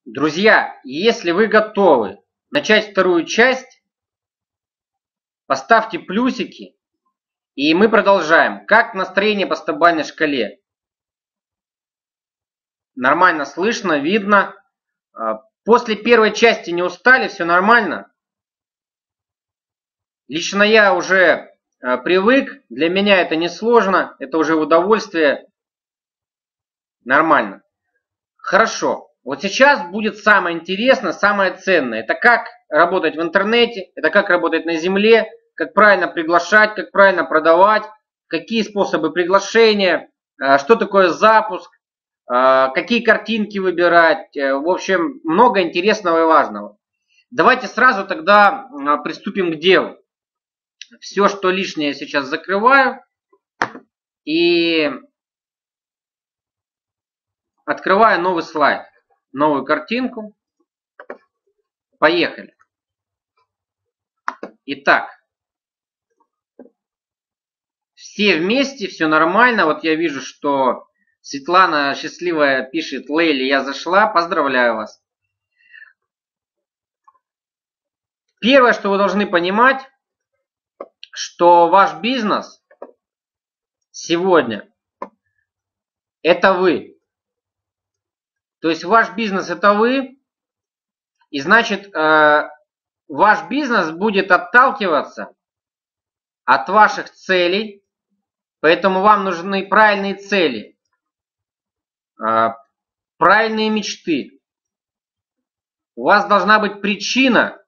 Друзья, если вы готовы начать вторую часть, поставьте плюсики, и мы продолжаем. Как настроение по стабильной шкале? Нормально слышно, видно. После первой части не устали, все нормально? Лично я уже привык, для меня это не сложно, это уже удовольствие. Нормально. Хорошо. Вот сейчас будет самое интересное, самое ценное. Это как работать в интернете, это как работать на земле, как правильно приглашать, как правильно продавать, какие способы приглашения, что такое запуск, какие картинки выбирать. В общем, много интересного и важного. Давайте сразу тогда приступим к делу. Все, что лишнее, сейчас закрываю и открываю новый слайд, новую картинку. Поехали. Итак, все вместе, все нормально. Вот я вижу, что Светлана счастливая пишет: Лейли, я зашла, поздравляю вас. Первое, что вы должны понимать, что ваш бизнес сегодня это вы. То есть ваш бизнес это вы, и значит ваш бизнес будет отталкиваться от ваших целей, поэтому вам нужны правильные цели, правильные мечты. У вас должна быть причина,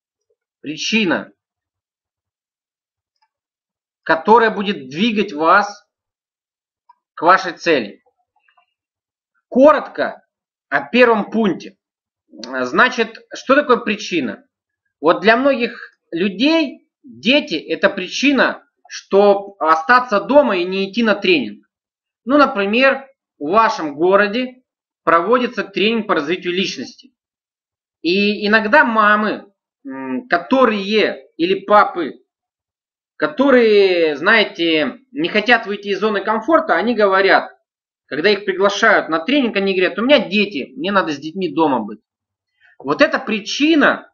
которая будет двигать вас к вашей цели. Коротко о первом пункте. Значит, что такое причина? Вот для многих людей дети – это причина, чтобы остаться дома и не идти на тренинг. Ну, например, в вашем городе проводится тренинг по развитию личности. И иногда мамы, которые, или папы, которые, знаете, не хотят выйти из зоны комфорта, они говорят, когда их приглашают на тренинг, они говорят: у меня дети, мне надо с детьми дома быть. Вот это причина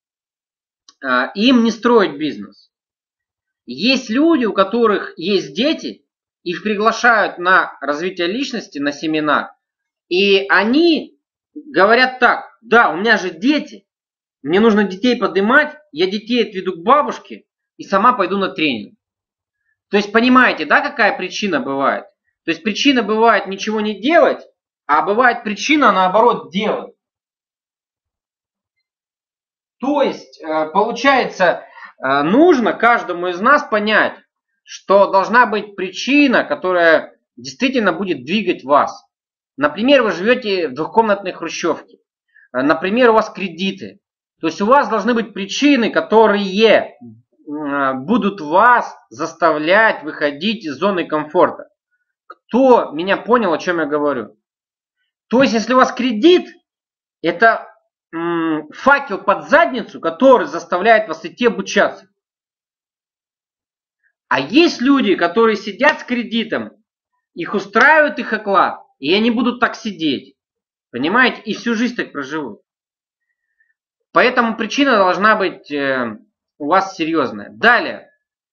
им не строить бизнес. Есть люди, у которых есть дети, их приглашают на развитие личности, на семинар, и они говорят так: да, у меня же дети, мне нужно детей поднимать, я детей отведу к бабушке и сама пойду на тренинг. То есть понимаете, да, какая причина бывает? То есть причина бывает ничего не делать, а бывает причина наоборот делать. То есть, получается, нужно каждому из нас понять, что должна быть причина, которая действительно будет двигать вас. Например, вы живете в двухкомнатной хрущевке. Например, у вас кредиты. То есть у вас должны быть причины, которые будут вас заставлять выходить из зоны комфорта. Кто меня понял, о чем я говорю? То есть, если у вас кредит, это факел под задницу, который заставляет вас идти обучаться. А есть люди, которые сидят с кредитом, их устраивает их оклад, и они будут так сидеть. Понимаете? И всю жизнь так проживут. Поэтому причина должна быть у вас серьезная. Далее.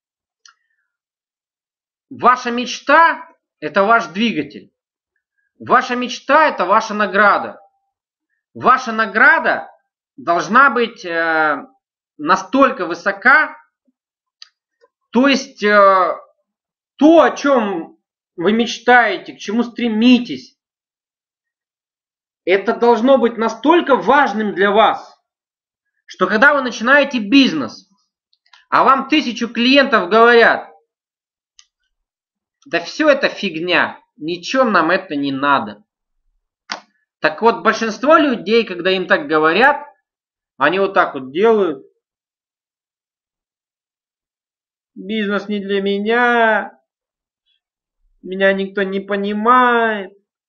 Ваша мечта – это ваш двигатель. Ваша мечта – это ваша награда. Ваша награда должна быть настолько высока, то есть то, о чем вы мечтаете, к чему стремитесь, это должно быть настолько важным для вас, что когда вы начинаете бизнес, а вам 1000 клиентов говорят: да все это фигня, ничего нам это не надо. Так вот, большинство людей, когда им так говорят, они вот так вот делают. Бизнес не для меня. Меня никто не понимает.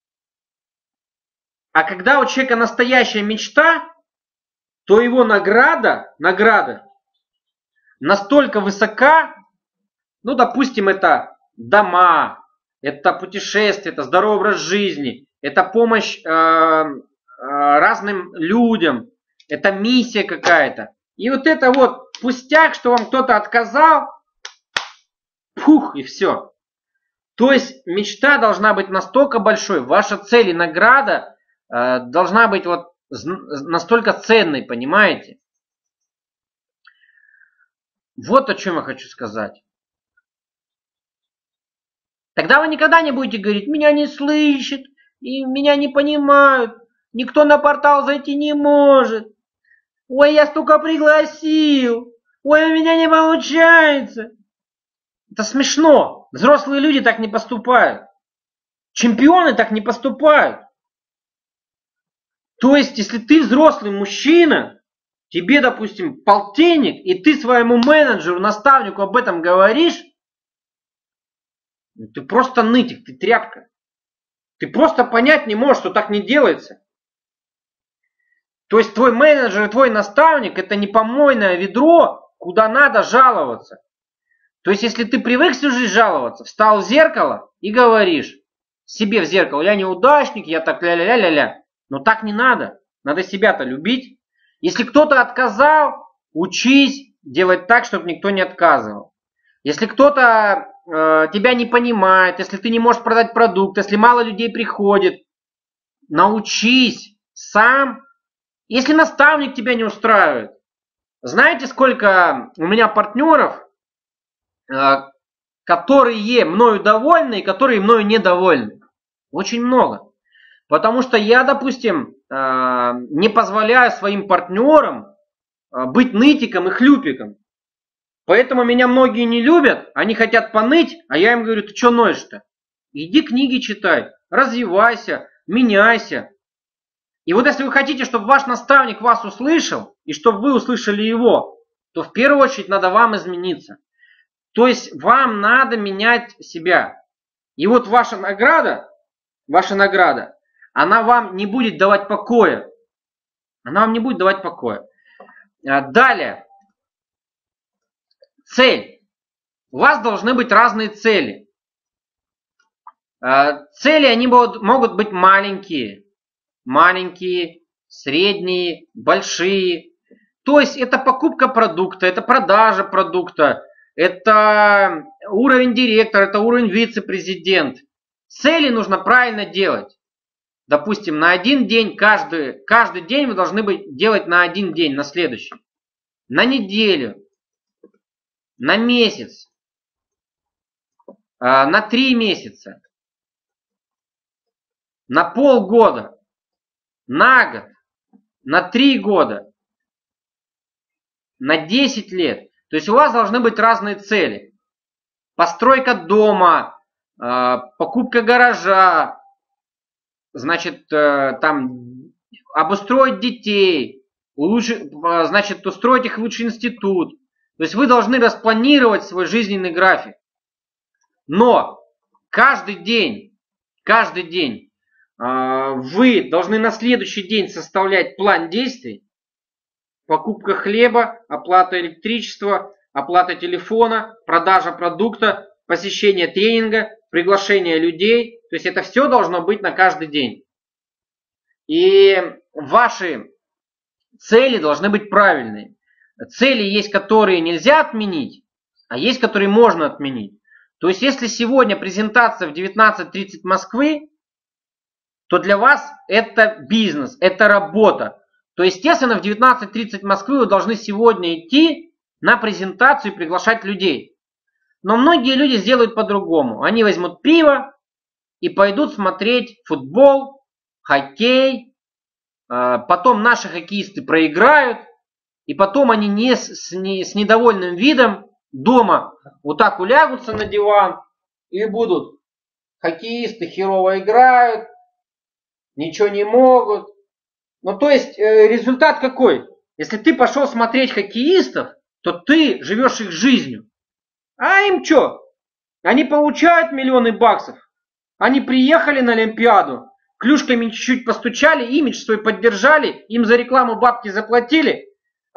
А когда у человека настоящая мечта, то его награда настолько высока, ну, допустим, это дома, это путешествие, это здоровый образ жизни, это помощь разным людям. Это миссия какая-то. И вот это вот пустяк, что вам кто-то отказал, пух, и все. То есть мечта должна быть настолько большой, ваша цель и награда должна быть вот настолько ценной, понимаете? Вот о чем я хочу сказать. Тогда вы никогда не будете говорить, меня не слышат, и меня не понимают, никто на портал зайти не может. Ой, я столько пригласил, ой, у меня не получается. Это смешно. Взрослые люди так не поступают. Чемпионы так не поступают. То есть, если ты взрослый мужчина, тебе, допустим, полтинник, и ты своему менеджеру, наставнику об этом говоришь, ты просто нытик, ты тряпка. Ты просто понять не можешь, что так не делается. То есть твой менеджер и твой наставник это не помойное ведро, куда надо жаловаться. То есть если ты привык всю жизнь жаловаться, встал в зеркало и говоришь себе в зеркало, я неудачник, я так ля-ля-ля-ля-ля. Но так не надо. Надо себя-то любить. Если кто-то отказал, учись делать так, чтобы никто не отказывал. Если кто-то тебя не понимает, если ты не можешь продать продукт, если мало людей приходит, научись сам. Если наставник тебя не устраивает, знаете, сколько у меня партнеров, которые мною довольны и которые мною недовольны? Очень много. Потому что я, допустим, не позволяю своим партнерам быть нытиком и хлюпиком. Поэтому меня многие не любят, они хотят поныть, а я им говорю, ты что ноешь-то? Иди книги читай, развивайся, меняйся. И вот если вы хотите, чтобы ваш наставник вас услышал, и чтобы вы услышали его, то в первую очередь надо вам измениться. То есть вам надо менять себя. И вот ваша награда, она вам не будет давать покоя. Она вам не будет давать покоя. Далее. Цель. У вас должны быть разные цели. Цели, они могут быть маленькие, средние, большие. То есть это покупка продукта, это продажа продукта, это уровень директора, это уровень вице-президент. Цели нужно правильно делать. Допустим, на один день, каждый день вы должны делать на один день, на следующий. На неделю, на месяц, на 3 месяца, на полгода, на год, на 3 года, на 10 лет. То есть у вас должны быть разные цели. Постройка дома, покупка гаража, значит, там, обустроить детей, устроить их в лучший институт. То есть вы должны распланировать свой жизненный график. Но каждый день вы должны на следующий день составлять план действий. Покупка хлеба, оплата электричества, оплата телефона, продажа продукта, посещение тренинга, приглашение людей. То есть это все должно быть на каждый день. И ваши цели должны быть правильные. Цели есть, которые нельзя отменить, а есть, которые можно отменить. То есть если сегодня презентация в 19:30 Москвы, то для вас это бизнес, это работа. То есть, естественно, в 19:30 Москвы вы должны сегодня идти на презентацию и приглашать людей. Но многие люди сделают по-другому. Они возьмут пиво и пойдут смотреть футбол, хоккей. Потом наши хоккеисты проиграют. И потом они с недовольным видом дома вот так улягутся на диван и будут: хоккеисты херово играют, ничего не могут. Ну, то есть, результат какой? Если ты пошел смотреть хоккеистов, то ты живешь их жизнью. А им что? Они получают миллионы баксов. Они приехали на Олимпиаду, клюшками чуть-чуть постучали, имидж свой поддержали, им за рекламу бабки заплатили,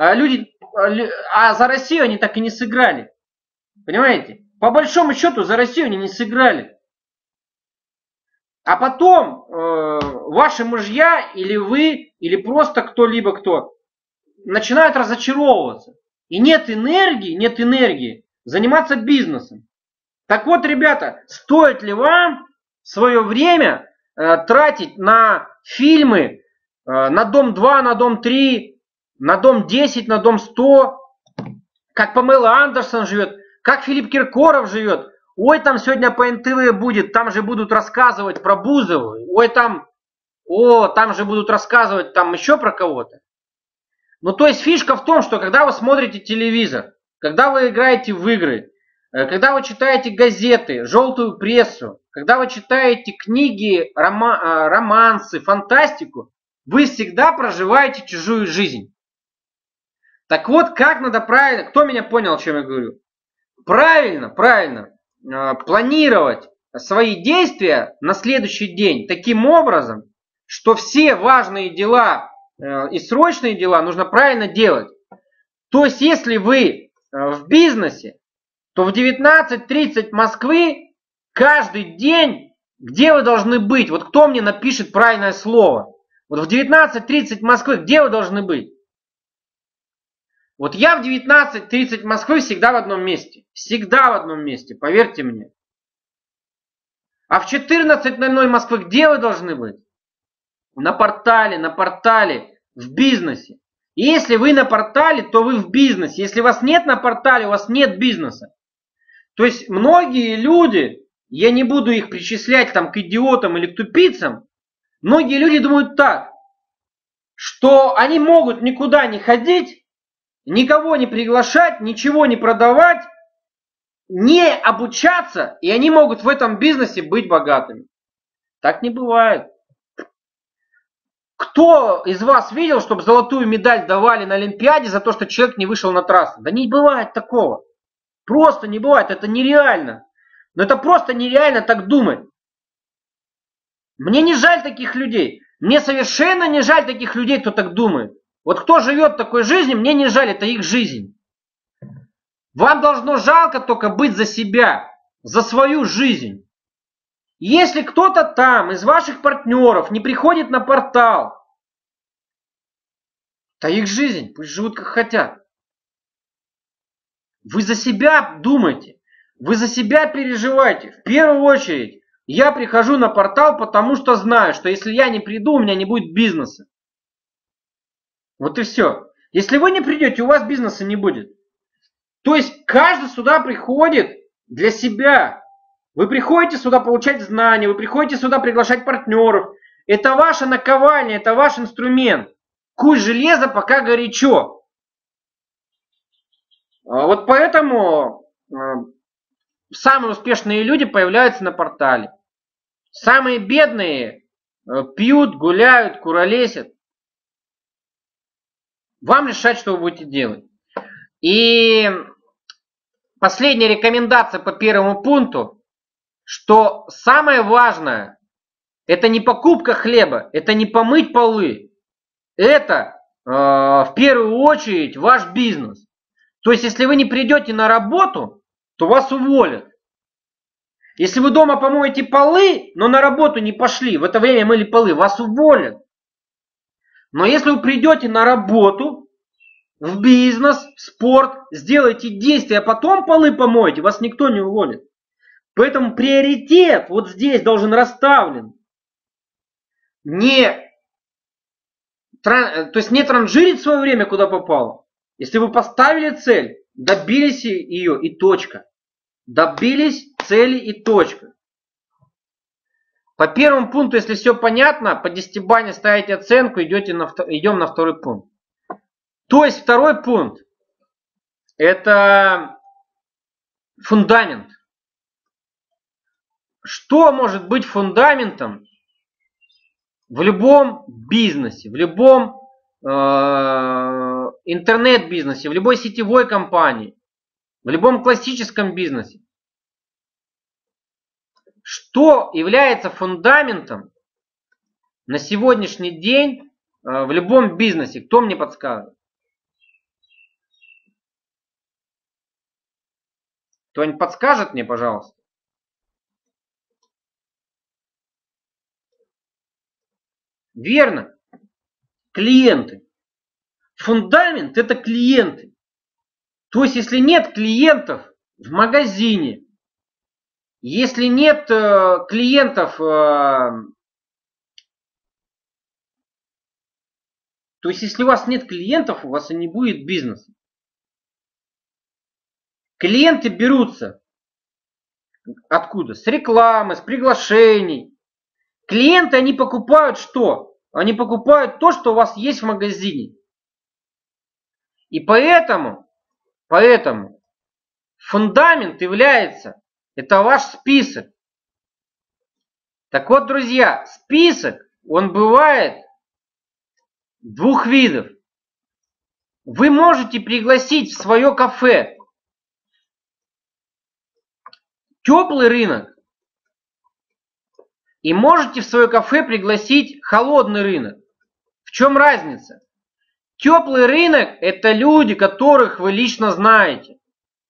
а за Россию они так и не сыграли. Понимаете? По большому счету за Россию они не сыграли. А потом ваши мужья или вы, или просто кто-либо кто начинают разочаровываться. И нет энергии заниматься бизнесом. Так вот, ребята, стоит ли вам свое время тратить на фильмы, на Дом 2, на Дом 3, на Дом 10, на Дом 100, как Памела Андерсон живет, как Филипп Киркоров живет. Ой, там сегодня по НТВ будет, там же будут рассказывать про Бузову. Ой, там же будут рассказывать там еще про кого-то. Ну, то есть фишка в том, что когда вы смотрите телевизор, когда вы играете в игры, когда вы читаете газеты, желтую прессу, когда вы читаете книги, романсы, фантастику, вы всегда проживаете чужую жизнь. Так вот, как надо правильно, кто меня понял, о чем я говорю? Правильно планировать свои действия на следующий день таким образом, что все важные дела и срочные дела нужно правильно делать. То есть, если вы в бизнесе, то в 19:30 Москвы каждый день, где вы должны быть? Вот кто мне напишет правильное слово? Вот в 19:30 Москвы, где вы должны быть? Вот я в 19:30 Москвы всегда в одном месте. Всегда в одном месте, поверьте мне. А в 14:00 Москвы где вы должны быть? На портале, в бизнесе. И если вы на портале, то вы в бизнесе. Если вас нет на портале, у вас нет бизнеса. То есть многие люди, я не буду их причислять там к идиотам или к тупицам, многие люди думают так, что они могут никуда не ходить, никого не приглашать, ничего не продавать, не обучаться, и они могут в этом бизнесе быть богатыми. Так не бывает. Кто из вас видел, чтобы золотую медаль давали на Олимпиаде за то, что человек не вышел на трассу? Да не бывает такого. Просто не бывает. Это нереально. Но это просто нереально так думать. Мне не жаль таких людей. Мне совершенно не жаль таких людей, кто так думает. Вот кто живет такой жизнью, мне не жаль, это их жизнь. Вам должно жалко только быть за себя, за свою жизнь. Если кто-то там из ваших партнеров не приходит на портал, это их жизнь, пусть живут как хотят. Вы за себя думайте, вы за себя переживайте. В первую очередь, я прихожу на портал, потому что знаю, что если я не приду, у меня не будет бизнеса. Вот и все. Если вы не придете, у вас бизнеса не будет. То есть каждый сюда приходит для себя. Вы приходите сюда получать знания, вы приходите сюда приглашать партнеров. Это ваша наковальня, это ваш инструмент. Куй железо, пока горячо. Вот поэтому самые успешные люди появляются на портале. Самые бедные пьют, гуляют, куролесят. Вам решать, что вы будете делать. И последняя рекомендация по первому пункту, что самое важное, это не покупка хлеба, это не помыть полы. Это в первую очередь ваш бизнес. То есть, если вы не придете на работу, то вас уволят. Если вы дома помоете полы, но на работу не пошли, в это время мыли полы, вас уволят. Но если вы придете на работу, в бизнес, в спорт, сделаете действия, а потом полы помоете, вас никто не уволит. Поэтому приоритет вот здесь должен расставлен. То есть не транжирить свое время, куда попало. Если вы поставили цель, добились ее и точка. Добились цели и точка. По первому пункту, если все понятно, по 10-бане ставите оценку, идем на второй пункт. То есть второй пункт – это фундамент. Что может быть фундаментом в любом бизнесе, в любом интернет-бизнесе, в любой сетевой компании, в любом классическом бизнесе? Что является фундаментом на сегодняшний день в любом бизнесе? Кто мне подскажет? Кто-нибудь подскажет мне, пожалуйста? Верно. Клиенты. Фундамент – это клиенты. То есть, если нет клиентов в магазине, если нет клиентов, то есть, если у вас нет клиентов, у вас и не будет бизнеса. Клиенты берутся откуда? С рекламы, с приглашений. Клиенты, они покупают что? Они покупают то, что у вас есть в магазине. И поэтому фундамент является, это ваш список. Так вот, друзья, список, он бывает двух видов. Вы можете пригласить в свое кафе теплый рынок и можете в свое кафе пригласить холодный рынок. В чем разница? Теплый рынок – это люди, которых вы лично знаете.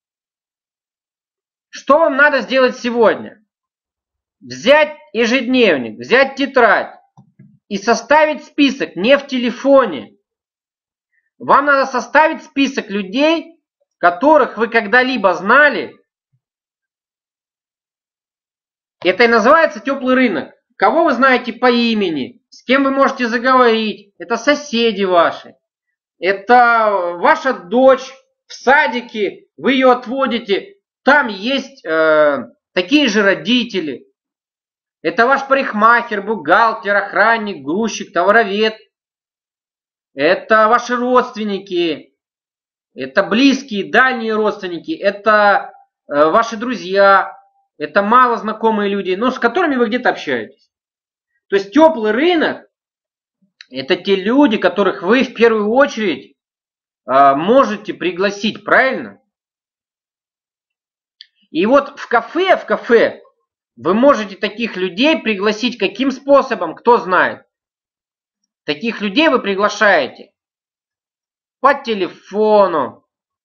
Что вам надо сделать сегодня? Взять ежедневник, взять тетрадь и составить список не в телефоне. Вам надо составить список людей, которых вы когда-либо знали. Это и называется теплый рынок. Кого вы знаете по имени, с кем вы можете заговорить. Это соседи ваши. Это ваша дочь в садике, вы ее отводите. Там есть такие же родители. Это ваш парикмахер, бухгалтер, охранник, грузчик, товаровед. Это ваши родственники. Это близкие, дальние родственники. Это ваши друзья. Это мало знакомые люди, но с которыми вы где-то общаетесь. То есть теплый рынок – это те люди, которых вы в первую очередь можете пригласить, правильно? И вот в кафе вы можете таких людей пригласить каким способом, кто знает. Таких людей вы приглашаете по телефону,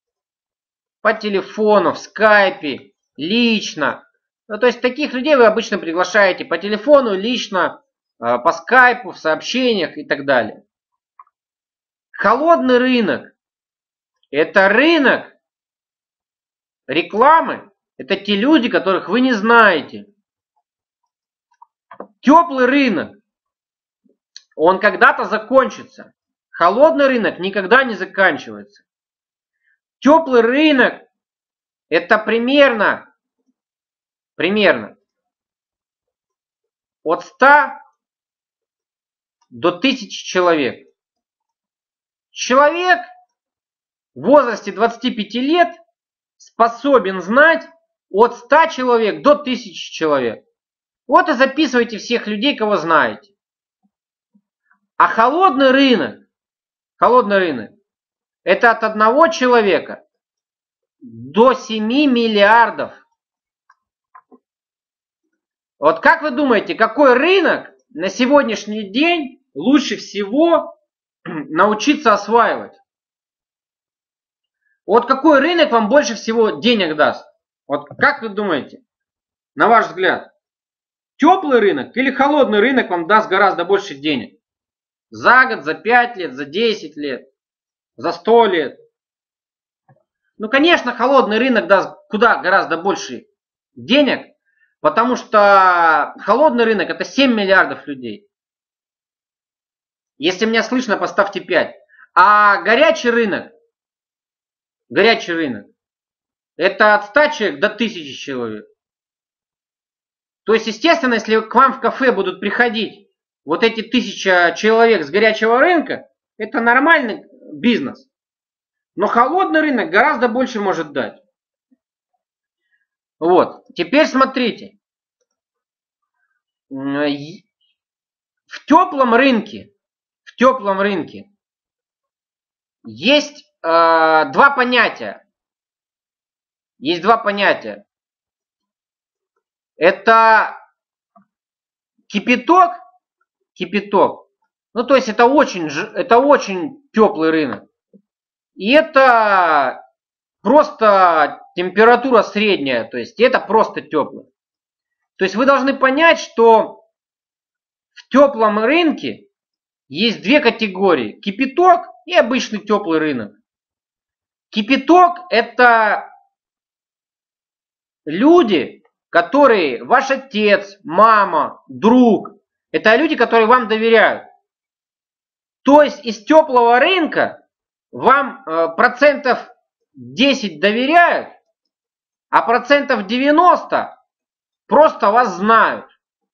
в скайпе, лично. Ну, то есть таких людей вы обычно приглашаете по телефону, лично, по скайпу, в сообщениях и так далее. Холодный рынок – это рынок рекламы, это те люди, которых вы не знаете. Теплый рынок, он когда-то закончится. Холодный рынок никогда не заканчивается. Теплый рынок – это примерно от 100 до 1000 человек. Человек в возрасте 25 лет способен знать от 100 человек до 1000 человек. Вот и записывайте всех людей, кого знаете. А холодный рынок – это от 1 человека до 7 миллиардов. Вот как вы думаете, какой рынок на сегодняшний день лучше всего научиться осваивать? Вот какой рынок вам больше всего денег даст? Вот как вы думаете, на ваш взгляд, теплый рынок или холодный рынок вам даст гораздо больше денег? За год, за 5 лет, за 10 лет, за 100 лет? Ну, конечно, холодный рынок даст куда гораздо больше денег, потому что холодный рынок – это 7 миллиардов людей. Если меня слышно, поставьте 5. А горячий рынок – это от 100 человек до 1000 человек. То есть, естественно, если к вам в кафе будут приходить вот эти 1000 человек с горячего рынка, это нормальный бизнес. Но холодный рынок гораздо больше может дать. Вот, теперь смотрите. В теплом рынке есть два понятия. Это кипяток. Ну, то есть это очень теплый рынок. И это просто температура средняя, то есть это просто теплый. То есть вы должны понять, что в теплом рынке есть две категории. Кипяток и обычный теплый рынок. Кипяток – это люди, которые ваш отец, мама, друг. Это люди, которые вам доверяют. То есть из теплого рынка вам процентов 10 доверяют, а процентов 90 просто вас знают.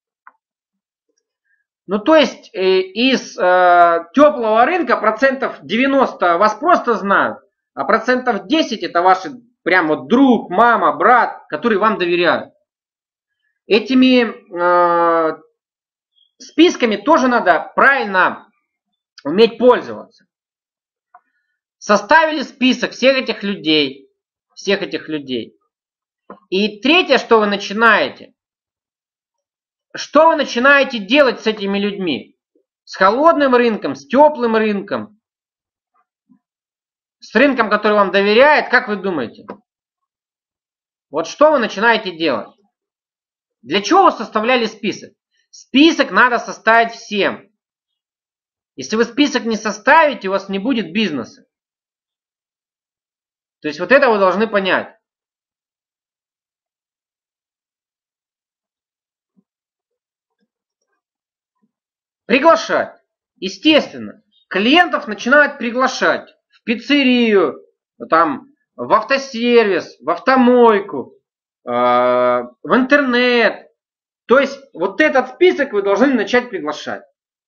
Ну, то есть из теплого рынка процентов 90 вас просто знают, а процентов 10 это ваши прям вот друг, мама, брат, которые вам доверяют. Этими списками тоже надо правильно уметь пользоваться. Составили список всех этих людей. И третье, что вы начинаете. Что вы начинаете делать с этими людьми? С холодным рынком, с теплым рынком, с рынком, который вам доверяет, как вы думаете? Вот что вы начинаете делать? Для чего вы составляли список? Список надо составить всем. Если вы список не составите, у вас не будет бизнеса. То есть вот это вы должны понять. Приглашать. Естественно, клиентов начинают приглашать в пиццерию, там, в автосервис, в автомойку, в интернет. То есть вот этот список вы должны начать приглашать.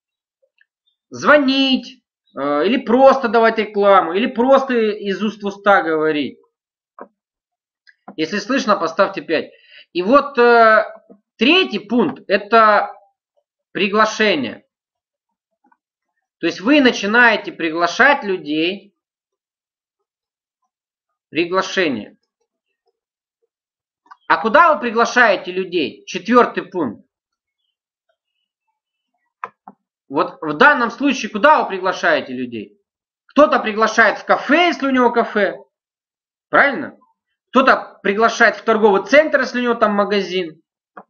Звонить, или просто давать рекламу, или просто из уст в уста говорить. Если слышно, поставьте 5. И вот третий пункт – это приглашение. То есть вы начинаете приглашать людей. Приглашение. А куда вы приглашаете людей? Четвертый пункт. Вот в данном случае куда вы приглашаете людей? Кто-то приглашает в кафе, если у него кафе. Правильно? Кто-то приглашает в торговый центр, если у него там магазин.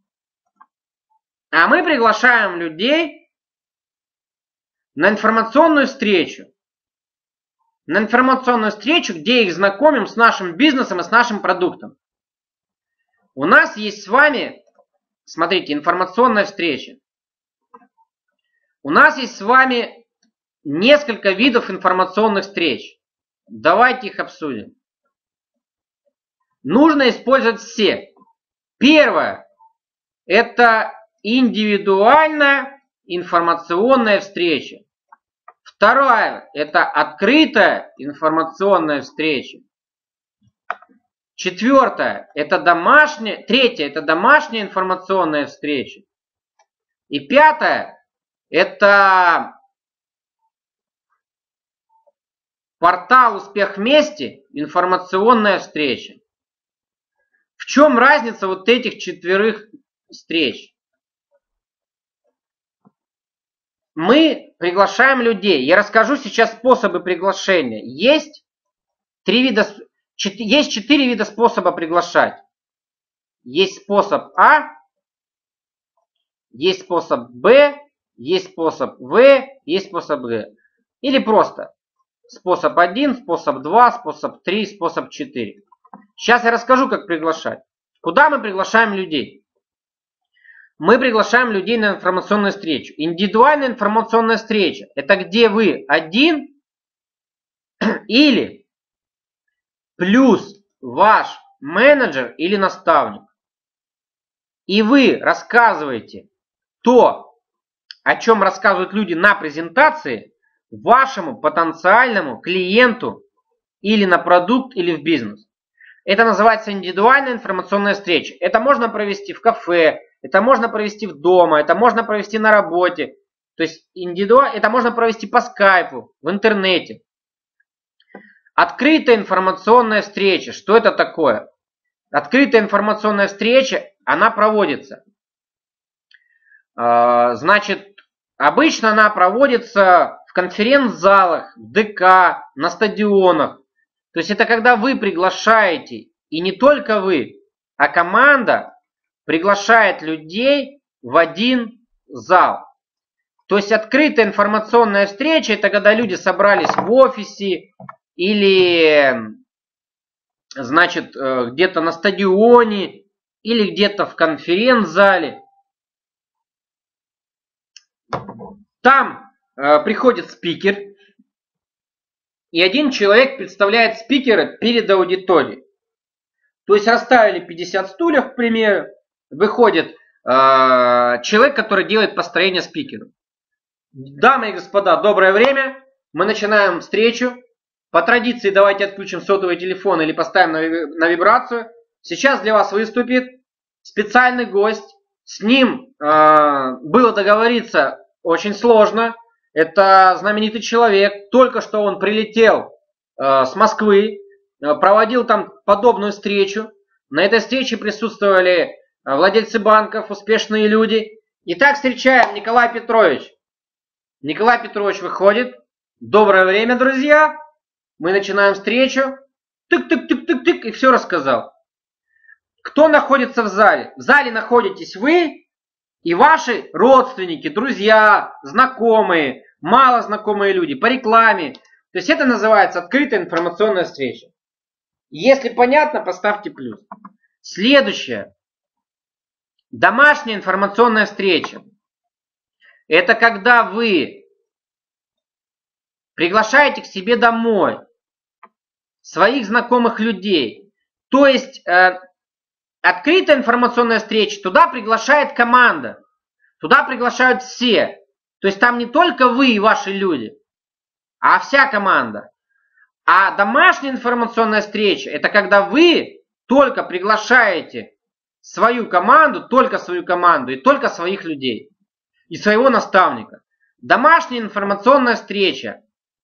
А мы приглашаем людей на информационную встречу. На информационную встречу, где их знакомим с нашим бизнесом и с нашим продуктом. У нас есть с вами, смотрите, информационная встреча. У нас есть с вами несколько видов информационных встреч. Давайте их обсудим. Нужно использовать все. Первое – это индивидуальная информационная встреча. Второе – это открытая информационная встреча. Четвертое – это домашняя. Третье – это домашняя информационная встреча. И пятое – это портал «Успех вместе» информационная встреча. В чем разница вот этих четверых встреч? Мы приглашаем людей. Я расскажу сейчас способы приглашения. Есть 4 вида способа приглашать. Есть способ А, есть способ Б, есть способ В, есть способ Г. Или просто способ 1, способ 2, способ 3, способ 4. Сейчас я расскажу, как приглашать. Куда мы приглашаем людей? Мы приглашаем людей на информационную встречу. Индивидуальная информационная встреча – это где вы один или плюс ваш менеджер или наставник. И вы рассказываете то, о чем рассказывают люди на презентации, вашему потенциальному клиенту или на продукт, или в бизнес. Это называется индивидуальная информационная встреча. Это можно провести в кафе, это можно провести дома, это можно провести на работе. То есть это можно провести по скайпу, в интернете. Открытая информационная встреча. Что это такое? Открытая информационная встреча, она проводится. Значит, обычно она проводится в конференц-залах, в ДК, на стадионах. То есть это когда вы приглашаете, и не только вы, а команда приглашает людей в один зал. То есть открытая информационная встреча — это когда люди собрались в офисе или, значит, где-то на стадионе или где-то в конференц-зале. Там приходит спикер, и один человек представляет спикера перед аудиторией. То есть расставили 50 стульев, к примеру, выходит человек, который делает построение спикера. Дамы и господа, доброе время. Мы начинаем встречу. По традиции давайте отключим сотовый телефон или поставим на вибрацию. Сейчас для вас выступит специальный гость. С ним было договориться очень сложно. Это знаменитый человек. Только что он прилетел с Москвы, проводил там подобную встречу. На этой встрече присутствовали владельцы банков, успешные люди. Итак, встречаем Николай Петрович. Николай Петрович выходит. Доброе время, друзья. Мы начинаем встречу. Тык-тык-тык-тык-тык. И все рассказал. Кто находится в зале? В зале находитесь вы и ваши родственники, друзья, знакомые, мало знакомые люди, по рекламе. То есть это называется открытая информационная встреча. Если понятно, поставьте плюс. Следующее. Домашняя информационная встреча. Это когда вы приглашаете к себе домой своих знакомых людей. То есть открытая информационная встреча, туда приглашает команда. Туда приглашают все. То есть там не только вы и ваши люди, а вся команда. А домашняя информационная встреча, это когда вы только приглашаете свою команду, и только своих людей. И своего наставника. Домашняя информационная встреча.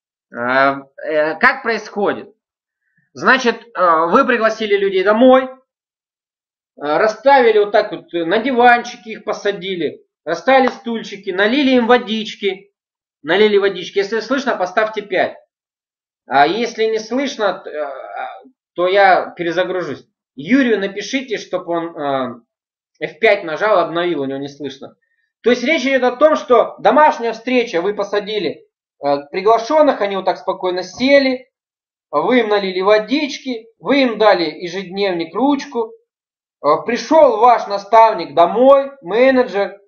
Как происходит? Значит, вы пригласили людей домой, расставили вот так вот на диванчики, их посадили, расставили стульчики, налили им водички. Налили водички. Если слышно, поставьте 5. А если не слышно, то я перезагружусь. Юрию напишите, чтобы он F5 нажал, обновил, у него не слышно. То есть речь идет о том, что домашняя встреча, вы посадили приглашенных, они вот так спокойно сели, вы им налили водички, вы им дали ежедневник, ручку, пришел ваш наставник домой, менеджер,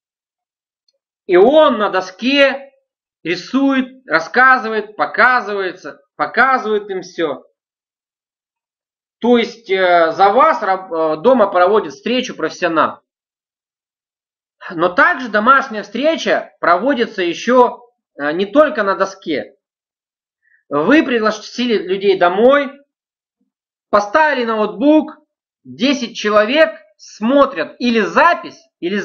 и он на доске рисует, рассказывает, показывает им все. То есть за вас дома проводит встречу профессионал. Но также домашняя встреча проводится еще не только на доске. Вы пригласили людей домой, поставили ноутбук, 10 человек смотрят или запись,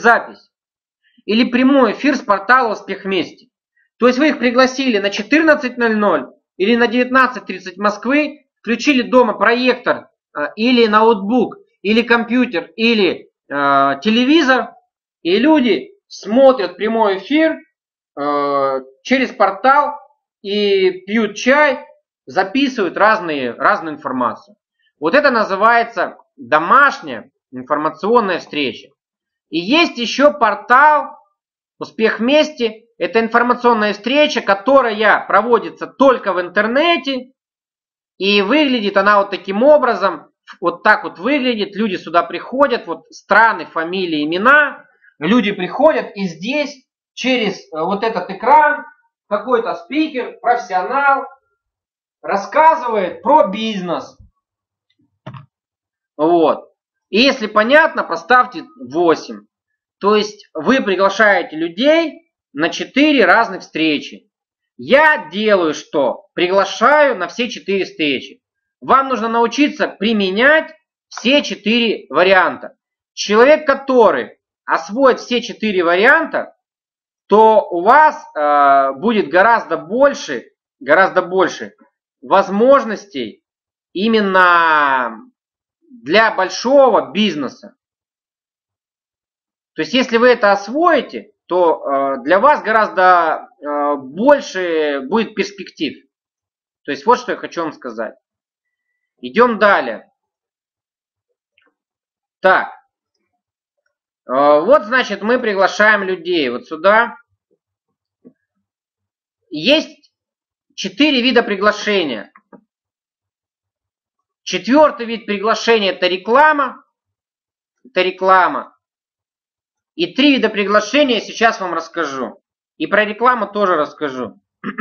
или прямой эфир с портала «Успех вместе». То есть вы их пригласили на 14:00 или на 19:30 Москвы, включили дома проектор или ноутбук, или компьютер, или телевизор, и люди смотрят прямой эфир через портал и пьют чай, записывают разную информацию. Вот это называется домашняя информационная встреча. И есть еще портал «Успех вместе». Это информационная встреча, которая проводится только в интернете. И выглядит она вот таким образом. Вот так вот выглядит. Люди сюда приходят. Вот страны, фамилии, имена. Люди приходят, и здесь через вот этот экран какой-то спикер, профессионал рассказывает про бизнес. Вот. И если понятно, поставьте 8. То есть вы приглашаете людей на 4 разных встречи. Я делаю что? Приглашаю на все 4 встречи. Вам нужно научиться применять все 4 варианта. Человек, который освоит все 4 варианта, то у вас будет гораздо больше возможностей именно для большого бизнеса. То есть если вы это освоите, то для вас гораздо больше будет перспектив. То есть вот что я хочу вам сказать. Идем далее. Так. Вот, значит, мы приглашаем людей вот сюда. есть 4 вида приглашения. 4-й вид приглашения это реклама. Это реклама. И 3 вида приглашения я сейчас вам расскажу. И про рекламу тоже расскажу.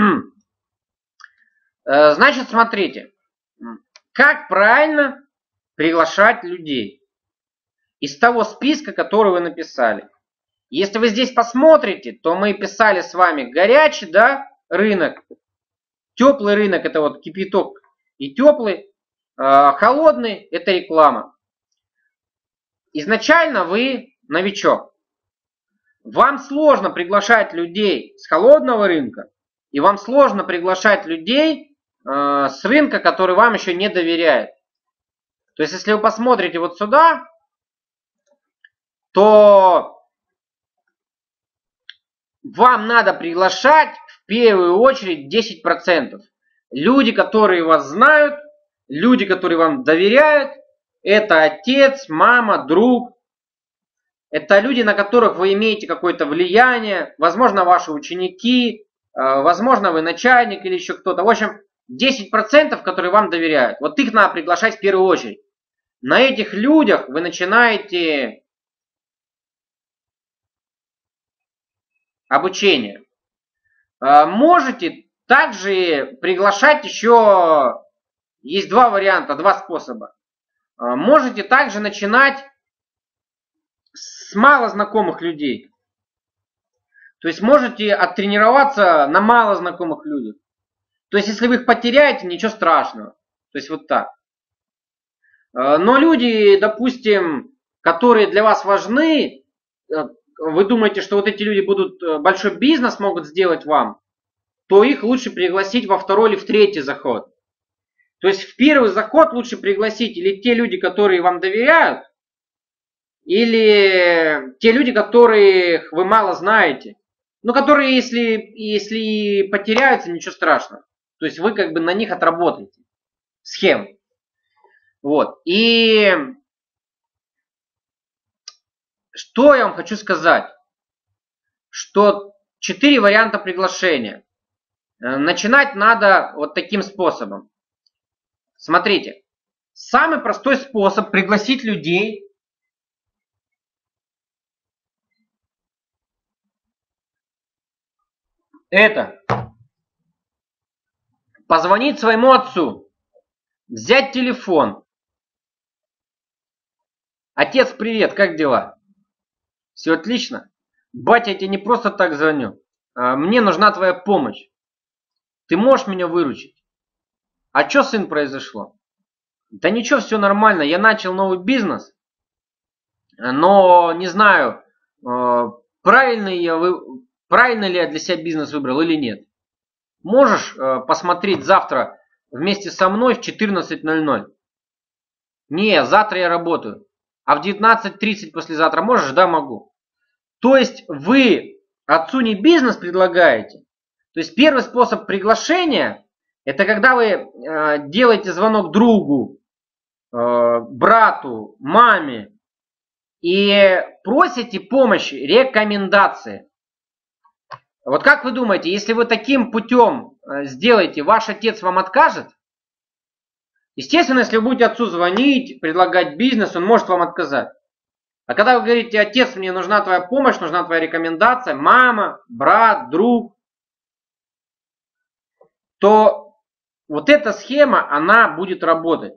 Значит, смотрите. Как правильно приглашать людей из того списка, который вы написали. Если вы здесь посмотрите, то мы писали с вами горячий, да, рынок. Теплый рынок это вот кипяток и теплый. Холодный это реклама. Изначально вы новичок. Вам сложно приглашать людей с холодного рынка. И вам сложно приглашать людей с рынка, который вам еще не доверяет. То есть, если вы посмотрите вот сюда, то вам надо приглашать в первую очередь 10%. Люди, которые вас знают, люди, которые вам доверяют, это отец, мама, друг. Это люди, на которых вы имеете какое-то влияние, возможно, ваши ученики, возможно, вы начальник или еще кто-то. В общем, 10%, которые вам доверяют. Вот их надо приглашать в первую очередь. На этих людях вы начинаете обучение. Можете также приглашать еще, есть 2 варианта, 2 способа. Можете также начинать с малознакомых людей. То есть можете оттренироваться на малознакомых людях. То есть если вы их потеряете, ничего страшного. То есть вот так. Но люди, допустим, которые для вас важны, вы думаете, что вот эти люди будут большой бизнес могут сделать вам, то их лучше пригласить во 2-й или в 3-й заход. То есть в 1-й заход лучше пригласить или те люди, которые вам доверяют, или те люди, которых вы мало знаете. Но которые, если потеряются, ничего страшного. То есть вы как бы на них отработаете схему. Вот. И что я вам хочу сказать? Что 4 варианта приглашения. Начинать надо вот таким способом. Смотрите. Самый простой способ пригласить людей это позвонить своему отцу, взять телефон. Отец, привет, как дела? Все отлично? Батя, я тебе не просто так звоню. Мне нужна твоя помощь. Ты можешь меня выручить? А что, сын, произошло? Да ничего, все нормально. Я начал новый бизнес. Но не знаю, правильно ли я для себя бизнес выбрал или нет. Можешь посмотреть завтра вместе со мной в 14:00? Не, завтра я работаю. А в 19:30 послезавтра можешь? Да, могу. То есть вы отцу не бизнес предлагаете. То есть первый способ приглашения, это когда вы делаете звонок другу, брату, маме и просите помощи, рекомендации. Вот как вы думаете, если вы таким путем сделаете, ваш отец вам откажет? Естественно, если вы будете отцу звонить, предлагать бизнес, он может вам отказать. А когда вы говорите, отец, мне нужна твоя помощь, нужна твоя рекомендация, мама, брат, друг, то вот эта схема, она будет работать.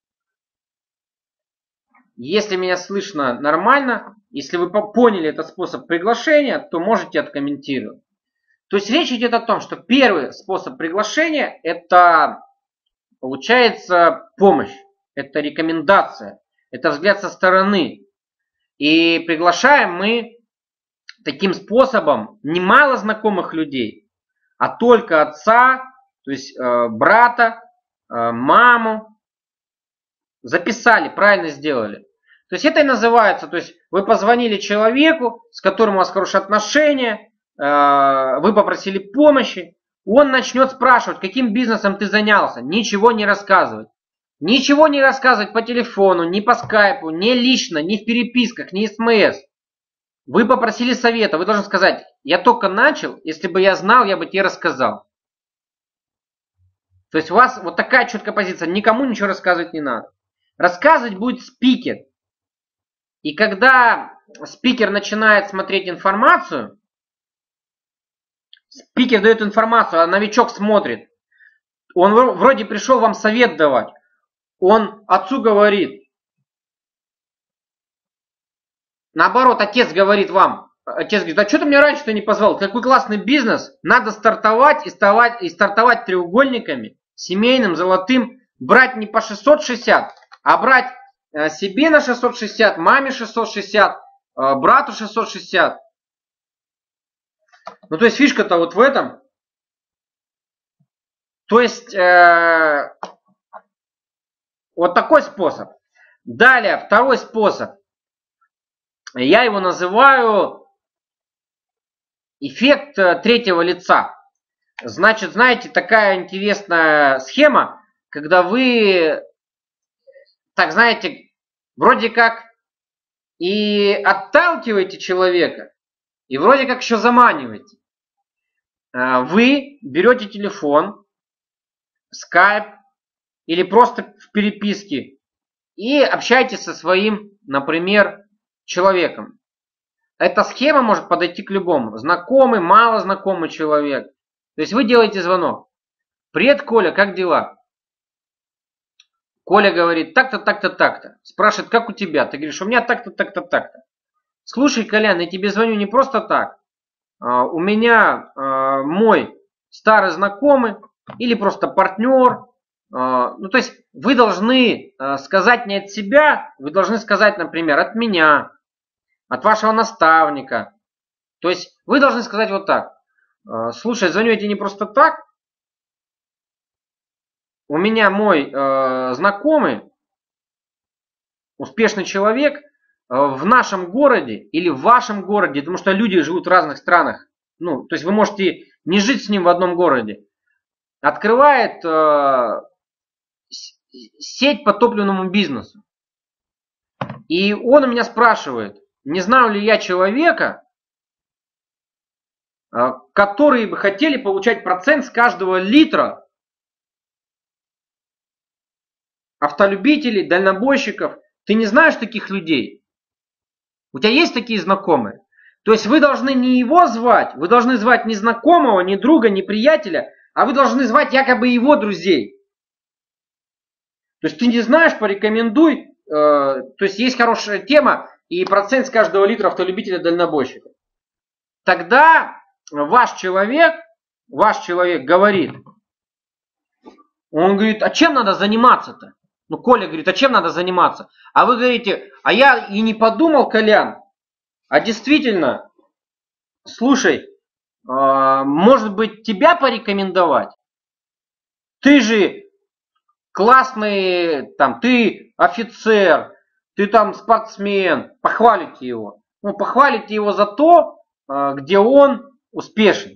Если меня слышно нормально, если вы поняли этот способ приглашения, то можете откомментировать. То есть речь идет о том, что первый способ приглашения это получается помощь, это рекомендация, это взгляд со стороны. И приглашаем мы таким способом не мало знакомых людей, а только отца, то есть брата, маму. Записали, правильно сделали. То есть это и называется, то есть вы позвонили человеку, с которым у вас хорошие отношения, вы попросили помощи, он начнет спрашивать, каким бизнесом ты занялся, ничего не рассказывать. Ничего не рассказывать по телефону, ни по скайпу, ни лично, ни в переписках, ни смс. Вы попросили совета, вы должны сказать, я только начал, если бы я знал, я бы тебе рассказал. То есть у вас вот такая четкая позиция, никому ничего рассказывать не надо. Рассказывать будет спикер. И когда спикер начинает смотреть информацию, спикер дает информацию, а новичок смотрит, он вроде пришел вам совет давать, он отцу говорит, наоборот, отец говорит вам, отец говорит, а что ты меня раньше-то не позвал, какой классный бизнес, надо стартовать и стартовать треугольниками, семейным, золотым, брать не по 660, а брать себе на 660, маме 660, брату 660. Ну, то есть фишка-то вот в этом. То есть вот такой способ. Далее, второй способ. Я его называю эффект третьего лица. Значит, знаете, такая интересная схема, когда вы, так знаете, вроде как и отталкиваете человека, и вроде как еще заманиваете. Вы берете телефон, скайп или просто в переписке и общаетесь со своим, например, человеком. Эта схема может подойти к любому. Знакомый, малознакомый человек. То есть вы делаете звонок. Привет, Коля, как дела? Коля говорит, так-то, так-то, так-то. Спрашивает, как у тебя? Ты говоришь, у меня так-то, так-то, так-то. Слушай, Колян, я тебе звоню не просто так. У меня мой старый знакомый или просто партнер. Ну, то есть вы должны сказать не от себя, вы должны сказать, например, от меня, от вашего наставника. То есть вы должны сказать вот так. Слушай, звоню я тебе не просто так. У меня мой знакомый, успешный человек в нашем городе или в вашем городе, потому что люди живут в разных странах. Ну, то есть вы можете не жить с ним в одном городе. Открывает сеть по топливному бизнесу. И он у меня спрашивает, не знаю ли я человека, которые бы хотели получать процент с каждого литра автолюбителей, дальнобойщиков. Ты не знаешь таких людей? У тебя есть такие знакомые? То есть вы должны не его звать, вы должны звать не знакомого, не друга, не приятеля, а вы должны звать якобы его друзей. То есть ты не знаешь, порекомендуй. То есть есть хорошая тема и процент с каждого литра автолюбителя дальнобойщика. Тогда ваш человек говорит, он говорит, а чем надо заниматься-то? Ну, Коля говорит, а чем надо заниматься? А вы говорите, а я и не подумал, Колян, а действительно, слушай, может быть, тебя порекомендовать? Ты же классный, там, ты офицер, ты там спортсмен, похвалите его. Ну, похвалите его за то, где он успешен.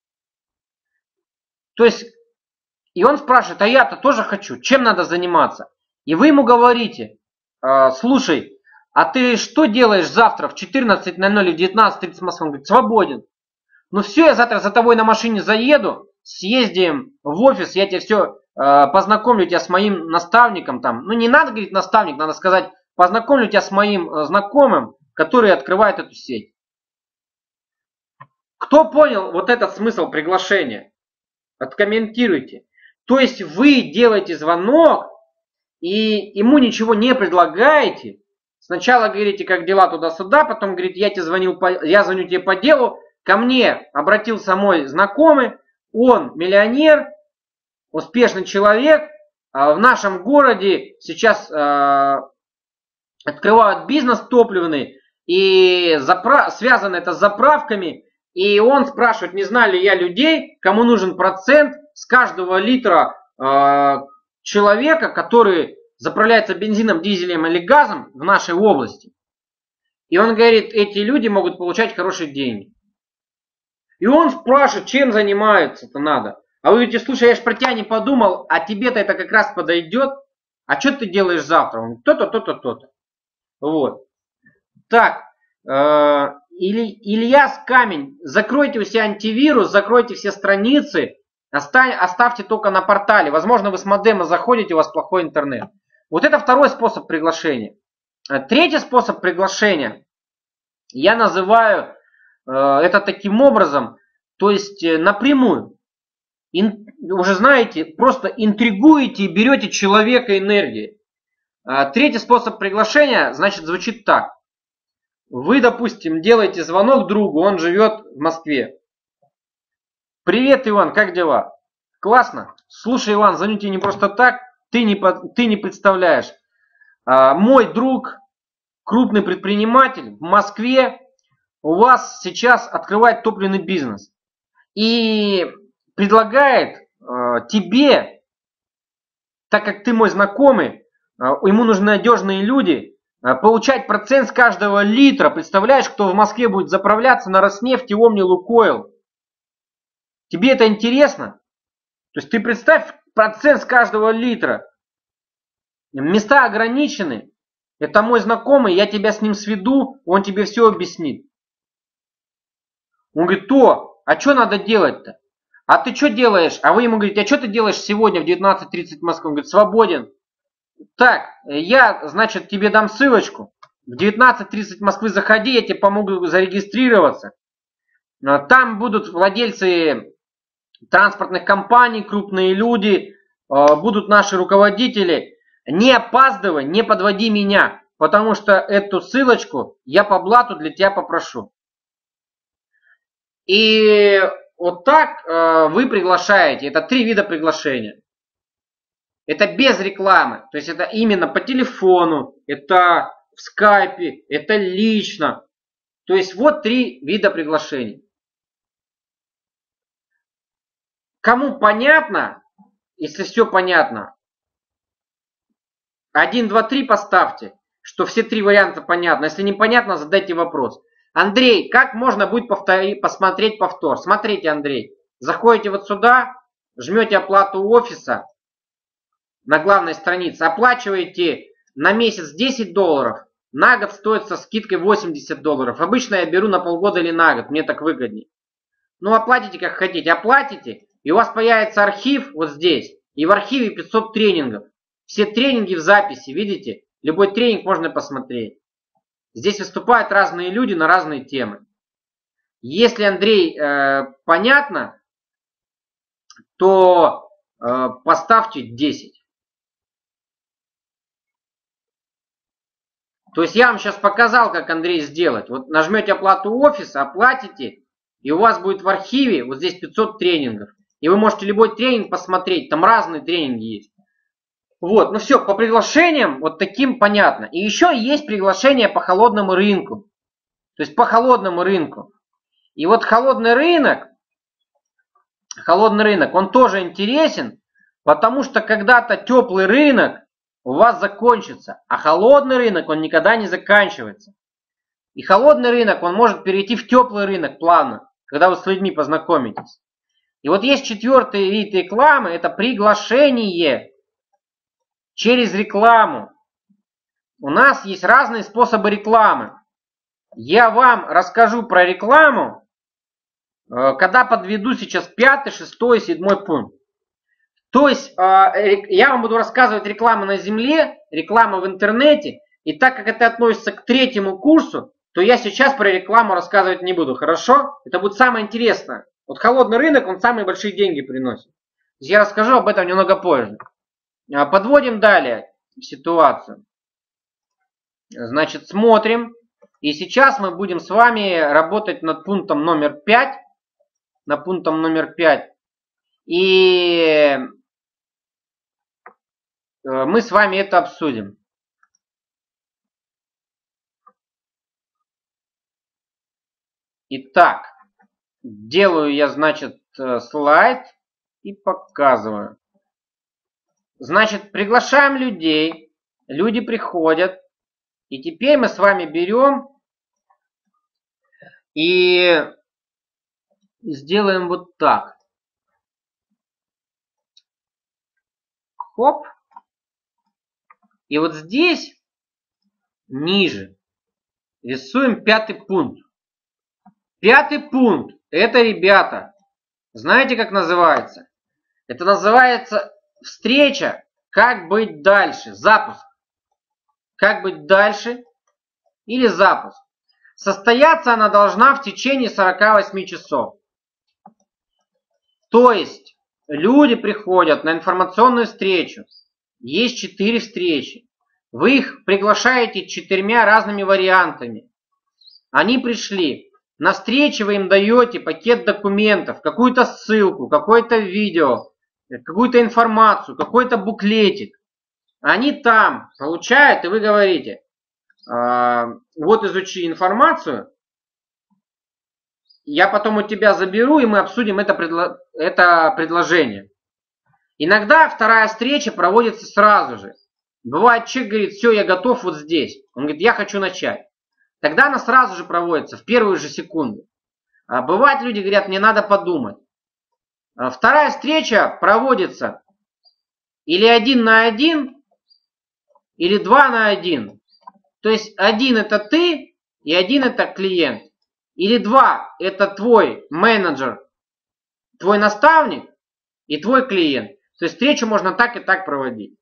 То есть, и он спрашивает, а я-то тоже хочу, чем надо заниматься? И вы ему говорите, слушай, а ты что делаешь завтра в 14:00 или в 19:30 Москвы? Он говорит, свободен. Ну все, я завтра за тобой на машине заеду, съездим в офис, я тебе все познакомлю тебя с моим наставником там. Ну не надо говорить наставник, надо сказать, познакомлю тебя с моим знакомым, который открывает эту сеть. Кто понял вот этот смысл приглашения? Откомментируйте. То есть вы делаете звонок и ему ничего не предлагаете. Сначала говорите, как дела туда-сюда, потом говорите, я звоню тебе по делу. Ко мне обратился мой знакомый, он миллионер, успешный человек. В нашем городе сейчас открывают бизнес топливный, и связано это с заправками. И он спрашивает, не знаю ли я людей, кому нужен процент с каждого литра человека, который заправляется бензином, дизелем или газом в нашей области. И он говорит, эти люди могут получать хорошие деньги. И он спрашивает, чем занимаются-то надо. А вы говорите, слушай, я ж про тебя не подумал, а тебе-то это как раз подойдет. А что ты делаешь завтра? Он говорит, то-то, то-то, то-то. Вот. Так, Ильяс Камень, закройте у себя антивирус, закройте все страницы, оставьте только на портале. Возможно, вы с модема заходите, у вас плохой интернет. Вот это второй способ приглашения. Третий способ приглашения я называю это таким образом, то есть напрямую. Уже знаете, просто интригуете и берете человека энергией. Третий способ приглашения, значит, звучит так. Вы, допустим, делаете звонок другу, он живет в Москве. Привет, Иван, как дела? Классно. Слушай, Иван, звоню тебе не просто так, ты не представляешь. Мой друг, крупный предприниматель в Москве, у вас сейчас открывает топливный бизнес. И предлагает тебе, так как ты мой знакомый, ему нужны надежные люди, получать процент с каждого литра. Представляешь, кто в Москве будет заправляться на Роснефть и Омни Лукойл? Тебе это интересно? То есть ты представь процент с каждого литра. Места ограничены. Это мой знакомый, я тебя с ним сведу, он тебе все объяснит. Он говорит, а что надо делать-то? А ты что делаешь? А вы ему говорите, а что ты делаешь сегодня в 19:30 в Москве? Он говорит, свободен. Так, я, значит, тебе дам ссылочку. В 19:30 в Москвы заходи, я тебе помогу зарегистрироваться. Там будут владельцы транспортных компаний, крупные люди, будут наши руководители. Не опаздывай, не подводи меня, потому что эту ссылочку я по блату для тебя попрошу. И вот так вы приглашаете. Это 3 вида приглашения. Это без рекламы. То есть это именно по телефону, это в скайпе, это лично. То есть вот 3 вида приглашений. Кому понятно, если все понятно, 1, 2, 3 поставьте, что все 3 варианта понятно. Если непонятно, задайте вопрос. Андрей, как можно будет посмотреть повтор? Смотрите, Андрей, заходите вот сюда, жмете оплату офиса на главной странице, оплачиваете на месяц $10, на год стоит со скидкой $80. Обычно я беру на полгода или на год, мне так выгоднее. Ну, оплатите как хотите, оплатите, и у вас появится архив вот здесь, и в архиве 500 тренингов. Все тренинги в записи, видите? Любой тренинг можно посмотреть. Здесь выступают разные люди на разные темы. Если, Андрей, понятно, то поставьте 10. То есть я вам сейчас показал, как, Андрей, сделать. Вот нажмете оплату офиса, оплатите, и у вас будет в архиве вот здесь 500 тренингов. И вы можете любой тренинг посмотреть, там разные тренинги есть. Вот, ну все, по приглашениям вот таким понятно. И еще есть приглашение по холодному рынку. То есть по холодному рынку. И вот холодный рынок, он тоже интересен, потому что когда-то теплый рынок у вас закончится, а холодный рынок, он никогда не заканчивается. И холодный рынок, он может перейти в теплый рынок плавно, когда вы с людьми познакомитесь. И вот есть 4-й вид рекламы, это приглашение через рекламу. У нас есть разные способы рекламы. Я вам расскажу про рекламу, когда подведу сейчас 5-й, 6-й, 7-й пункт. То есть я вам буду рассказывать рекламу на земле, рекламу в интернете. И так как это относится к 3-му курсу, то я сейчас про рекламу рассказывать не буду. Хорошо? Это будет самое интересное. Вот холодный рынок, он самые большие деньги приносит. Я расскажу об этом немного позже. Подводим далее ситуацию. Значит, смотрим. И сейчас мы будем с вами работать над пунктом номер 5. Над пунктом номер 5. И мы с вами это обсудим. Итак, делаю я, значит, слайд и показываю. Значит, приглашаем людей, люди приходят, и теперь мы с вами берем и сделаем вот так. Хоп. И вот здесь, ниже, рисуем 5-й пункт. 5-й пункт. Это, ребята, знаете, как называется? Это называется встреча «Как быть дальше?» Запуск. Как быть дальше или запуск. Состояться она должна в течение 48 часов. То есть люди приходят на информационную встречу. Есть 4 встречи. Вы их приглашаете 4 разными вариантами. Они пришли. На встрече вы им даете пакет документов, какую-то ссылку, какое-то видео, какую-то информацию, какой-то буклетик. Они там получают, и вы говорите, вот изучи информацию, я потом у тебя заберу, и мы обсудим это предложение. Иногда вторая встреча проводится сразу же. Бывает, человек говорит, все, я готов вот здесь. Он говорит, я хочу начать. Тогда она сразу же проводится, в первую же секунду. А бывает, люди говорят, мне надо подумать. Вторая встреча проводится или 1 на 1, или 2 на 1. То есть 1 это ты, и 1 это клиент. Или 2 это твой менеджер, твой наставник и твой клиент. То есть встречу можно так и так проводить.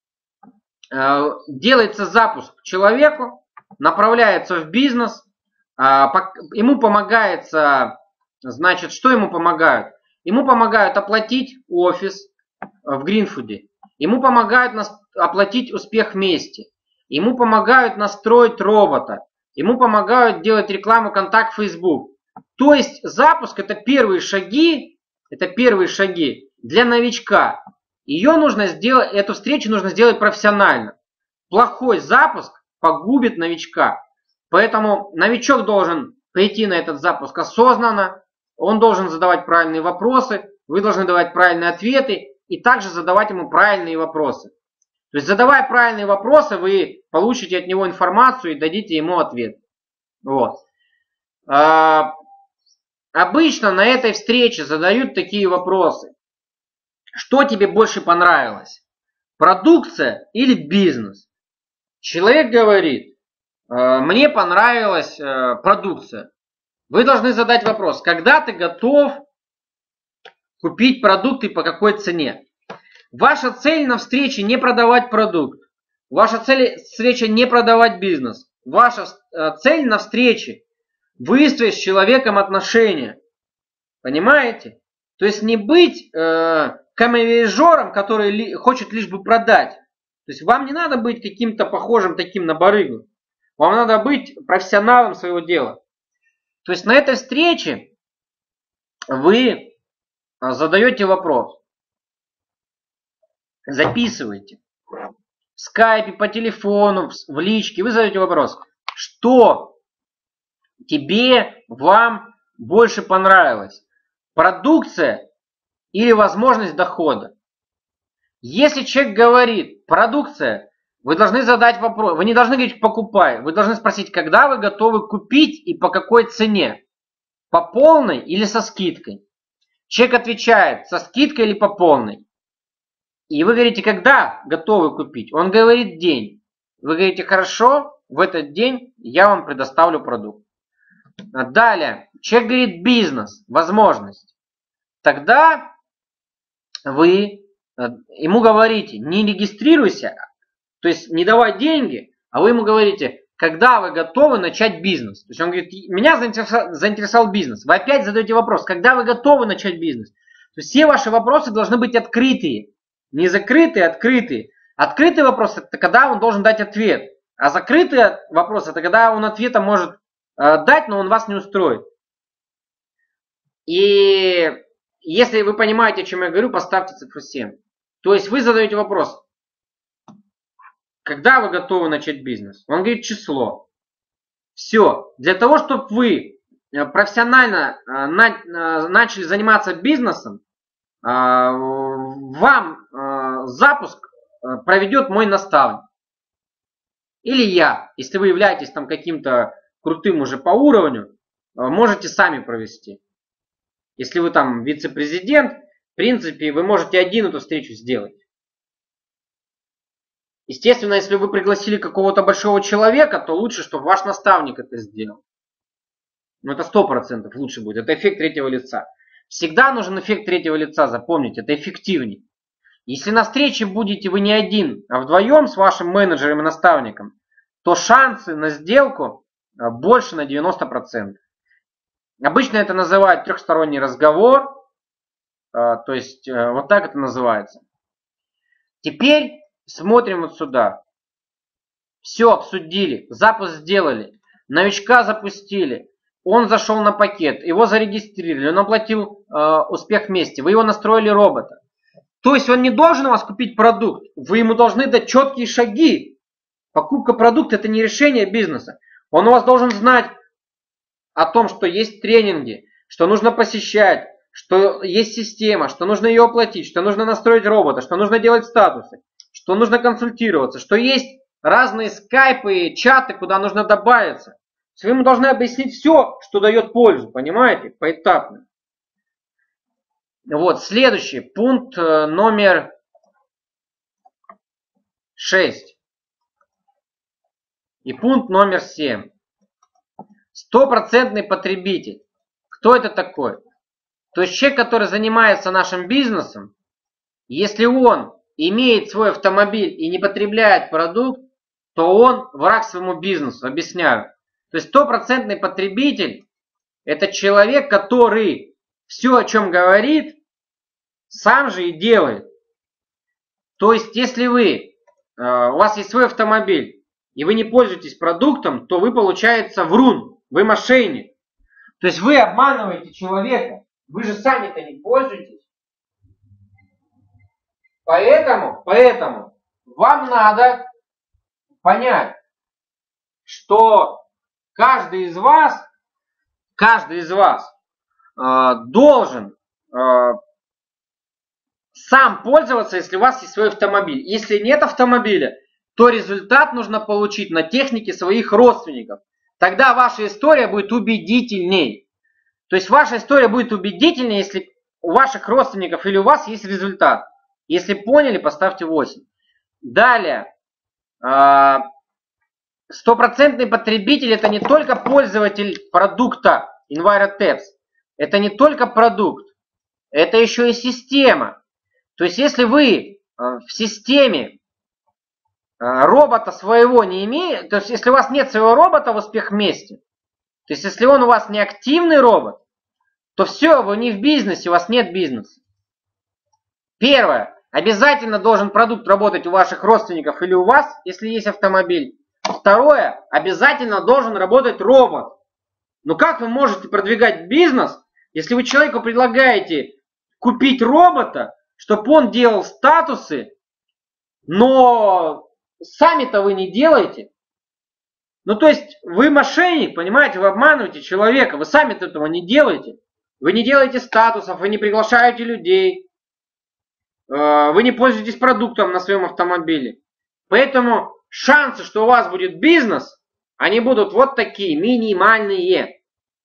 Делается запуск человеку, направляется в бизнес, ему помогается, значит, что ему помогают? Ему помогают оплатить офис в Гринфуде, ему помогают оплатить успех вместе, ему помогают настроить робота, ему помогают делать рекламу контакт Facebook. То есть запуск это первые шаги для новичка. Эту встречу нужно сделать профессионально. Плохой запуск погубит новичка. Поэтому новичок должен прийти на этот запуск осознанно, он должен задавать правильные вопросы, вы должны давать правильные ответы и также задавать ему правильные вопросы. То есть задавая правильные вопросы, вы получите от него информацию и дадите ему ответ. Вот. Обычно на этой встрече задают такие вопросы. Что тебе больше понравилось? Продукция или бизнес? Человек говорит, мне понравилась продукция. Вы должны задать вопрос, когда ты готов купить продукты по какой цене? Ваша цель на встрече не продавать продукт. Ваша цель встречи не продавать бизнес. Ваша цель на встрече выстроить с человеком отношения. Понимаете? То есть не быть камевиажером, который хочет лишь бы продать. То есть вам не надо быть каким-то похожим таким на барыгу. Вам надо быть профессионалом своего дела. То есть на этой встрече вы задаете вопрос. Записывайте. В скайпе, по телефону, в личке. Вы задаете вопрос. Что вам больше понравилось? Продукция или возможность дохода? Если человек говорит продукция, вы должны задать вопрос. Вы не должны говорить покупай. Вы должны спросить, когда вы готовы купить и по какой цене? По полной или со скидкой? Человек отвечает, со скидкой или по полной. И вы говорите, когда готовы купить? Он говорит день. Вы говорите, хорошо, в этот день я вам предоставлю продукт. Далее, человек говорит бизнес, возможность. Тогда вы ему говорите, не регистрируйся, то есть не давай деньги, а вы ему говорите, когда вы готовы начать бизнес. То есть он говорит, меня заинтересовал бизнес. Вы опять задаете вопрос, когда вы готовы начать бизнес. То есть все ваши вопросы должны быть открытые. Не закрытые, открытые. Открытый вопрос это когда он должен дать ответ. А закрытый вопрос это когда он ответа может дать, но он вас не устроит. И если вы понимаете, о чем я говорю, поставьте цифру 7. То есть вы задаете вопрос, когда вы готовы начать бизнес? Он говорит число. Все. Для того, чтобы вы профессионально начали заниматься бизнесом, вам запуск проведет мой наставник. Или я. Если вы являетесь там каким-то крутым уже по уровню, можете сами провести. Если вы там вице-президент, в принципе, вы можете один эту встречу сделать. Естественно, если вы пригласили какого-то большого человека, то лучше, чтобы ваш наставник это сделал. Ну, это 100% лучше будет. Это эффект третьего лица. Всегда нужен эффект третьего лица, запомните, это эффективнее. Если на встрече будете вы не один, а вдвоем с вашим менеджером и наставником, то шансы на сделку больше на 90%. Обычно это называют трехсторонний разговор, то есть вот так это называется. Теперь смотрим вот сюда. Все обсудили, запуск сделали, новичка запустили, он зашел на пакет, его зарегистрировали, он оплатил успех вместе, вы его настроили робота. То есть он не должен у вас купить продукт, вы ему должны дать четкие шаги. Покупка продукта — это не решение бизнеса. Он у вас должен знать о том, что есть тренинги, что нужно посещать, что есть система, что нужно ее оплатить, что нужно настроить робота, что нужно делать статусы, что нужно консультироваться, что есть разные скайпы, чаты, куда нужно добавиться. Вы ему должны объяснить все, что дает пользу, понимаете, поэтапно. Вот, следующий пункт номер 6. И пункт номер 7. Стопроцентный потребитель. Кто это такой? То есть человек, который занимается нашим бизнесом, если он имеет свой автомобиль и не потребляет продукт, то он враг своему бизнесу. Объясняю. То есть стопроцентный потребитель — это человек, который все, о чем говорит, сам же и делает. То есть если у вас есть свой автомобиль, и вы не пользуетесь продуктом, то вы, получается, врун, вы мошенник. То есть вы обманываете человека, вы же сами-то не пользуетесь. Поэтому вам надо понять, что каждый из вас должен сам пользоваться, если у вас есть свой автомобиль. Если нет автомобиля, то результат нужно получить на технике своих родственников. Тогда ваша история будет убедительней. То есть ваша история будет убедительней, если у ваших родственников или у вас есть результат. Если поняли, поставьте 8. Далее. Стопроцентный потребитель — это не только пользователь продукта Enviroteps. Это не только продукт. Это еще и система. То есть если вы в системе робота своего не имеете, то есть если у вас нет своего робота в успех вместе, то есть если он у вас не активный робот, то все, вы не в бизнесе, у вас нет бизнеса. Первое. Обязательно должен продукт работать у ваших родственников или у вас, если есть автомобиль. Второе. Обязательно должен работать робот. Но как вы можете продвигать бизнес, если вы человеку предлагаете купить робота, чтобы он делал статусы, но сами-то вы не делаете? Ну, то есть вы мошенник, понимаете, вы обманываете человека, вы сами-то этого не делаете. Вы не делаете статусов, вы не приглашаете людей, вы не пользуетесь продуктом на своем автомобиле. Поэтому шансы, что у вас будет бизнес, они будут вот такие, минимальные.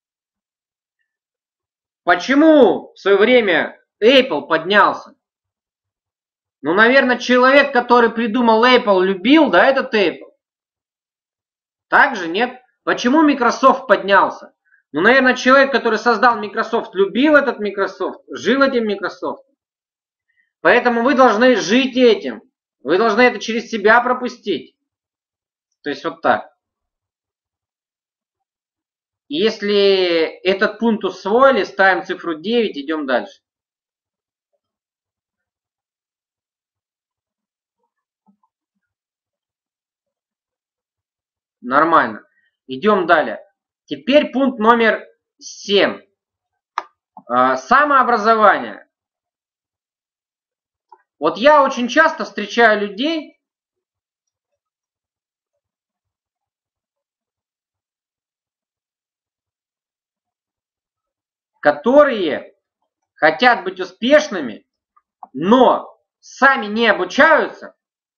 Почему в свое время Apple поднялся? Ну, наверное, человек, который придумал Apple, любил, да, этот Apple. Так же, нет? Почему Microsoft поднялся? Ну, наверное, человек, который создал Microsoft, любил этот Microsoft, жил этим Microsoft. Поэтому вы должны жить этим. Вы должны это через себя пропустить. То есть вот так. Если этот пункт усвоили, ставим цифру 9, идем дальше. Нормально. Идем далее. Теперь пункт номер 7. Самообразование. Вот я очень часто встречаю людей, которые хотят быть успешными, но сами не обучаются,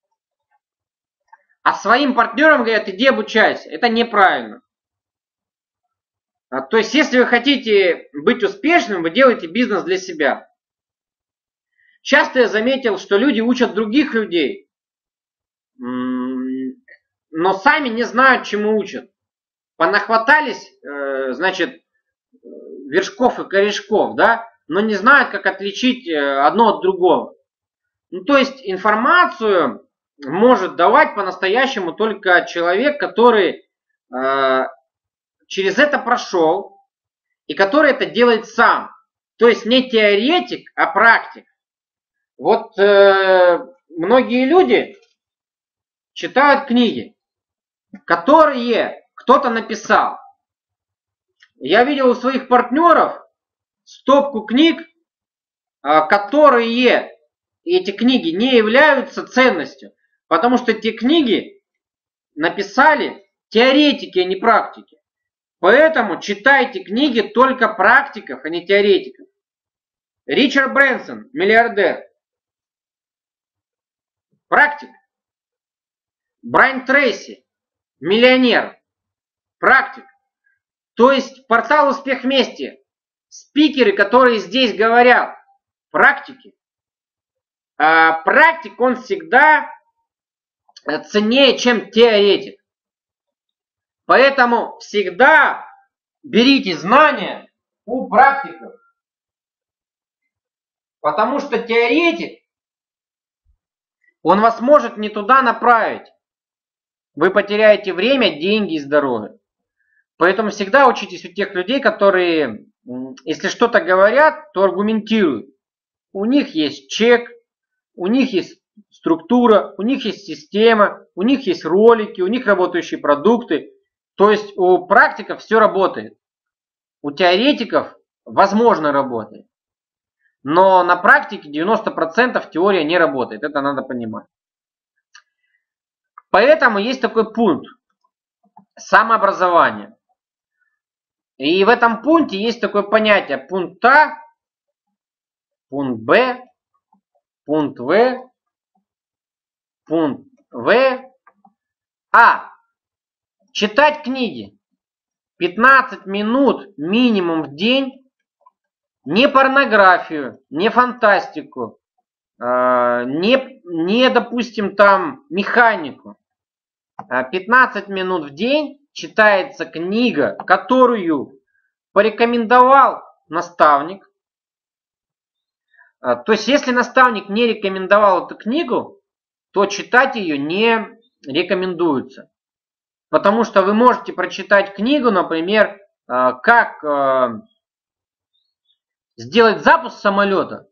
а своим партнерам говорят: иди обучайся. Это неправильно. То есть, если вы хотите быть успешным, вы делаете бизнес для себя. Часто я заметил, что люди учат других людей, но сами не знают, чему учат. Понахватались, значит, вершков и корешков, да, но не знают, как отличить одно от другого. Ну, то есть информацию может давать по-настоящему только человек, который через это прошел и который это делает сам. То есть не теоретик, а практик. Вот многие люди читают книги, которые кто-то написал. Я видел у своих партнеров стопку книг, которые эти книги не являются ценностью, потому что эти книги написали теоретики, а не практики. Поэтому читайте книги только практиков, а не теоретиков. Ричард Брэнсон, миллиардер. Практик. Брайан Трейси, миллионер. Практик. То есть портал «Успех вместе». Спикеры, которые здесь говорят, практики. А практик, он всегда ценнее, чем теоретик. Поэтому всегда берите знания у практиков. Потому что теоретик, он вас может не туда направить. Вы потеряете время, деньги и здоровье. Поэтому всегда учитесь у тех людей, которые, если что-то говорят, то аргументируют. У них есть чек, у них есть структура, у них есть система, у них есть ролики, у них работающие продукты. То есть у практиков все работает. У теоретиков возможно работает. Но на практике 90% теория не работает. Это надо понимать. Поэтому есть такой пункт. Самообразование. И в этом пункте есть такое понятие. Пункт А, пункт Б, пункт В, пункт В. А. Читать книги. 15 минут минимум в день. Не порнографию, не фантастику, не допустим, там механику. 15 минут в день читается книга, которую порекомендовал наставник. То есть, если наставник не рекомендовал эту книгу, то читать ее не рекомендуется. Потому что вы можете прочитать книгу, например, как сделать запуск самолета.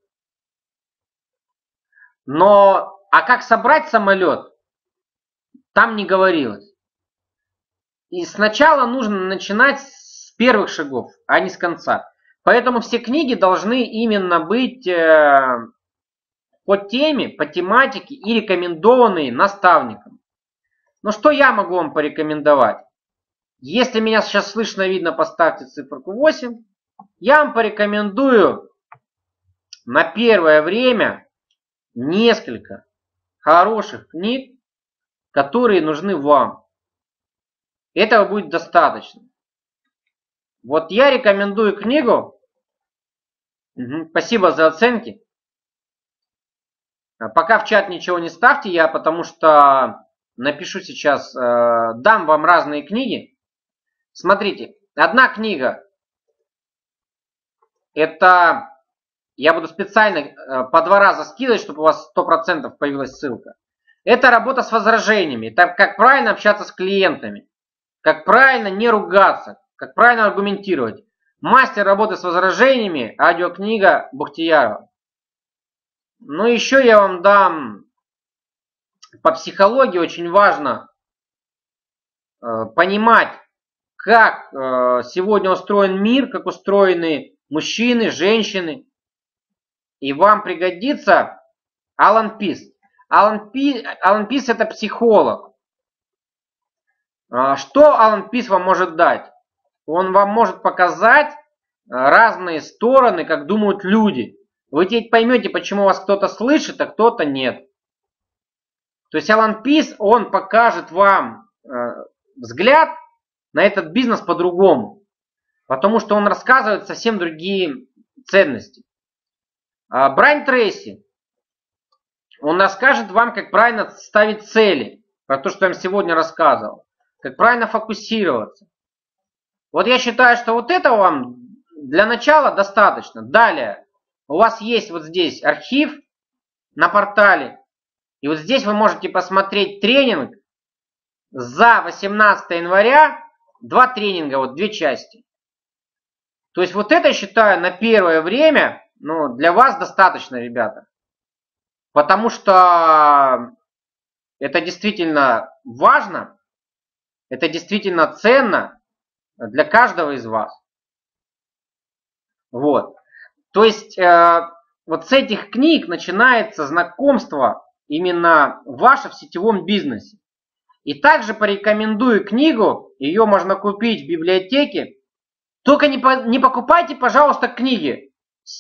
Но, как собрать самолет, там не говорилось. И сначала нужно начинать с первых шагов, а не с конца. Поэтому все книги должны именно быть по теме, по тематике и рекомендованные наставником. Но что я могу вам порекомендовать? Если меня сейчас слышно, видно, поставьте циферку 8. Я вам порекомендую на первое время несколько хороших книг, которые нужны вам. Этого будет достаточно. Вот я рекомендую книгу. Спасибо за оценки. Пока в чат ничего не ставьте, я потому что напишу сейчас, дам вам разные книги. Смотрите, одна книга. Это я буду специально по 2 раза скидывать, чтобы у вас 100% появилась ссылка. Это работа с возражениями. Это как правильно общаться с клиентами. Как правильно не ругаться. Как правильно аргументировать. Мастер работы с возражениями. Аудиокнига Бухтиярова. Ну еще я вам дам по психологии. Очень важно понимать, как сегодня устроен мир, как устроены мужчины, женщины. И вам пригодится Алан Пис. Алан Пис это психолог. Что Алан Пис вам может дать? Он вам может показать разные стороны, как думают люди. Вы теперь поймете, почему вас кто-то слышит, а кто-то нет. То есть Алан Пис, он покажет вам взгляд на этот бизнес по-другому. Потому что он рассказывает совсем другие ценности. Брайан Трейси, он расскажет вам, как правильно ставить цели. Про то, что я вам сегодня рассказывал. Как правильно фокусироваться. Вот я считаю, что вот это вам для начала достаточно. Далее у вас есть вот здесь архив на портале. И вот здесь вы можете посмотреть тренинг за 18 января. 2 тренинга, вот 2 части. То есть вот это, считаю, на первое время, ну, для вас достаточно, ребята. Потому что это действительно важно, это действительно ценно для каждого из вас. Вот. То есть вот с этих книг начинается знакомство именно ваше в сетевом бизнесе. И также порекомендую книгу, ее можно купить в библиотеке. Только не покупайте, пожалуйста, книги.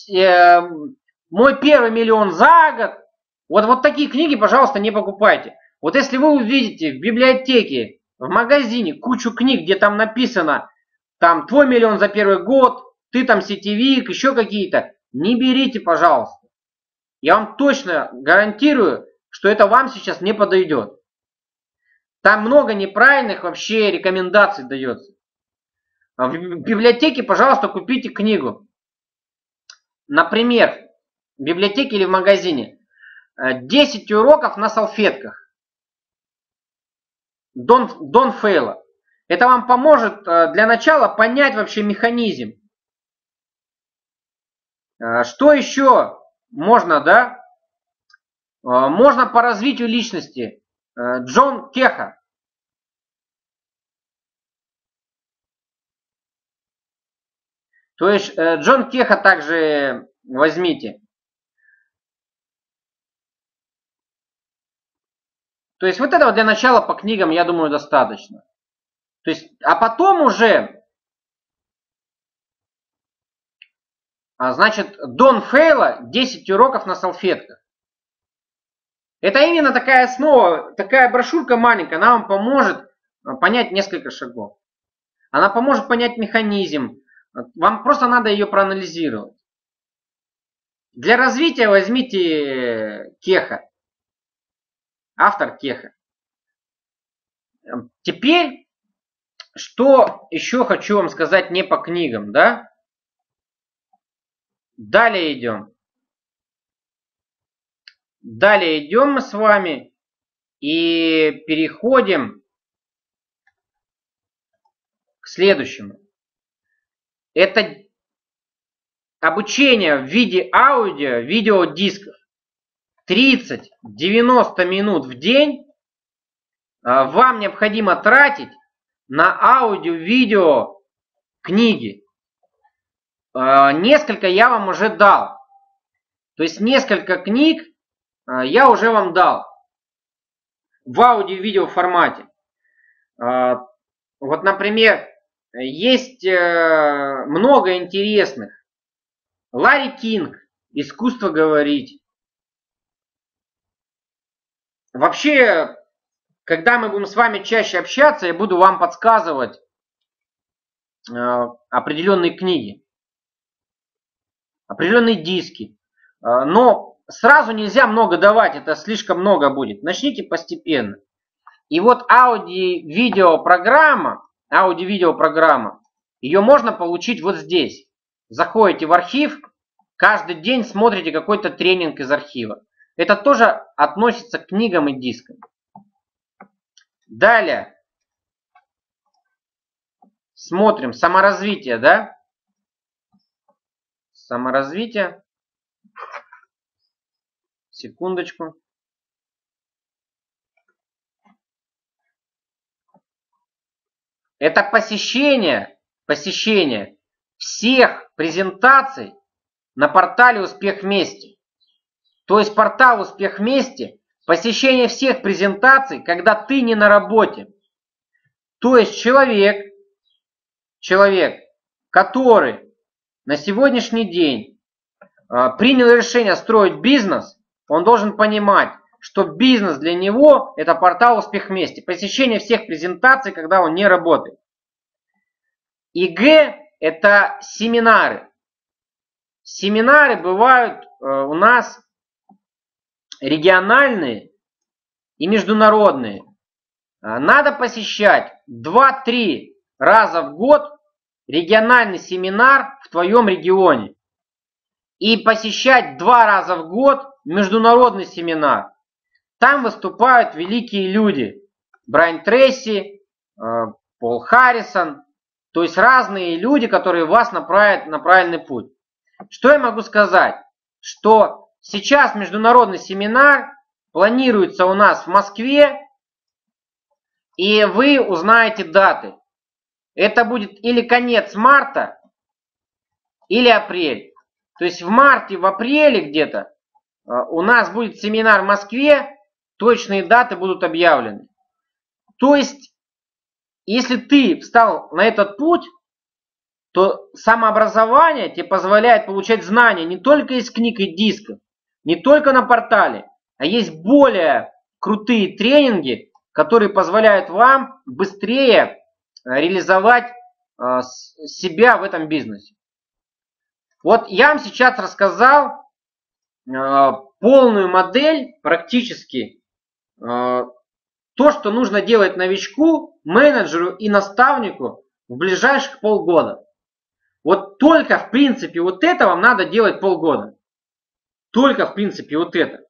«Мой первый миллион за год». Вот такие книги, пожалуйста, не покупайте. Вот если вы увидите в библиотеке, в магазине кучу книг, где там написано, там «Твой миллион за первый год», «Ты там сетевик», еще какие-то, не берите, пожалуйста. Я вам точно гарантирую, что это вам сейчас не подойдет. Там много неправильных вообще рекомендаций дается. В библиотеке, пожалуйста, купите книгу. Например, в библиотеке или в магазине 10 уроков на салфетках. Дон Фейла. Это вам поможет для начала понять вообще механизм. Что еще можно, да? Можно по развитию личности. Джон Кеха. То есть Джон Кеха также возьмите. То есть вот этого для начала по книгам, я думаю, достаточно. То есть, а потом уже, значит, Дон Фейла 10 уроков на салфетках. Это именно такая основа, такая брошюрка маленькая, она вам поможет понять несколько шагов. Она поможет понять механизм. Вам просто надо ее проанализировать. Для развития возьмите Кеха. Автор Кеха. Теперь, что еще хочу вам сказать не по книгам, да? Далее идем. Далее идем мы с вами и переходим к следующему. Это обучение в виде аудио, видеодисков. 30-90 минут в день вам необходимо тратить на аудио-видео книги. Несколько я вам уже дал. То есть несколько книг я уже вам дал в аудио-видео формате. Вот, например, есть много интересных. Ларри Кинг, «Искусство говорить». Вообще, когда мы будем с вами чаще общаться, я буду вам подсказывать определенные книги, определенные диски. Но сразу нельзя много давать, это слишком много будет. Начните постепенно. И вот аудио-видеопрограмма, ее можно получить вот здесь. Заходите в архив, каждый день смотрите какой-то тренинг из архива. Это тоже относится к книгам и дискам. Далее. Смотрим саморазвитие, да? Саморазвитие. Секундочку. Это посещение всех презентаций на портале «Успех вместе». То есть портал «Успех вместе» – посещение всех презентаций, когда ты не на работе. То есть человек, который на сегодняшний день принял решение строить бизнес, он должен понимать, что бизнес для него – это портал «Успех вместе». Посещение всех презентаций, когда он не работает. И Г – это семинары. Семинары бывают у нас региональные и международные. Надо посещать 2-3 раза в год региональный семинар в твоем регионе и посещать 2 раза в год международный семинар. Там выступают великие люди. Брайан Трейси, Пол Харрисон, то есть разные люди, которые вас направят на правильный путь. Что я могу сказать? Что сейчас международный семинар планируется у нас в Москве, и вы узнаете даты. Это будет или конец марта, или апрель. То есть в марте, в апреле где-то у нас будет семинар в Москве, точные даты будут объявлены. То есть, если ты встал на этот путь, то самообразование тебе позволяет получать знания не только из книг и дисков, не только на портале, а есть более крутые тренинги, которые позволяют вам быстрее реализовать себя в этом бизнесе. Вот я вам сейчас рассказал полную модель, практически то, что нужно делать новичку, менеджеру и наставнику в ближайших полгода. Вот только в принципе вот это вам надо делать полгода. Только в принципе вот это.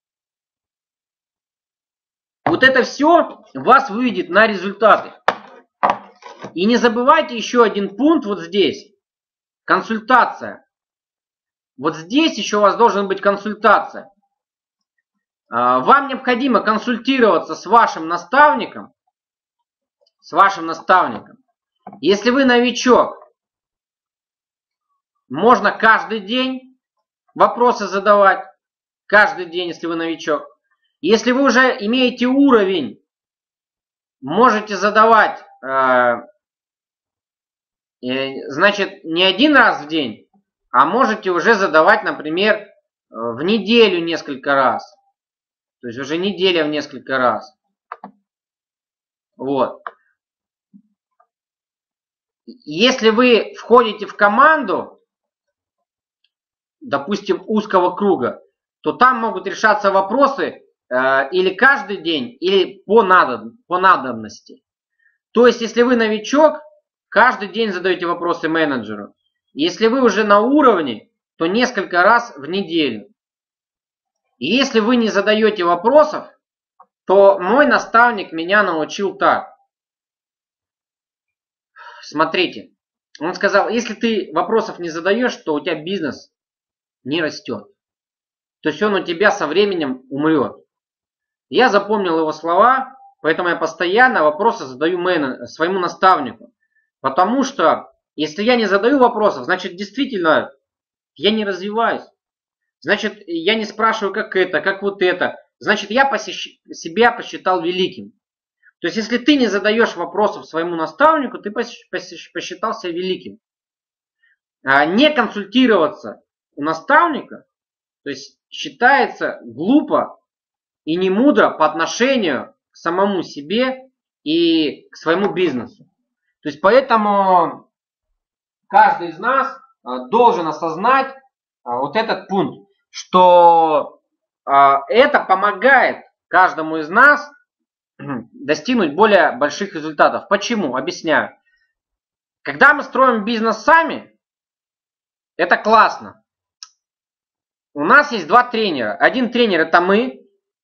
Вот это все вас выведет на результаты. И не забывайте еще один пункт вот здесь. Консультация. Вот здесь еще у вас должен быть консультация. Вам необходимо консультироваться с вашим наставником. Если вы новичок, можно каждый день вопросы задавать. Каждый день, если вы новичок. Если вы уже имеете уровень, можете задавать, значит, не один раз в день, а можете уже задавать, например, в неделю несколько раз. То есть уже неделя в несколько раз. Вот. Если вы входите в команду, допустим, узкого круга, то там могут решаться вопросы или каждый день, или по надобности. То есть, если вы новичок, каждый день задаете вопросы менеджеру. Если вы уже на уровне, то несколько раз в неделю. И если вы не задаете вопросов, то мой наставник меня научил так. Смотрите, он сказал, если ты вопросов не задаешь, то у тебя бизнес не растет. То есть он у тебя со временем умрет. Я запомнил его слова, поэтому я постоянно вопросы задаю своему наставнику. Потому что если я не задаю вопросов, значит действительно я не развиваюсь. Значит я не спрашиваю, как это, как вот это. Значит я себя посчитал великим. То есть если ты не задаешь вопросов своему наставнику, ты посчитал себя великим. Не консультироваться у наставника, то есть считается глупо и не мудро по отношению к самому себе и к своему бизнесу. То есть поэтому каждый из нас должен осознать вот этот пункт, что это помогает каждому из нас достигнуть более больших результатов. Почему? Объясняю. Когда мы строим бизнес сами, это классно. У нас есть 2 тренера. Один тренер это мы.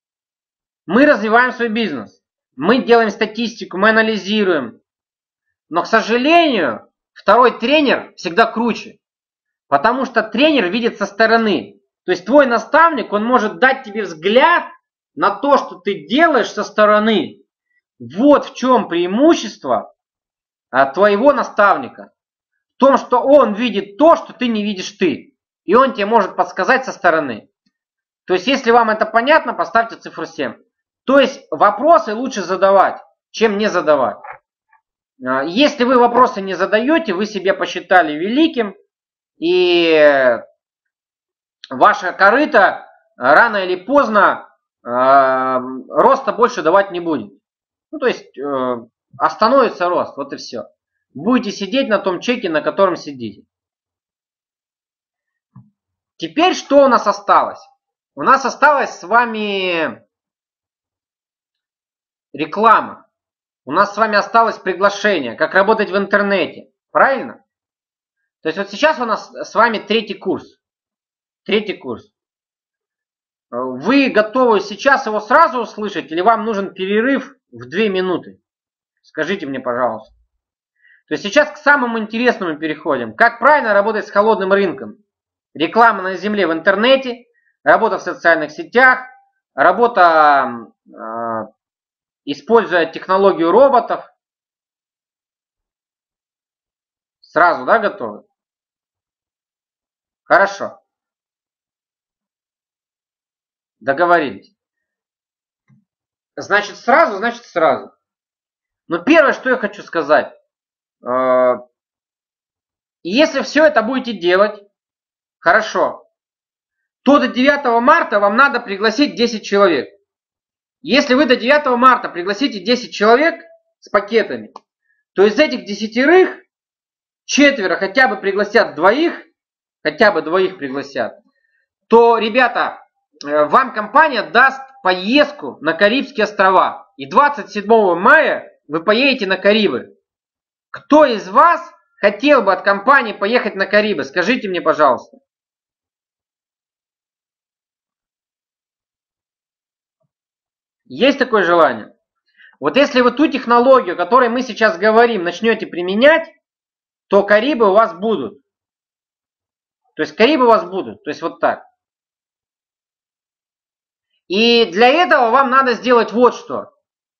Мы развиваем свой бизнес. Мы делаем статистику, мы анализируем. Но, к сожалению, второй тренер всегда круче. Потому что тренер видит со стороны. То есть твой наставник, он может дать тебе взгляд на то, что ты делаешь со стороны. Вот в чем преимущество твоего наставника. В том, что он видит то, что ты не видишь ты. И он тебе может подсказать со стороны. То есть, если вам это понятно, поставьте цифру 7. То есть, вопросы лучше задавать, чем не задавать. Если вы вопросы не задаете, вы себя посчитали великим, и ваша корыто рано или поздно роста больше давать не будет. Ну, то есть, остановится рост, вот и все. Будете сидеть на том чеке, на котором сидите. Теперь что у нас осталось? У нас осталась с вами реклама. У нас с вами осталось приглашение, как работать в интернете. Правильно? То есть вот сейчас у нас с вами третий курс. Третий курс. Вы готовы сейчас его сразу услышать или вам нужен перерыв в 2 минуты? Скажите мне, пожалуйста. То есть сейчас к самому интересному переходим. Как правильно работать с холодным рынком? Реклама на земле в интернете, работа в социальных сетях, работа, используя технологию роботов. Сразу, да, готовы? Хорошо. Договорились. Значит, сразу, значит, сразу. Но первое, что я хочу сказать. Если все это будете делать, хорошо, то до 9 марта вам надо пригласить 10 человек. Если вы до 9 марта пригласите 10 человек с пакетами, то из этих 10 4 хотя бы пригласят двоих, то, ребята, вам компания даст поездку на Карибские острова. И 27 мая вы поедете на Карибы. Кто из вас хотел бы от компании поехать на Карибы? Скажите мне, пожалуйста. Есть такое желание? Вот если вы ту технологию, о которой мы сейчас говорим, начнете применять, то Карибы у вас будут. То есть Карибы у вас будут. То есть вот так. И для этого вам надо сделать вот что.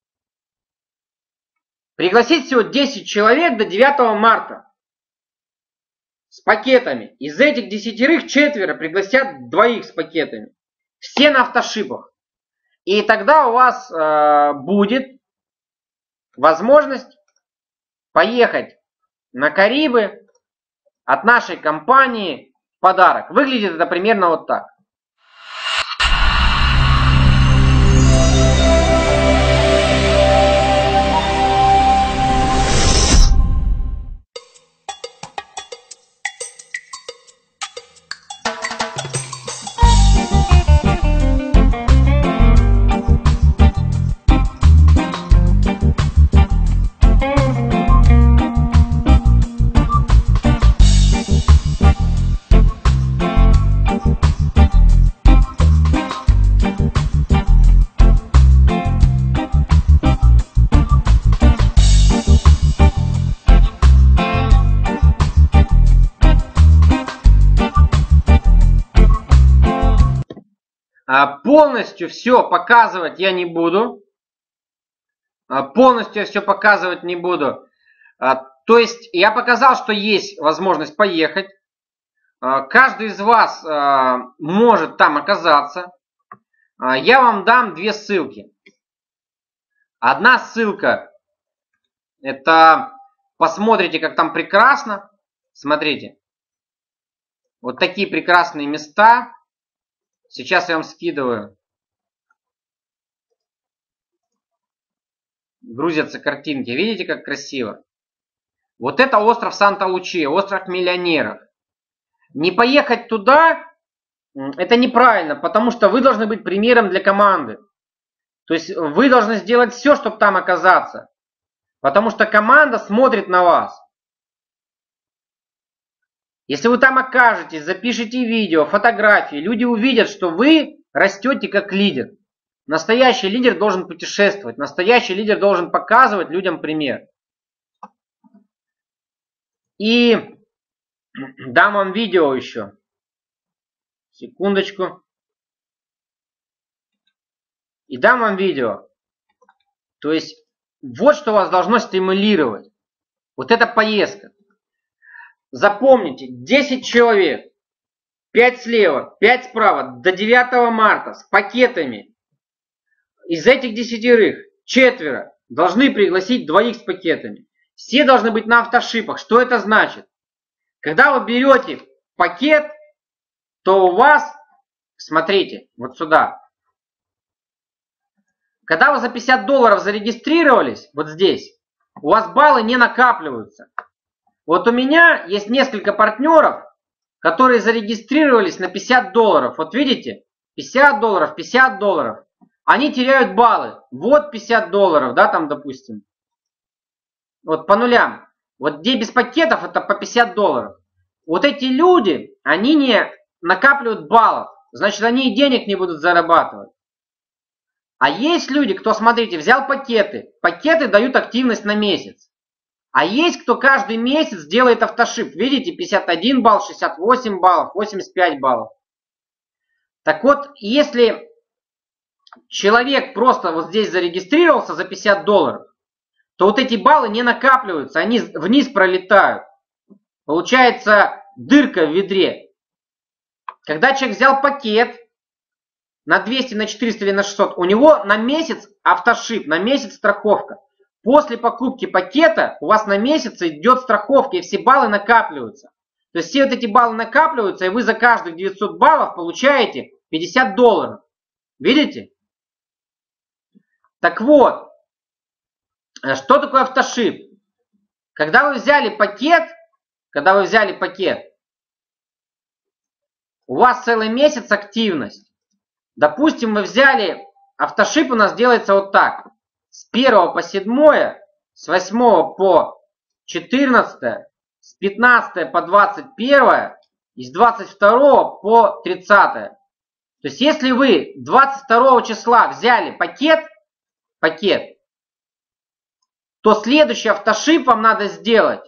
Пригласить всего 10 человек до 9 марта. С пакетами. Из этих 10 4 пригласят двоих с пакетами. Все на автошипах. И тогда у вас будет возможность поехать на Карибы от нашей компании в подарок. Выглядит это примерно вот так. Полностью все показывать я не буду. Полностью все показывать не буду. То есть я показал, что есть возможность поехать. Каждый из вас может там оказаться. Я вам дам 2 ссылки. Одна ссылка — это посмотрите, как там прекрасно. Смотрите. Вот такие прекрасные места. Сейчас я вам скидываю. Грузятся картинки. Видите, как красиво? Вот это остров Санта-Лучия, остров миллионеров. Не поехать туда — это неправильно, потому что вы должны быть примером для команды. То есть вы должны сделать все, чтобы там оказаться. Потому что команда смотрит на вас. Если вы там окажетесь, запишите видео, фотографии, люди увидят, что вы растете как лидер. Настоящий лидер должен путешествовать. Настоящий лидер должен показывать людям пример. И дам вам видео еще. Секундочку. И дам вам видео. То есть вот что вас должно стимулировать. Вот эта поездка. Запомните, 10 человек, 5 слева, 5 справа, до 9 марта с пакетами. Из этих 10 4 должны пригласить двоих с пакетами. Все должны быть на автошипах. Что это значит? Когда вы берете пакет, то у вас, смотрите, вот сюда. Когда вы за $50 зарегистрировались, вот здесь, у вас баллы не накапливаются. Вот у меня есть несколько партнеров, которые зарегистрировались на $50. Вот видите, $50, $50. Они теряют баллы. Вот $50, да, там, допустим. Вот по нулям. Вот где без пакетов, это по $50. Вот эти люди, они не накапливают баллов, значит, они и денег не будут зарабатывать. А есть люди, кто, смотрите, взял пакеты. Пакеты дают активность на месяц. А есть, кто каждый месяц делает автошип. Видите, 51 балл, 68 баллов, 85 баллов. Так вот, если человек просто вот здесь зарегистрировался за $50, то вот эти баллы не накапливаются, они вниз пролетают. Получается дырка в ведре. Когда человек взял пакет на 200, на 400 или на 600, у него на месяц автошип, на месяц страховка. После покупки пакета у вас на месяц идет страховка, и все баллы накапливаются. То есть все вот эти баллы накапливаются, и вы за каждых 900 баллов получаете $50. Видите? Так вот, что такое автошип? Когда вы взяли пакет, у вас целый месяц активность. Допустим, вы взяли, автошип у нас делается вот так. С 1 по 7, с 8 по 14, с 15 по 21 и с 22 по 30. То есть, если вы 22 числа взяли пакет, то следующий автошип вам надо сделать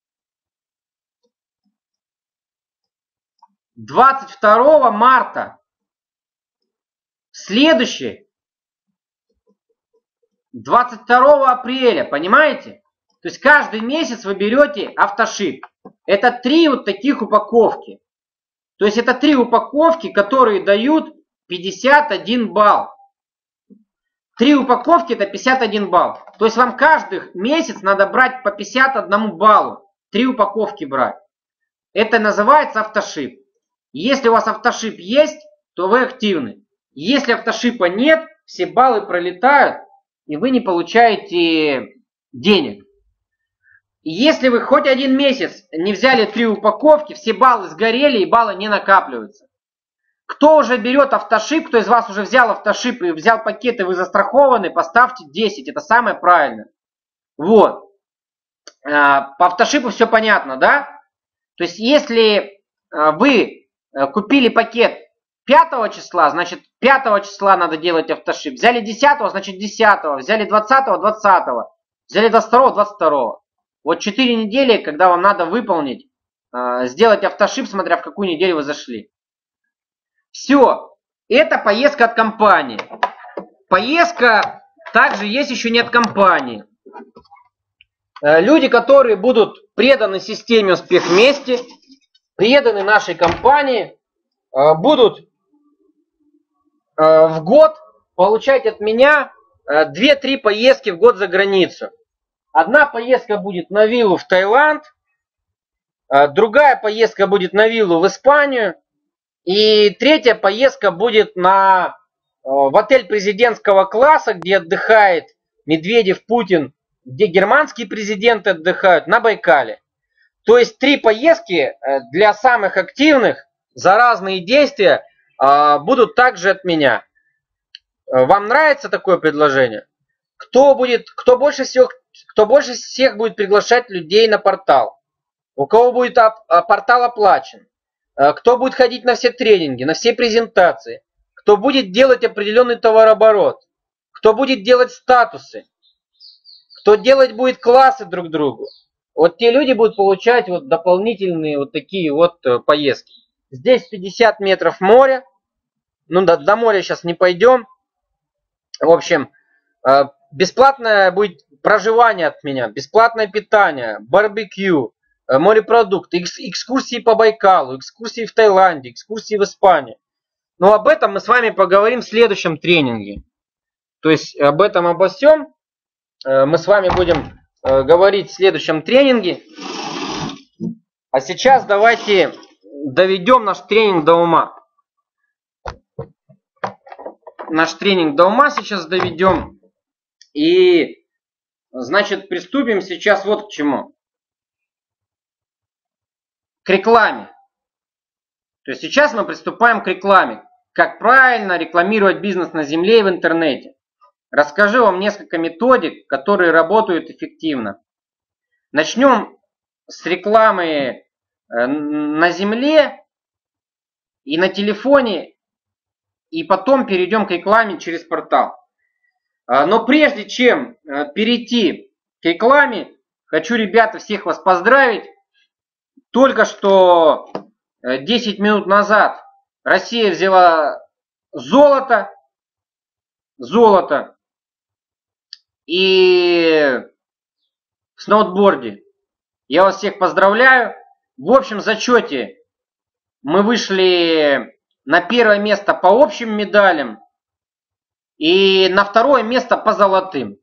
22 марта. Следующий 22 апреля, понимаете? То есть каждый месяц вы берете автошип. Это 3 вот таких упаковки. То есть это 3 упаковки, которые дают 51 балл. 3 упаковки это 51 балл. То есть вам каждый месяц надо брать по 51 баллу. 3 упаковки брать. Это называется автошип. Если у вас автошип есть, то вы активны. Если автошипа нет, все баллы пролетают, и вы не получаете денег. И если вы хоть один месяц не взяли 3 упаковки, все баллы сгорели, и баллы не накапливаются. Кто уже берет автошип, кто из вас уже взял автошип и взял пакеты, вы застрахованы, поставьте 10, это самое правильное. Вот. По автошипу все понятно, да? То есть если вы купили пакет 5 числа, значит 5 числа надо делать автошип. Взяли 10, значит 10. Взяли 20, 20. Взяли 22, 22. Вот 4 недели, когда вам надо выполнить, сделать автошип, смотря в какую неделю вы зашли. Все. Это поездка от компании. Поездка также есть еще не от компании. Люди, которые будут преданы системе «Успех вместе», преданы нашей компании, будут в год получать от меня 2-3 поездки в год за границу. Одна поездка будет на виллу в Таиланд, другая поездка будет на виллу в Испанию, и третья поездка будет в отель президентского класса, где отдыхает Медведев, Путин, где германские президенты отдыхают, на Байкале. То есть 3 поездки для самых активных за разные действия будут также от меня. Вам нравится такое предложение? Кто больше всех будет приглашать людей на портал? У кого будет портал оплачен? Кто будет ходить на все тренинги, на все презентации? Кто будет делать определенный товарооборот? Кто будет делать статусы? Кто делать будет классы друг другу? Вот те люди будут получать вот дополнительные вот такие вот поездки. Здесь 50 метров моря. Ну, до моря сейчас не пойдем. В общем, бесплатное будет проживание от меня, бесплатное питание, барбекю, морепродукты, экскурсии по Байкалу, экскурсии в Таиланде, экскурсии в Испании. Но об этом мы с вами поговорим в следующем тренинге. То есть обо всем мы с вами будем говорить в следующем тренинге. А сейчас давайте доведем наш тренинг до ума. Наш тренинг до ума сейчас доведем. И, значит, приступим сейчас вот к чему. К рекламе. То есть сейчас мы приступаем к рекламе. Как правильно рекламировать бизнес на земле и в интернете. Расскажу вам несколько методик, которые работают эффективно. Начнем с рекламы на земле и на телефоне, и потом перейдем к рекламе через портал. Но прежде чем перейти к рекламе, хочу, ребята, всех вас поздравить. Только что 10 минут назад Россия взяла золото и в сноуборде. Я вас всех поздравляю. В общем зачете мы вышли на первое место по общим медалям и на второе место по золотым.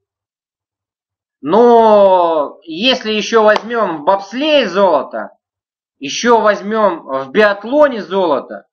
Но если еще возьмем в бобслее золото, еще возьмем в биатлоне золото,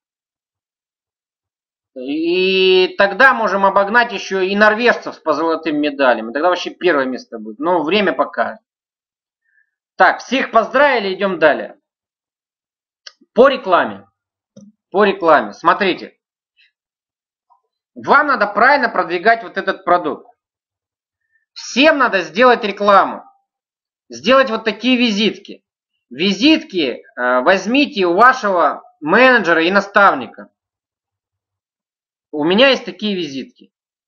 и тогда можем обогнать еще и норвежцев по золотым медалям. И тогда вообще первое место будет. Но время покажет. Так, всех поздравили, идем далее. По рекламе. Смотрите. Вам надо правильно продвигать вот этот продукт. Всем надо сделать рекламу. Сделать вот такие визитки. Визитки возьмите у вашего менеджера и наставника. У меня есть такие визитки.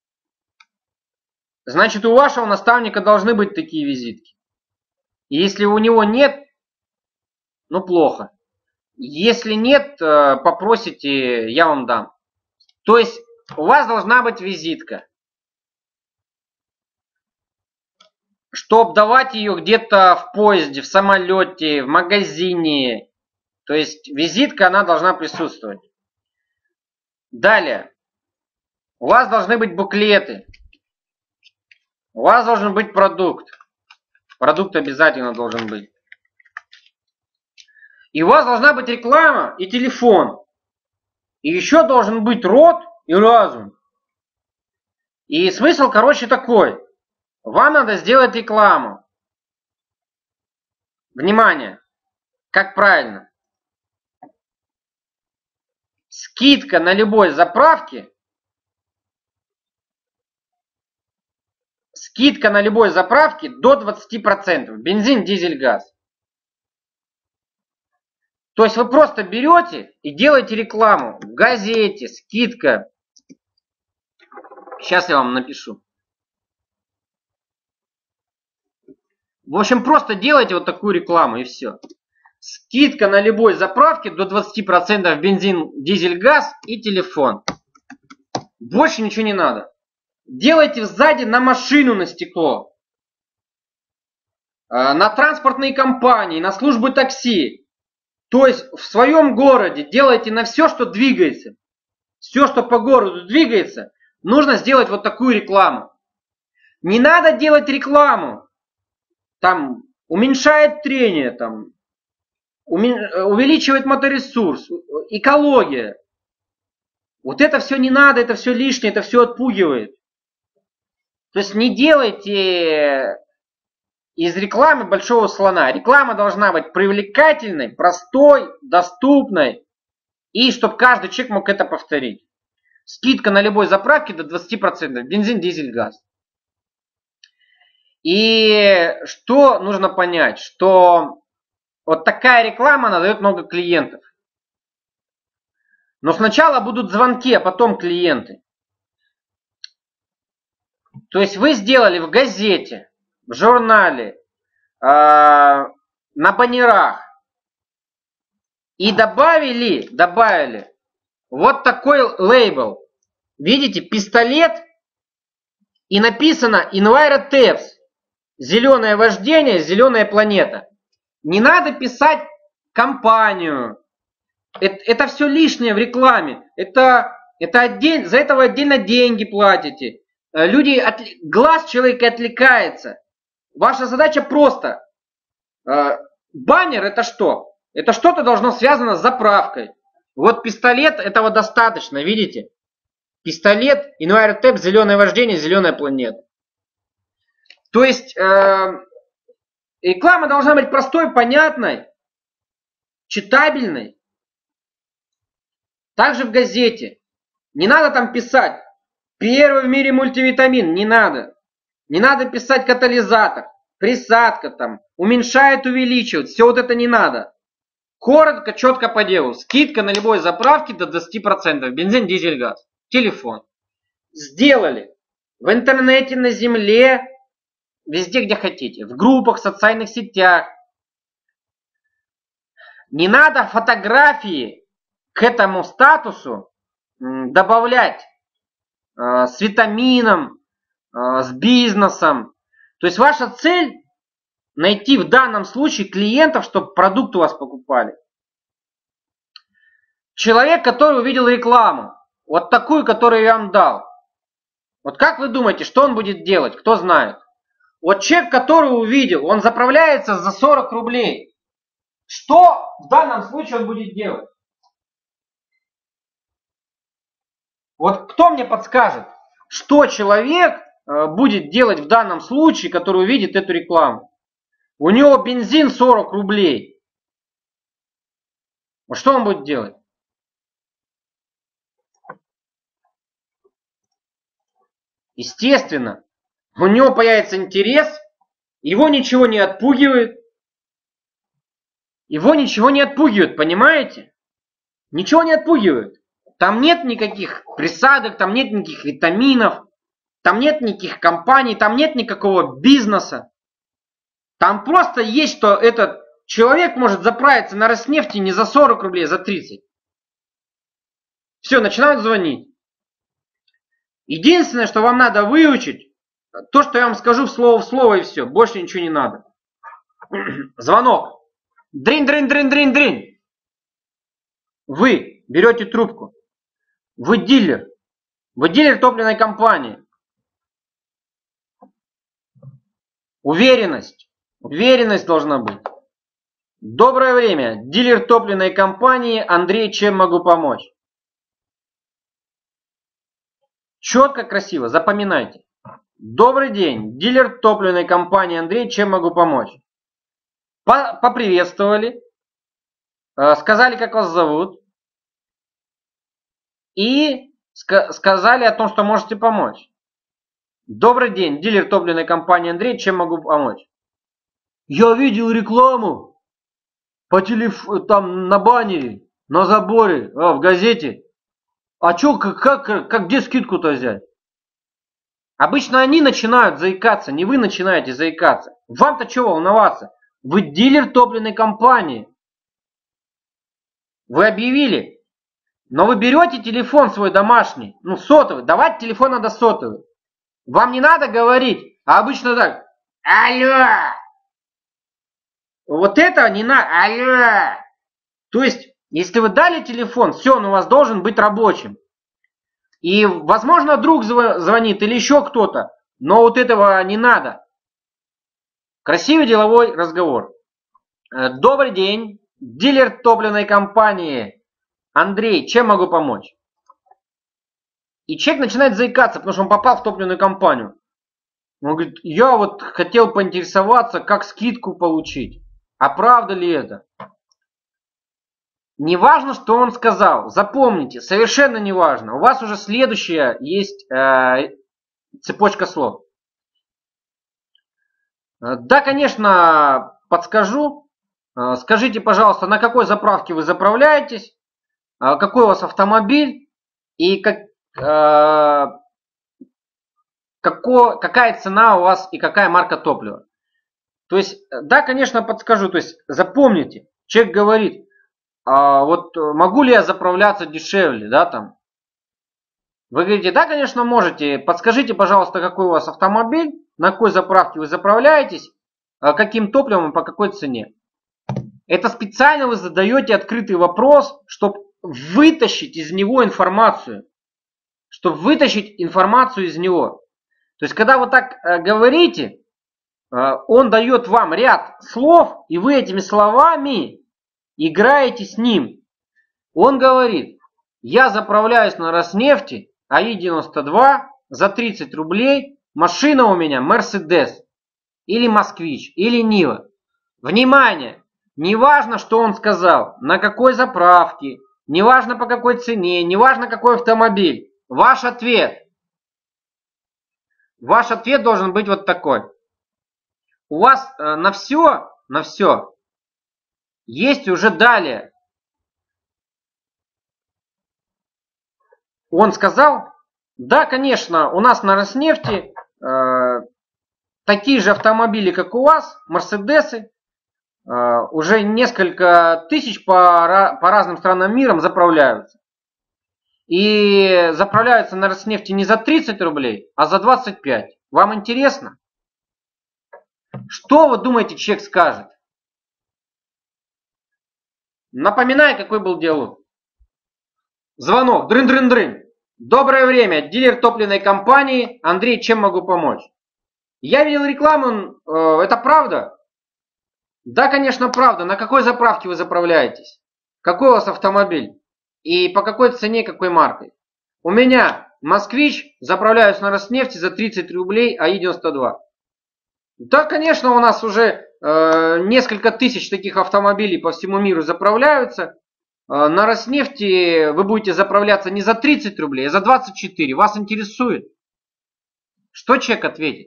Значит, у вашего наставника должны быть такие визитки. И если у него нет, ну плохо. Если нет, попросите, я вам дам. То есть у вас должна быть визитка. Чтобы давать ее где-то в поезде, в самолете, в магазине. То есть визитка, она должна присутствовать. Далее. У вас должны быть буклеты. У вас должен быть продукт. Продукт обязательно должен быть. И у вас должна быть реклама и телефон. И еще должен быть рот и разум. И смысл, короче, такой. Вам надо сделать рекламу. Внимание! Как правильно? Скидка на любой заправке. Скидка на любой заправке до 20%. Бензин, дизель, газ. То есть вы просто берете и делаете рекламу в газете, скидка. Сейчас я вам напишу. В общем, просто делайте вот такую рекламу и все. Скидка на любой заправке до 20% бензин, дизель, газ и телефон. Больше ничего не надо. Делайте сзади на машину, на стекло. На транспортные компании, на службы такси. То есть в своем городе делайте на все, что двигается. Все, что по городу двигается, нужно сделать вот такую рекламу. Не надо делать рекламу. Там уменьшает трение, там, увеличивает моторесурс, экология. Вот это все не надо, это все лишнее, это все отпугивает. То есть не делайте из рекламы большого слона. Реклама должна быть привлекательной, простой, доступной. И чтобы каждый человек мог это повторить. Скидка на любой заправке до 20%. Бензин, дизель, газ. И что нужно понять? Что вот такая реклама, она дает много клиентов. Но сначала будут звонки, а потом клиенты. То есть вы сделали в газете, в журнале, на баннерах и добавили вот такой лейбл. Видите, пистолет и написано EnviroTaps. Зеленое вождение, зеленая планета. Не надо писать компанию. Это все лишнее в рекламе. Это за этого отдельно деньги платите. Глаз человека отвлекается. Ваша задача просто. Баннер это что? Это что-то должно связано с заправкой. Вот пистолет, этого достаточно, видите? Пистолет, EnviroTaps, зеленое вождение, зеленая планета. То есть реклама должна быть простой, понятной, читабельной. Также в газете. Не надо там писать первый в мире мультивитамин, не надо. Не надо писать катализатор, присадка там, уменьшает, увеличивает, все вот это не надо. Коротко, четко по делу. Скидка на любой заправке до 20%. Бензин, дизель, газ. Телефон. Сделали. В интернете, на земле, везде, где хотите. В группах, в социальных сетях. Не надо фотографии к этому статусу добавлять с витамином, с бизнесом. То есть ваша цель найти в данном случае клиентов, чтобы продукт у вас покупали. Человек, который увидел рекламу, вот такую, которую я вам дал. Вот как вы думаете, что он будет делать? Кто знает? Вот человек, который увидел, он заправляется за 40 рублей. Что в данном случае он будет делать? Вот кто мне подскажет, что человек будет делать в данном случае, который увидит эту рекламу? У него бензин 40 рублей. Вот что он будет делать? Естественно, у него появится интерес, его ничего не отпугивает. Его ничего не отпугивает, понимаете? Ничего не отпугивает. Там нет никаких присадок, там нет никаких витаминов, там нет никаких компаний, там нет никакого бизнеса. Там просто есть, что этот человек может заправиться на Роснефти не за 40 рублей, а за 30. Все, начинают звонить. Единственное, что вам надо выучить, то, что я вам скажу в слово и все. Больше ничего не надо. Звонок. Дрин-дрин-дрин-дрин-дрин. Вы берете трубку. Вы дилер. Вы дилер топливной компании. Уверенность. Уверенность должна быть. Доброе время. Дилер топливной компании. Андрей, чем могу помочь? Четко, красиво. Запоминайте. Добрый день. Дилер топливной компании Андрей, чем могу помочь? Поприветствовали. Сказали, как вас зовут. И сказали о том, что можете помочь. Добрый день, дилер топливной компании Андрей, чем могу помочь? Я видел рекламу по там на баннере, на заборе, в газете. А что, где скидку-то взять? Обычно они начинают заикаться, не вы начинаете заикаться. Вам-то чего волноваться? Вы дилер топливной компании. Вы объявили. Но вы берете телефон свой домашний, сотовый, давать телефон надо сотовый. Вам не надо говорить, а обычно так. Алло! Вот это не надо. Алло! То есть, если вы дали телефон, все, он у вас должен быть рабочим. И, возможно, друг звонит или еще кто-то, но вот этого не надо. Красивый деловой разговор. Добрый день, дилер топливной компании Андрей, чем могу помочь? И человек начинает заикаться, потому что он попал в топливную компанию. Он говорит, я вот хотел поинтересоваться, как скидку получить. А правда ли это? Не важно, что он сказал. Запомните, совершенно не важно. У вас уже следующая есть цепочка слов. Да, конечно, подскажу. Скажите, пожалуйста, на какой заправке вы заправляетесь? Какой у вас автомобиль? И какая цена у вас и какая марка топлива? То есть, да, конечно, подскажу. То есть, запомните, человек говорит, вот могу ли я заправляться дешевле, да, там? Вы говорите, да, конечно, можете. Подскажите, пожалуйста, какой у вас автомобиль, на какой заправке вы заправляетесь, каким топливом и по какой цене. Это специально вы задаете открытый вопрос, чтобы вытащить из него информацию. Чтобы вытащить информацию из него. То есть, когда вы так говорите, он дает вам ряд слов, и вы этими словами играете с ним. Он говорит, я заправляюсь на Роснефти, АИ-92 за 30 рублей, машина у меня Мерседес, или Москвич, или Нива. Внимание! Не важно, что он сказал, на какой заправке, не важно по какой цене, не важно какой автомобиль. Ваш ответ. Ваш ответ должен быть вот такой. У вас на все Есть уже далее. Он сказал, да, конечно, у нас на Роснефти такие же автомобили, как у вас, Мерседесы, уже несколько тысяч по разным странам мира заправляются. И заправляются на Роснефти не за 30 рублей, а за 25. Вам интересно? Что вы думаете, человек скажет? Напоминаю, какой был диалог. Звонок. Дрын-дрын-дрын. Доброе время. Дилер топливной компании. Андрей, чем могу помочь? Я видел рекламу. Это правда? Да, конечно, правда. На какой заправке вы заправляетесь? Какой у вас автомобиль? И по какой цене, какой маркой? У меня Москвич. Заправляюсь на Роснефти за 30 рублей АИ-92. Да, конечно, у нас уже несколько тысяч таких автомобилей по всему миру заправляются. На Роснефти вы будете заправляться не за 30 рублей, а за 24. Вас интересует? Что человек ответит?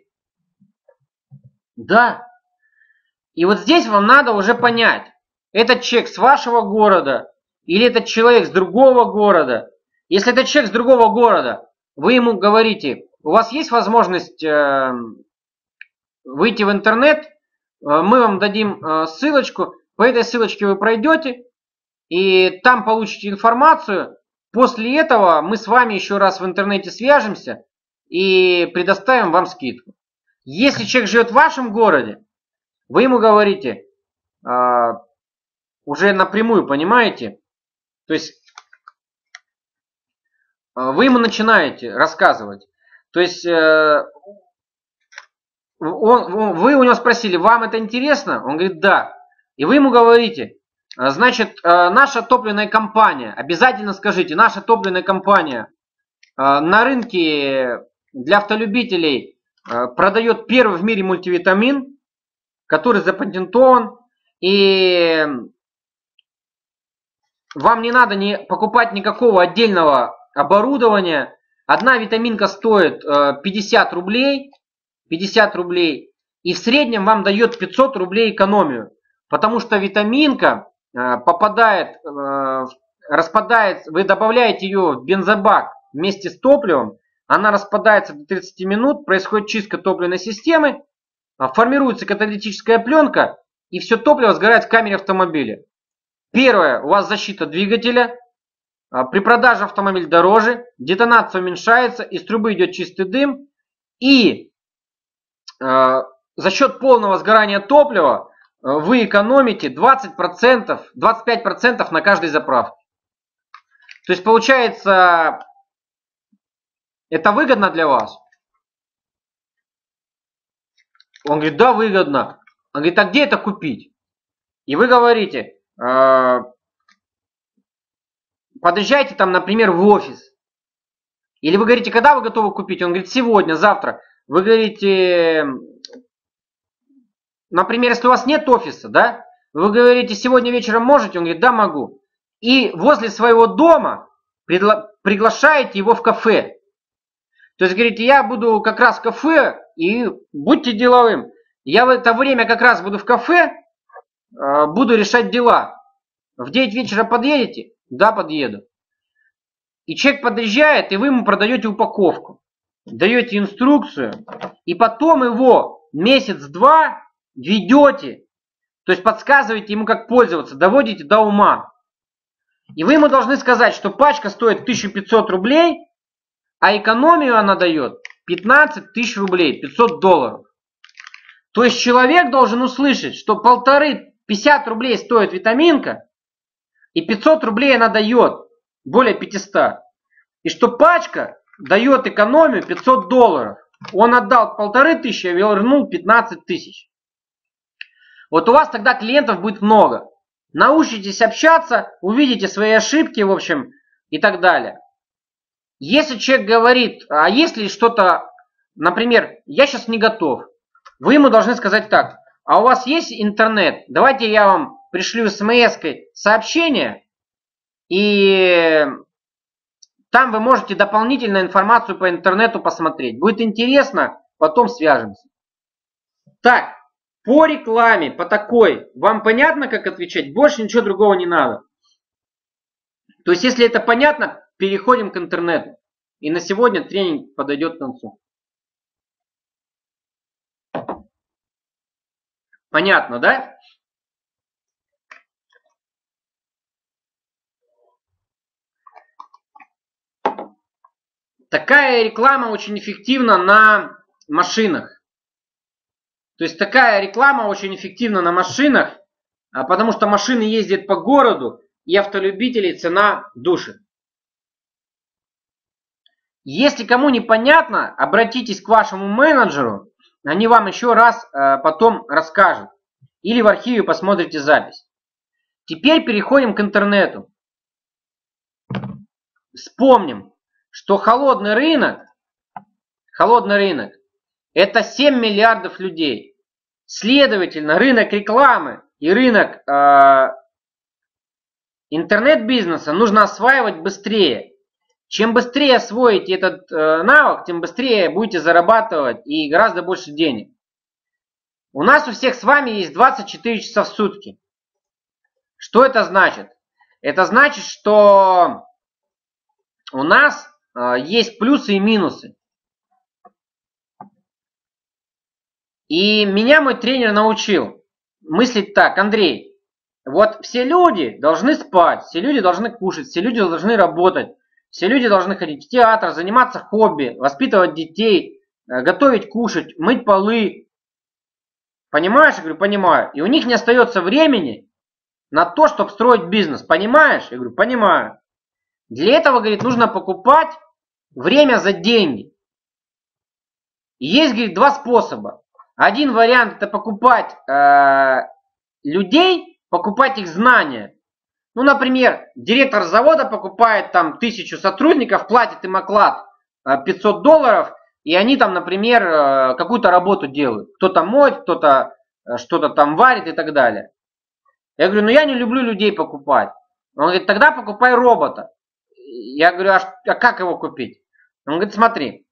Да. И вот здесь вам надо уже понять, этот человек с вашего города или этот человек с другого города. Если это человек с другого города, вы ему говорите, у вас есть возможность выйти в интернет, мы вам дадим ссылочку, по этой ссылочке вы пройдете, и там получите информацию. После этого мы с вами еще раз в интернете свяжемся и предоставим вам скидку. Если человек живет в вашем городе, вы ему говорите уже напрямую, понимаете? То есть вы ему начинаете рассказывать. То есть вы у него спросили, вам это интересно? Он говорит, да. И вы ему говорите, значит, наша топливная компания, обязательно скажите, наша топливная компания на рынке для автолюбителей продает первый в мире мультивитамин, который запатентован, и вам не надо покупать никакого отдельного оборудования. Одна витаминка стоит 50 рублей, и в среднем вам дает 500 рублей экономию, потому что витаминка попадает, распадается, вы добавляете ее в бензобак вместе с топливом, она распадается до 30 минут, происходит чистка топливной системы, формируется каталитическая пленка, и все топливо сгорает в камере автомобиля. Первое, у вас защита двигателя, при продаже автомобиль дороже, детонация уменьшается, из трубы идет чистый дым, и за счет полного сгорания топлива вы экономите 20%, 25% на каждой заправке. То есть получается, это выгодно для вас? Он говорит, да, выгодно. Он говорит, а где это купить? И вы говорите, подъезжайте там, например, в офис. Или вы говорите, когда вы готовы купить? Он говорит, сегодня, завтра. Вы говорите, например, если у вас нет офиса, да? Вы говорите, сегодня вечером можете? Он говорит, да, могу. И возле своего дома приглашаете его в кафе. То есть говорите, я буду как раз в кафе, и будьте деловым. Я в это время как раз буду в кафе, буду решать дела. В 9 вечера подъедете? Да, подъеду. И человек подъезжает, и вы ему продаете упаковку. Даете инструкцию, и потом его месяц-два ведете. То есть подсказываете ему, как пользоваться, доводите до ума. И вы ему должны сказать, что пачка стоит 1500 рублей, а экономию она дает 15 тысяч рублей, 500 долларов. То есть человек должен услышать, что 50 рублей стоит витаминка, и 500 рублей она дает, более 500. И что пачка дает экономию 500 долларов. Он отдал 1500, а вернул 15 тысяч. Вот у вас тогда клиентов будет много. Научитесь общаться, увидите свои ошибки, в общем, и так далее. Если человек говорит, а если что-то, например, я сейчас не готов, вы ему должны сказать так, а у вас есть интернет? Давайте я вам пришлю смс-кой сообщение, и там вы можете дополнительную информацию по интернету посмотреть. Будет интересно, потом свяжемся. Так, по рекламе, по такой, вам понятно, как отвечать? Больше ничего другого не надо. То есть, если это понятно, переходим к интернету. И на сегодня тренинг подойдет к концу. Понятно, да? Такая реклама очень эффективна на машинах. То есть такая реклама очень эффективна на машинах, потому что машины ездят по городу, и автолюбителей цена душит. Если кому непонятно, обратитесь к вашему менеджеру, они вам еще раз потом расскажут. Или в архиве посмотрите запись. Теперь переходим к интернету. Вспомним, что холодный рынок это 7 миллиардов людей. Следовательно, рынок рекламы и рынок интернет-бизнеса нужно осваивать быстрее. Чем быстрее освоите этот навык, тем быстрее будете зарабатывать и гораздо больше денег. У нас у всех с вами есть 24 часа в сутки. Что это значит? Это значит, что у нас есть плюсы и минусы. И меня мой тренер научил мыслить так: Андрей, вот все люди должны спать, все люди должны кушать, все люди должны работать, все люди должны ходить в театр, заниматься хобби, воспитывать детей, готовить, кушать, мыть полы. Понимаешь? Я говорю, понимаю. И у них не остается времени на то, чтобы строить бизнес. Понимаешь? Я говорю, понимаю. Для этого, говорит, нужно покупать время за деньги. И есть, говорит, два способа. Один вариант это покупать людей, покупать их знания. Ну, например, директор завода покупает там 1000 сотрудников, платит им оклад $500, и они там, например, какую-то работу делают. Кто-то моет, кто-то что-то там варит и так далее. Я говорю, ну я не люблю людей покупать. Он говорит, тогда покупай робота. Я говорю, а как его купить? Он говорит, смотри.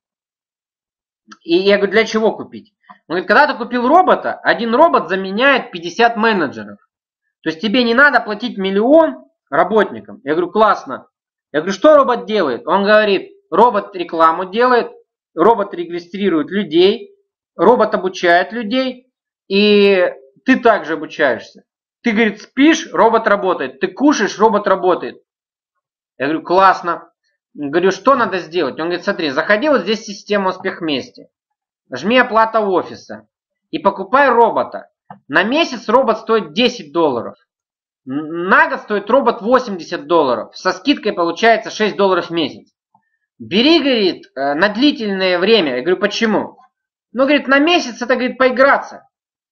И я говорю, для чего купить? Он говорит, когда ты купил робота, один робот заменяет 50 менеджеров. То есть тебе не надо платить 1 000 000 работникам. Я говорю, классно. Я говорю, что робот делает? Он говорит, робот рекламу делает, робот регистрирует людей, робот обучает людей, и ты также обучаешься. Ты, говорит, спишь, робот работает. Ты кушаешь, робот работает. Я говорю, классно. Говорю, что надо сделать? Он говорит, смотри, заходи вот здесь в систему «Успех вместе». Жми оплата офиса и покупай робота. На месяц робот стоит $10. На год стоит робот $80. Со скидкой получается $6 в месяц. Бери, говорит, на длительное время. Я говорю, почему? Ну, говорит, на месяц это, говорит, поиграться.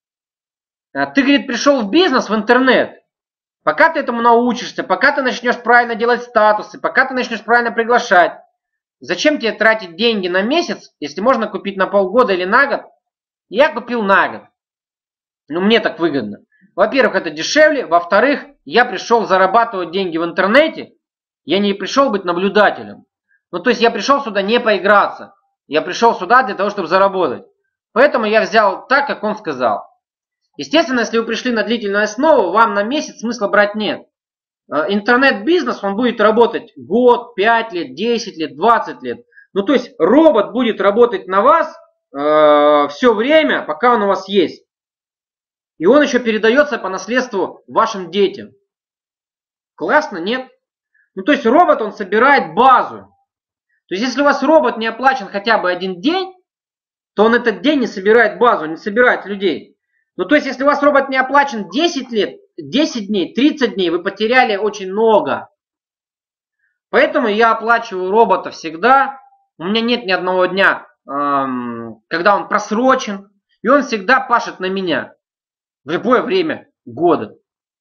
Ты, говорит, пришел в бизнес, в интернет. Пока ты этому научишься, пока ты начнешь правильно делать статусы, пока ты начнешь правильно приглашать. Зачем тебе тратить деньги на месяц, если можно купить на полгода или на год? Я купил на год. Ну, мне так выгодно. Во-первых, это дешевле. Во-вторых, я пришел зарабатывать деньги в интернете. Я не пришел быть наблюдателем. Ну, то есть я пришел сюда не поиграться. Я пришел сюда для того, чтобы заработать. Поэтому я взял так, как он сказал. Естественно, если вы пришли на длительную основу, вам на месяц смысла брать нет. Интернет-бизнес, он будет работать год, 5 лет, 10 лет, 20 лет. Ну, то есть робот будет работать на вас все время, пока он у вас есть. И он еще передается по наследству вашим детям. Классно, нет? Ну, то есть робот, он собирает базу. То есть если у вас робот не оплачен хотя бы 1 день, то он этот день не собирает базу, не собирает людей. Ну, то есть, если у вас робот не оплачен 10 лет, 10 дней, 30 дней, вы потеряли очень много. Поэтому я оплачиваю робота всегда. У меня нет ни одного дня, когда он просрочен. И он всегда пашет на меня. В любое время года.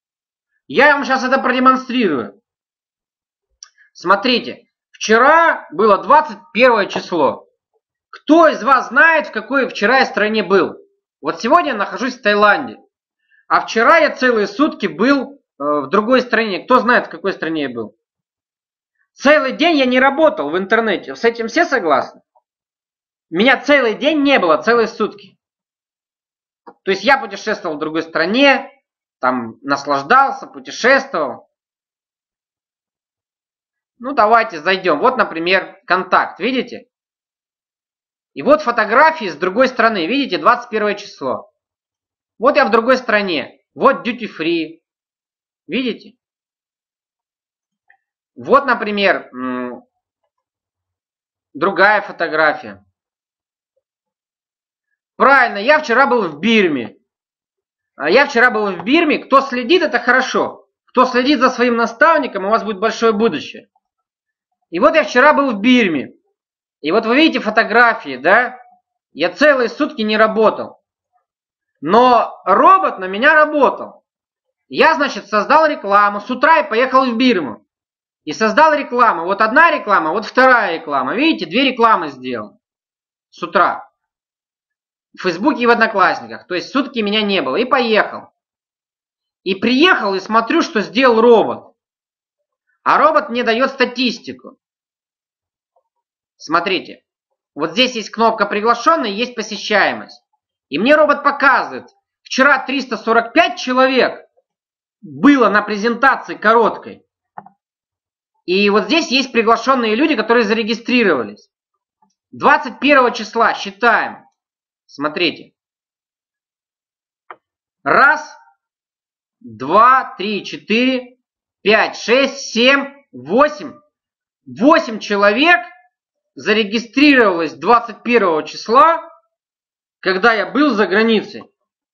Я вам сейчас это продемонстрирую. Смотрите. Вчера было 21 число. Кто из вас знает, в какой вчера я стране был? Вот сегодня я нахожусь в Таиланде. А вчера я целые сутки был в другой стране. Кто знает, в какой стране я был? Целый день я не работал в интернете. С этим все согласны? Меня целый день не было, целые сутки. То есть я путешествовал в другой стране, там наслаждался, путешествовал. Ну, давайте зайдем. Вот, например, контакт, видите? И вот фотографии с другой стороны, видите, 21 число. Вот я в другой стране. Вот duty free. Видите? Вот, например, другая фотография. Правильно, я вчера был в Бирме. Кто следит, это хорошо. Кто следит за своим наставником, у вас будет большое будущее. И вот я вчера был в Бирме. И вот вы видите фотографии, да? Я целые сутки не работал. Но робот на меня работал. Я, значит, создал рекламу с утра и поехал в Бирму. И создал рекламу. Вот одна реклама, вот вторая реклама. Видите, 2 рекламы сделал с утра. В Фейсбуке и в Одноклассниках. То есть сутки меня не было. И поехал. И приехал и смотрю, что сделал робот. А робот мне дает статистику. Смотрите. Вот здесь есть кнопка приглашенный, есть посещаемость. И мне робот показывает. Вчера 345 человек было на презентации короткой. И вот здесь есть приглашенные люди, которые зарегистрировались. 21 числа считаем. Смотрите. 1, 2, 3, 4, 5, 6, 7, 8. 8 человек зарегистрировалось 21 числа, когда я был за границей.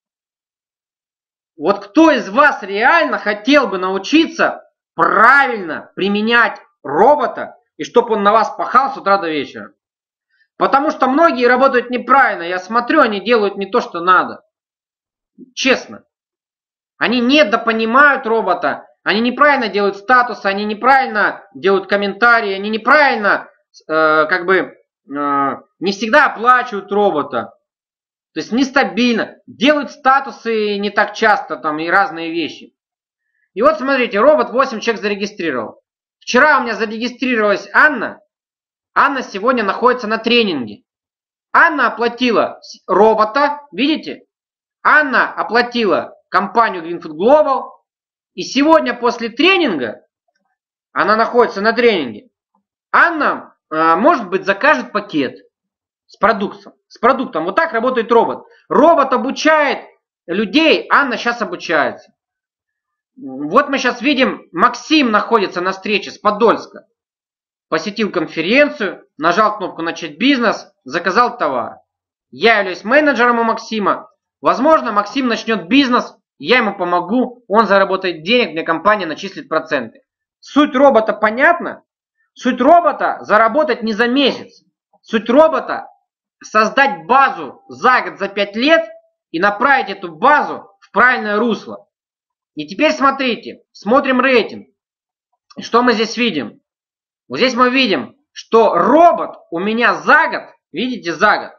Вот кто из вас реально хотел бы научиться правильно применять робота, и чтобы он на вас пахал с утра до вечера? Потому что многие работают неправильно. Я смотрю, они делают не то, что надо. Честно. Они недопонимают робота. Они неправильно делают статусы, они неправильно делают комментарии, они неправильно, не всегда оплачивают робота. То есть нестабильно. Делают статусы не так часто там и разные вещи. И вот смотрите, робот 8 человек зарегистрировал. Вчера у меня зарегистрировалась Анна. Анна сегодня находится на тренинге. Анна оплатила робота, видите? Анна оплатила компанию Greenfood Global. И сегодня после тренинга, она находится на тренинге, Анна, может быть, закажет пакет с продуктом. Вот так работает робот. Робот обучает людей, Анна сейчас обучается. Вот мы сейчас видим, Максим находится на встрече с Подольска. Посетил конференцию, нажал кнопку «Начать бизнес», заказал товар. Я являюсь менеджером у Максима. Возможно, Максим начнет бизнес, я ему помогу, он заработает денег, мне компания начислит проценты. Суть робота понятна? Суть робота заработать не за месяц. Суть робота создать базу за год, за 5 лет и направить эту базу в правильное русло. И теперь смотрите, смотрим рейтинг. Что мы здесь видим? Вот здесь мы видим, что робот у меня за год, видите, за год,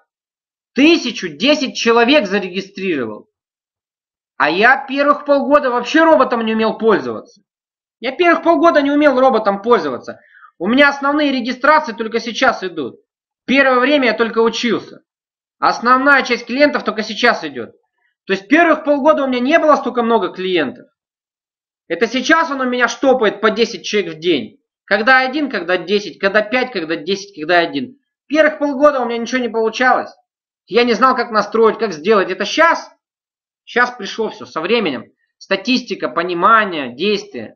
1010 человек зарегистрировал. А я первых полгода вообще роботом не умел пользоваться. Я первых полгода не умел роботом пользоваться. У меня основные регистрации только сейчас идут. Первое время я только учился. Основная часть клиентов только сейчас идет. То есть первых полгода у меня не было столько много клиентов. Это сейчас он у меня штопает по 10 человек в день. Когда 1, когда 10, когда 5, когда 10, когда 1. Первых полгода у меня ничего не получалось. Я не знал, как настроить, как сделать. Это сейчас. Сейчас пришло все со временем. Статистика, понимание, действия.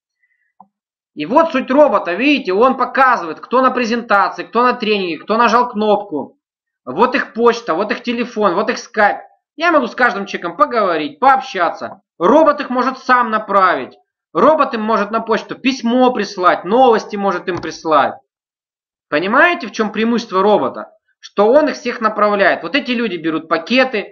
И вот суть робота, видите, он показывает, кто на презентации, кто на тренинге, кто нажал кнопку. Вот их почта, вот их телефон, вот их скайп. Я могу с каждым человеком поговорить, пообщаться. Робот их может сам направить. Робот им может на почту письмо прислать, новости может им прислать. Понимаете, в чем преимущество робота? Что он их всех направляет. Вот эти люди берут пакеты.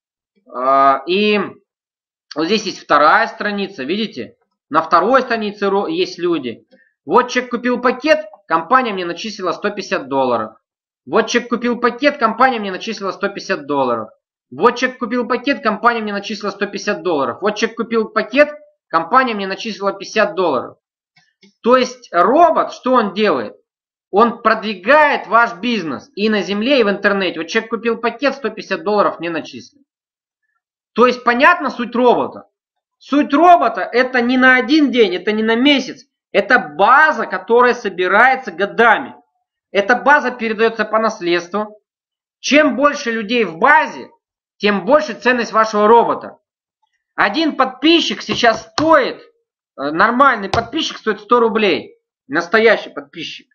И вот здесь есть вторая страница, видите? На второй странице есть люди. Вот человек купил пакет, компания мне начислила $150. Вот человек купил пакет, компания мне начислила $150. Вот человек купил пакет, компания мне начислила $150. Вот человек купил пакет, компания мне начислила $50. То есть робот, что он делает? Он продвигает ваш бизнес и на земле, и в интернете. Вот человек купил пакет, $150 мне начислил. То есть понятна суть робота? Суть робота это не на один день, это не на месяц. Это база, которая собирается годами. Эта база передается по наследству. Чем больше людей в базе, тем больше ценность вашего робота. Один подписчик сейчас стоит, нормальный подписчик стоит 100 рублей. Настоящий подписчик.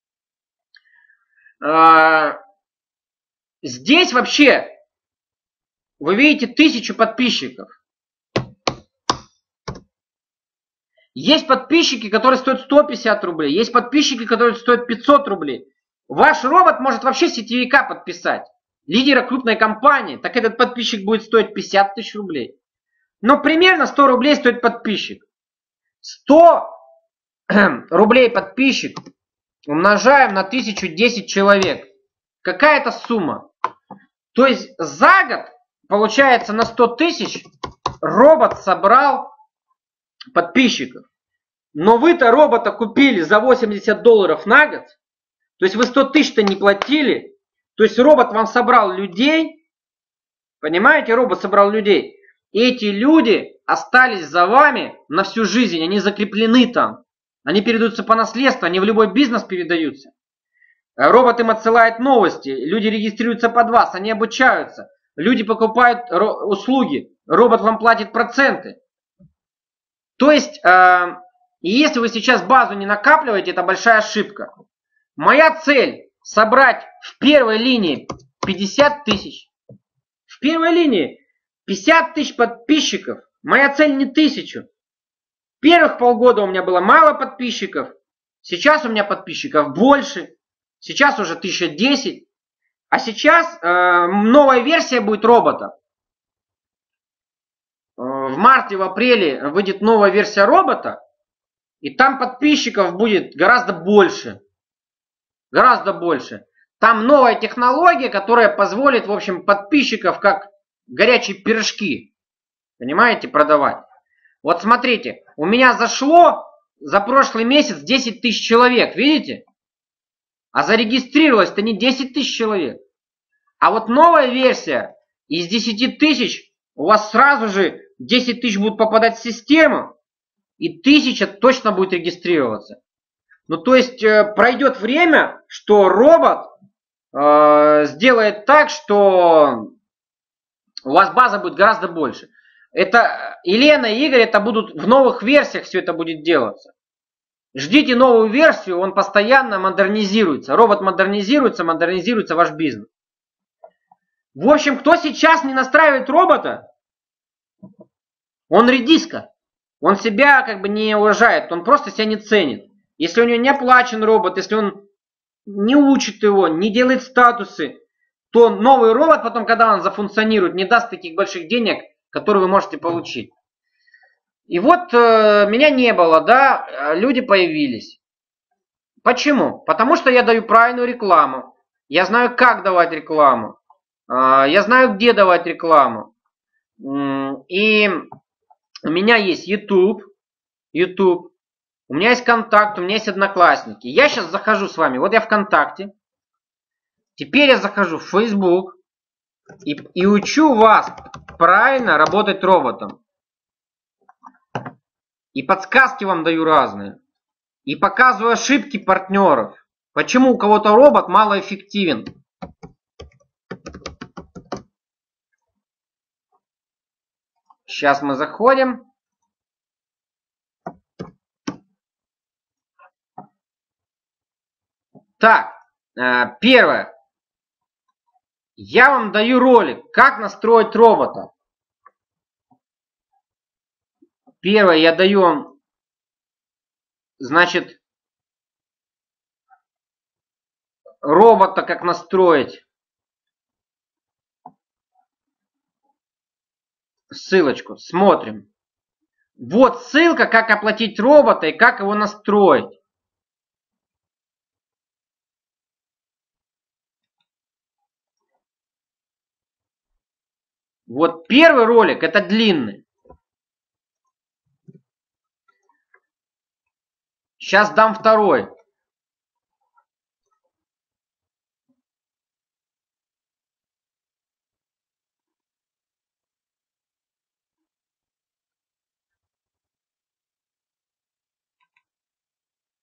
Здесь вообще вы видите 1000 подписчиков. Есть подписчики, которые стоят 150 рублей. Есть подписчики, которые стоят 500 рублей. Ваш робот может вообще сетевика подписать. Лидера крупной компании. Так этот подписчик будет стоить 50 тысяч рублей. Но примерно 100 рублей стоит подписчик. 100 рублей подписчик умножаем на 1010 человек. Какая это сумма? То есть за год, получается, на 100 тысяч робот собрал подписчиков. Но вы-то робота купили за $80 на год. То есть вы 100 тысяч-то не платили. То есть робот вам собрал людей. Понимаете, робот собрал людей. И эти люди остались за вами на всю жизнь. Они закреплены там. Они передаются по наследству. Они в любой бизнес передаются. Робот им отсылает новости. Люди регистрируются под вас. Они обучаются. Люди покупают услуги. Робот вам платит проценты. То есть, если вы сейчас базу не накапливаете, это большая ошибка. Моя цель собрать в первой линии 50 тысяч. В первой линии 50 тысяч подписчиков. Моя цель не 1000. Первых полгода у меня было мало подписчиков. Сейчас у меня подписчиков больше. Сейчас уже 1010. А сейчас новая версия будет робота. В марте, в апреле выйдет новая версия робота. И там подписчиков будет гораздо больше. Гораздо больше. Там новая технология, которая позволит, в общем, подписчиков как горячие пирожки, понимаете, продавать. Вот смотрите, у меня зашло за прошлый месяц 10 тысяч человек, видите? А зарегистрировалось-то не 10 тысяч человек. А вот новая версия, из 10 тысяч у вас сразу же 10 тысяч будут попадать в систему, и 1000 точно будет регистрироваться. Ну, то есть, пройдет время, что робот сделает так, что у вас база будет гораздо больше. Это Елена и Игорь, это будут в новых версиях все это будет делаться. Ждите новую версию, он постоянно модернизируется. Робот модернизируется, модернизируется ваш бизнес. В общем, кто сейчас не настраивает робота, он редиска. Он себя как бы не уважает, он просто себя не ценит. Если у него не оплачен робот, если он не учит его, не делает статусы, то новый робот потом, когда он зафункционирует, не даст таких больших денег, которые вы можете получить. И вот меня не было, да, люди появились. Почему? Потому что я даю правильную рекламу. Я знаю, как давать рекламу. Я знаю, где давать рекламу. И у меня есть YouTube. У меня есть Контакт, у меня есть Одноклассники. Я сейчас захожу с вами. Вот я ВКонтакте. Теперь я захожу в Facebook. И учу вас правильно работать роботом. И подсказки вам даю разные. И показываю ошибки партнеров. Почему у кого-то робот малоэффективен. Сейчас мы заходим. Так, первое. Я вам даю ролик, как настроить робота. Первое, я даю вам, значит, робота как настроить. Ссылочку, смотрим. Вот ссылка, как оплатить робота и как его настроить. Вот первый ролик, это длинный. Сейчас дам второй.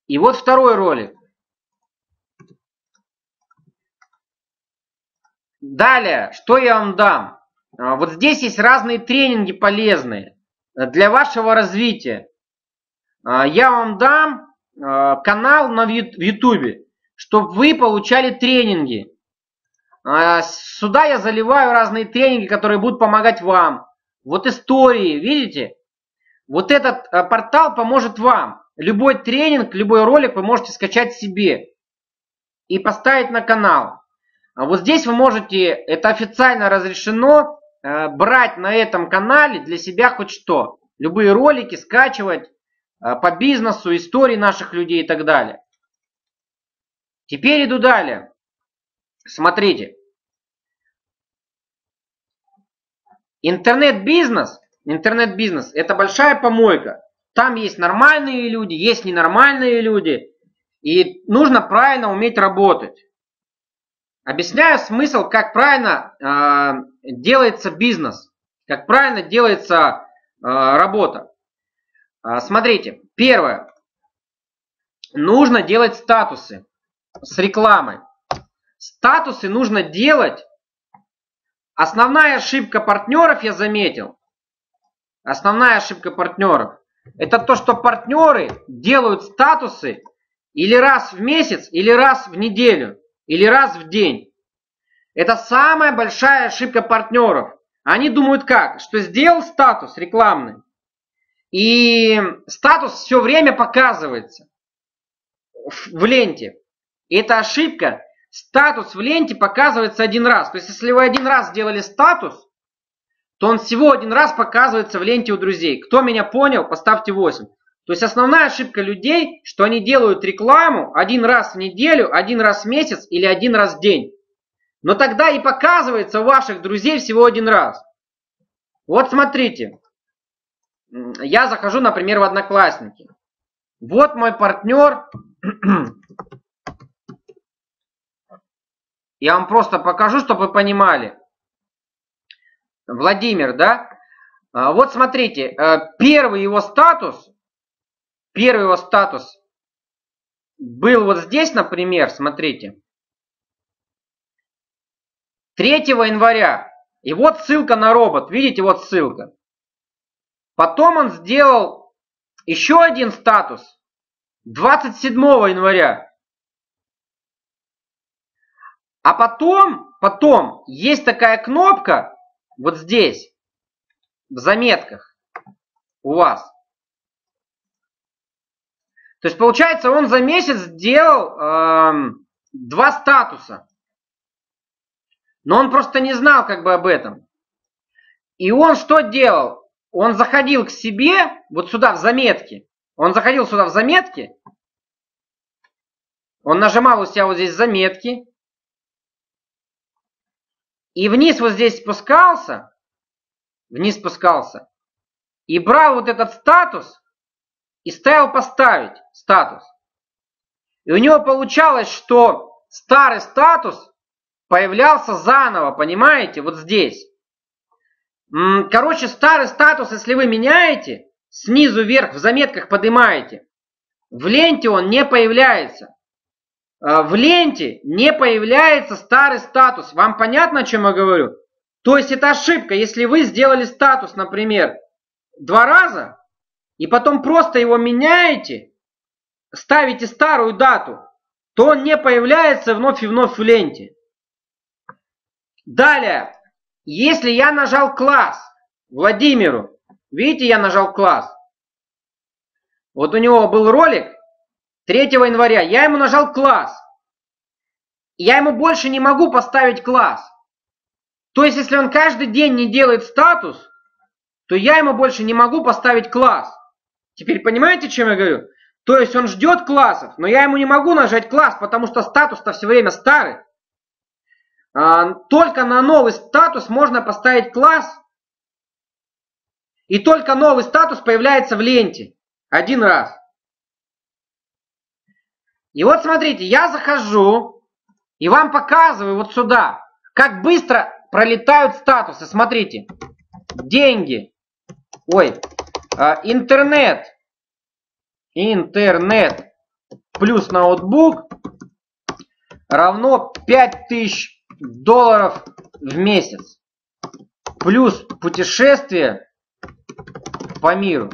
И вот второй ролик. Далее, что я вам дам? Вот здесь есть разные тренинги полезные для вашего развития. Я вам дам канал в YouTube, чтобы вы получали тренинги. Сюда я заливаю разные тренинги, которые будут помогать вам. Вот истории, видите? Вот этот портал поможет вам. Любой тренинг, любой ролик вы можете скачать себе и поставить на канал. Вот здесь вы можете, это официально разрешено, брать на этом канале для себя хоть что. Любые ролики скачивать по бизнесу, истории наших людей и так далее. Теперь иду далее. Смотрите. Интернет-бизнес это большая помойка. Там есть нормальные люди, есть ненормальные люди. И нужно правильно уметь работать. Объясняю смысл, как правильно делается бизнес, как правильно делается работа. Смотрите, первое. Нужно делать статусы с рекламой. Статусы нужно делать. Основная ошибка партнеров, я заметил. Основная ошибка партнеров. Это то, что партнеры делают статусы или раз в месяц, или раз в неделю. Или раз в день. Это самая большая ошибка партнеров. Они думают как? Что сделал статус рекламный. И статус все время показывается в ленте. И это ошибка. Статус в ленте показывается один раз. То есть если вы один раз сделали статус, то он всего один раз показывается в ленте у друзей. Кто меня понял, поставьте 8. То есть основная ошибка людей, что они делают рекламу один раз в неделю, один раз в месяц или один раз в день. Но тогда и показывается у ваших друзей всего один раз. Вот смотрите. Я захожу, например, в Одноклассники. Вот мой партнер. Я вам просто покажу, чтобы вы понимали. Владимир, да? Вот смотрите. Первый его статус был вот здесь, например, смотрите. 3 января. И вот ссылка на робот. Видите, вот ссылка. Потом он сделал еще один статус. 27 января. А потом есть такая кнопка вот здесь, в заметках у вас. То есть, получается, он за месяц сделал 2 статуса. Но он просто не знал как бы об этом. И он что делал? Он заходил к себе, вот сюда в заметки. Он заходил сюда в заметки. Он нажимал у себя вот здесь заметки. И вниз вот здесь спускался. Вниз спускался. И брал вот этот статус. И ставил поставить статус. И у него получалось, что старый статус появлялся заново, понимаете, вот здесь. Короче, старый статус, если вы меняете, снизу вверх в заметках поднимаете, в ленте он не появляется. В ленте не появляется старый статус. Вам понятно, о чем я говорю? То есть это ошибка. Если вы сделали статус, например, 2 раза, и потом просто его меняете, ставите старую дату, то он не появляется вновь и вновь в ленте. Далее, если я нажал класс Владимиру, видите, я нажал класс. Вот у него был ролик 3 января, я ему нажал класс. Я ему больше не могу поставить класс. То есть, если он каждый день не делает статус, то я ему больше не могу поставить класс. Теперь понимаете, о чем я говорю? То есть он ждет классов, но я ему не могу нажать класс, потому что статус-то все время старый. Только на новый статус можно поставить класс. И только новый статус появляется в ленте. Один раз. И вот смотрите, я захожу и вам показываю вот сюда, как быстро пролетают статусы. Смотрите. Деньги. Ой. Интернет. плюс ноутбук равно $5000 в месяц. Плюс путешествие по миру.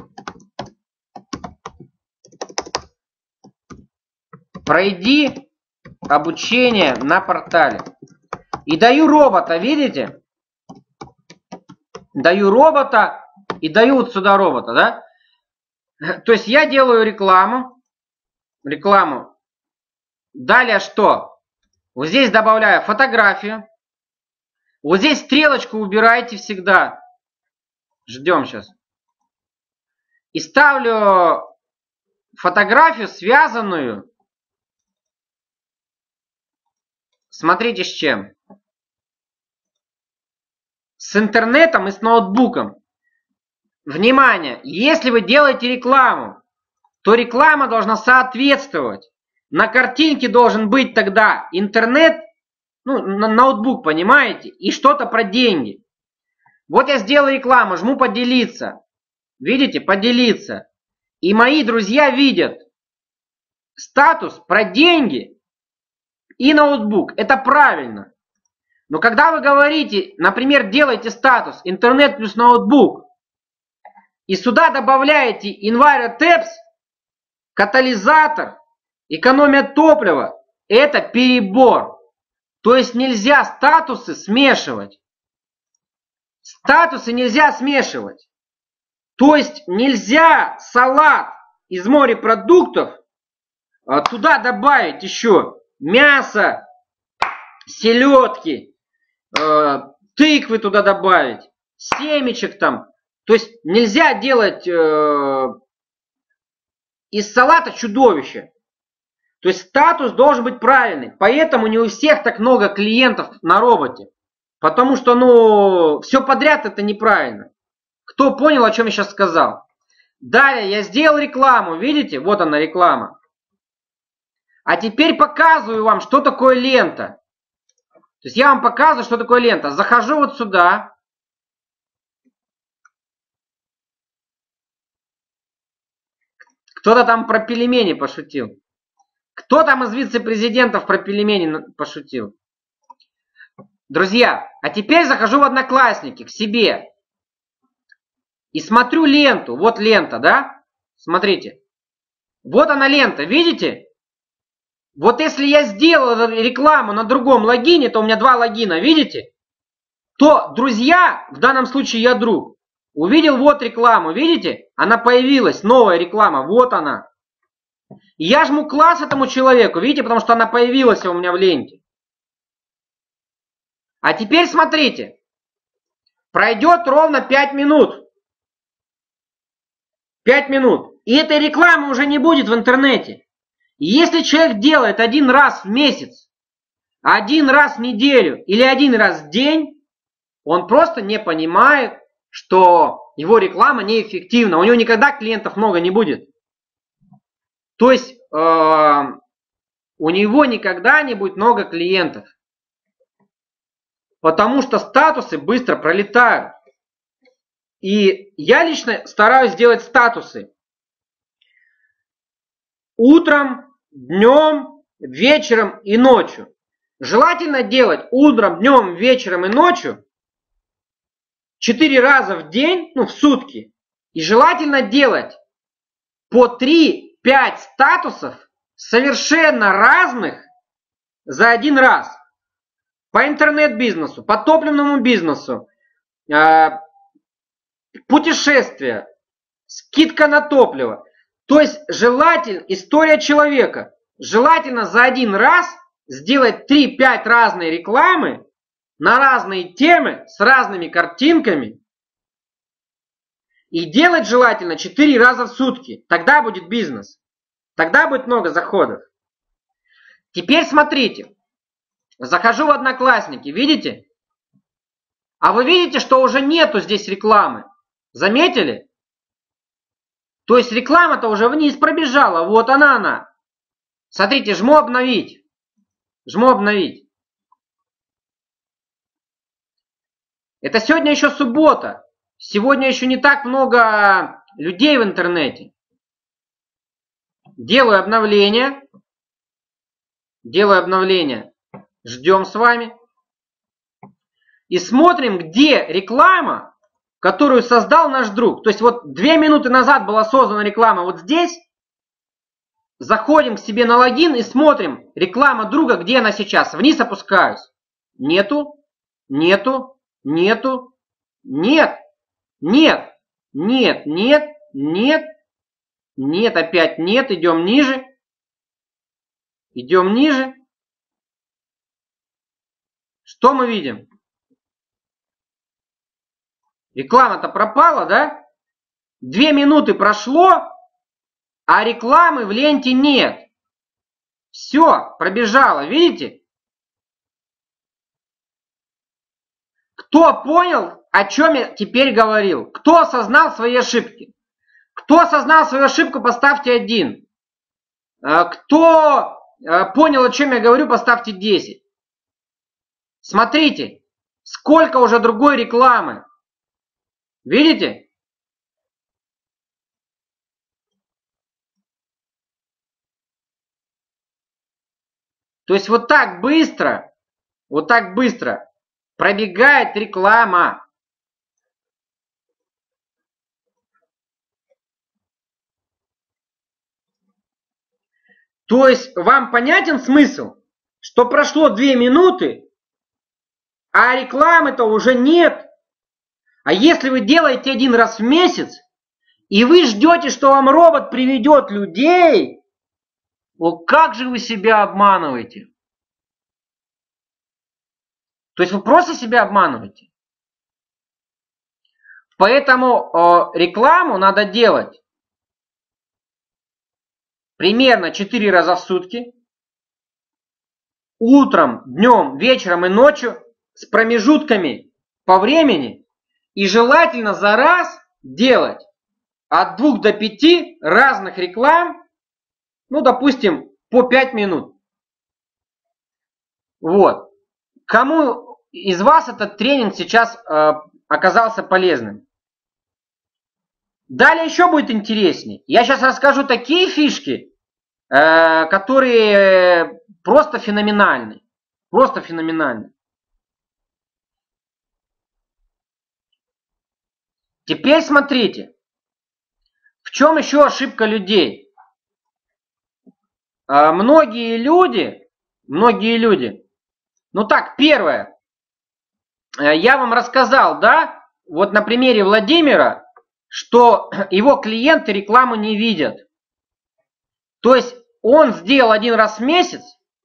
Пройди обучение на портале. И даю робота, видите? Даю робота и даю вот сюда робота, да? То есть я делаю рекламу. Далее что? Вот здесь добавляю фотографию. Вот здесь стрелочку убирайте всегда. Ждем сейчас. И ставлю фотографию, связанную. Смотрите с чем. С интернетом и с ноутбуком. Внимание! Если вы делаете рекламу, то реклама должна соответствовать. На картинке должен быть тогда интернет, ну, ноутбук, понимаете? И что-то про деньги. Вот я сделал рекламу, жму поделиться. Видите? Поделиться. И мои друзья видят статус про деньги и ноутбук. Это правильно. Но когда вы говорите, например, делаете статус интернет плюс ноутбук, и сюда добавляете Enviro-Tabs, катализатор, экономия топлива, это перебор. То есть нельзя статусы смешивать. Статусы нельзя смешивать. То есть нельзя салат из морепродуктов туда добавить еще мясо, селедки, тыквы туда добавить, семечек там. То есть нельзя делать из салата чудовище. То есть статус должен быть правильный. Поэтому не у всех так много клиентов на роботе. Потому что, ну, все подряд это неправильно. Кто понял, о чем я сейчас сказал? Далее я сделал рекламу. Видите? Вот она реклама. А теперь показываю вам, что такое лента. То есть я вам показываю, что такое лента. Захожу вот сюда. Кто-то там про пельмени пошутил. Кто там из вице-президентов про пельмени пошутил? Друзья, а теперь захожу в Одноклассники к себе. И смотрю ленту. Вот лента, да? Смотрите. Вот она лента, видите? Вот если я сделал рекламу на другом логине, то у меня два логина, видите? То друзья, в данном случае я друг, увидел вот рекламу, видите? Она появилась, новая реклама, вот она. И я жму класс этому человеку, видите, потому что она появилась у меня в ленте. А теперь смотрите. Пройдет ровно 5 минут. 5 минут. И этой рекламы уже не будет в интернете. И если человек делает один раз в месяц, один раз в неделю или один раз в день, он просто не понимает, что его реклама неэффективна. У него никогда клиентов много не будет. То есть у него никогда не будет много клиентов. Потому что статусы быстро пролетают. И я лично стараюсь делать статусы утром, днем, вечером и ночью. Желательно делать утром, днем, вечером и ночью 4 раза в день, ну в сутки. И желательно делать по 3-5 статусов совершенно разных за один раз. По интернет-бизнесу, по топливному бизнесу, путешествия, скидка на топливо. То есть желательно, история человека, желательно за один раз сделать 3-5 разные рекламы на разные темы с разными картинками. И делать желательно 4 раза в сутки. Тогда будет бизнес. Тогда будет много заходов. Теперь смотрите. Захожу в Одноклассники, видите? А вы видите, что уже нету здесь рекламы? Заметили? То есть реклама-то уже вниз пробежала. Вот она. Смотрите, жму обновить. Жму обновить. Это сегодня еще суббота. Сегодня еще не так много людей в интернете. Делаю обновление. Делаю обновление. Ждем с вами. И смотрим, где реклама, которую создал наш друг. То есть вот 2 минуты назад была создана реклама вот здесь. Заходим к себе на логин и смотрим. Реклама друга, где она сейчас? Вниз опускаюсь. Нету. Нету. Нету. Нет. Нет. Нет. Нет. Нет. Нет. Опять нет. Идем ниже. Идем ниже. Что мы видим? Реклама-то пропала, да? 2 минуты прошло, а рекламы в ленте нет. Все, пробежало, видите? Кто понял, о чем я теперь говорил? Кто осознал свои ошибки? Кто осознал свою ошибку, поставьте 1. Кто понял, о чем я говорю, поставьте 10. Смотрите, сколько уже другой рекламы. Видите? То есть вот так быстро пробегает реклама. То есть вам понятен смысл, что прошло 2 минуты, а рекламы-то уже нет. А если вы делаете 1 раз в месяц, и вы ждете, что вам робот приведет людей, вот как же вы себя обманываете? То есть вы просто себя обманываете. Поэтому рекламу надо делать примерно 4 раза в сутки. Утром, днем, вечером и ночью с промежутками по времени. И желательно за раз делать от 2 до 5 разных реклам, ну, допустим, по 5 минут. Вот. Кому из вас этот тренинг сейчас оказался полезным? Далее еще будет интереснее. Я сейчас расскажу такие фишки, которые просто феноменальны. Просто феноменальны. Теперь смотрите. В чем еще ошибка людей? Многие люди, ну так, первое, я вам рассказал, да, вот на примере Владимира, что его клиенты рекламу не видят. То есть он сделал 1 раз в месяц,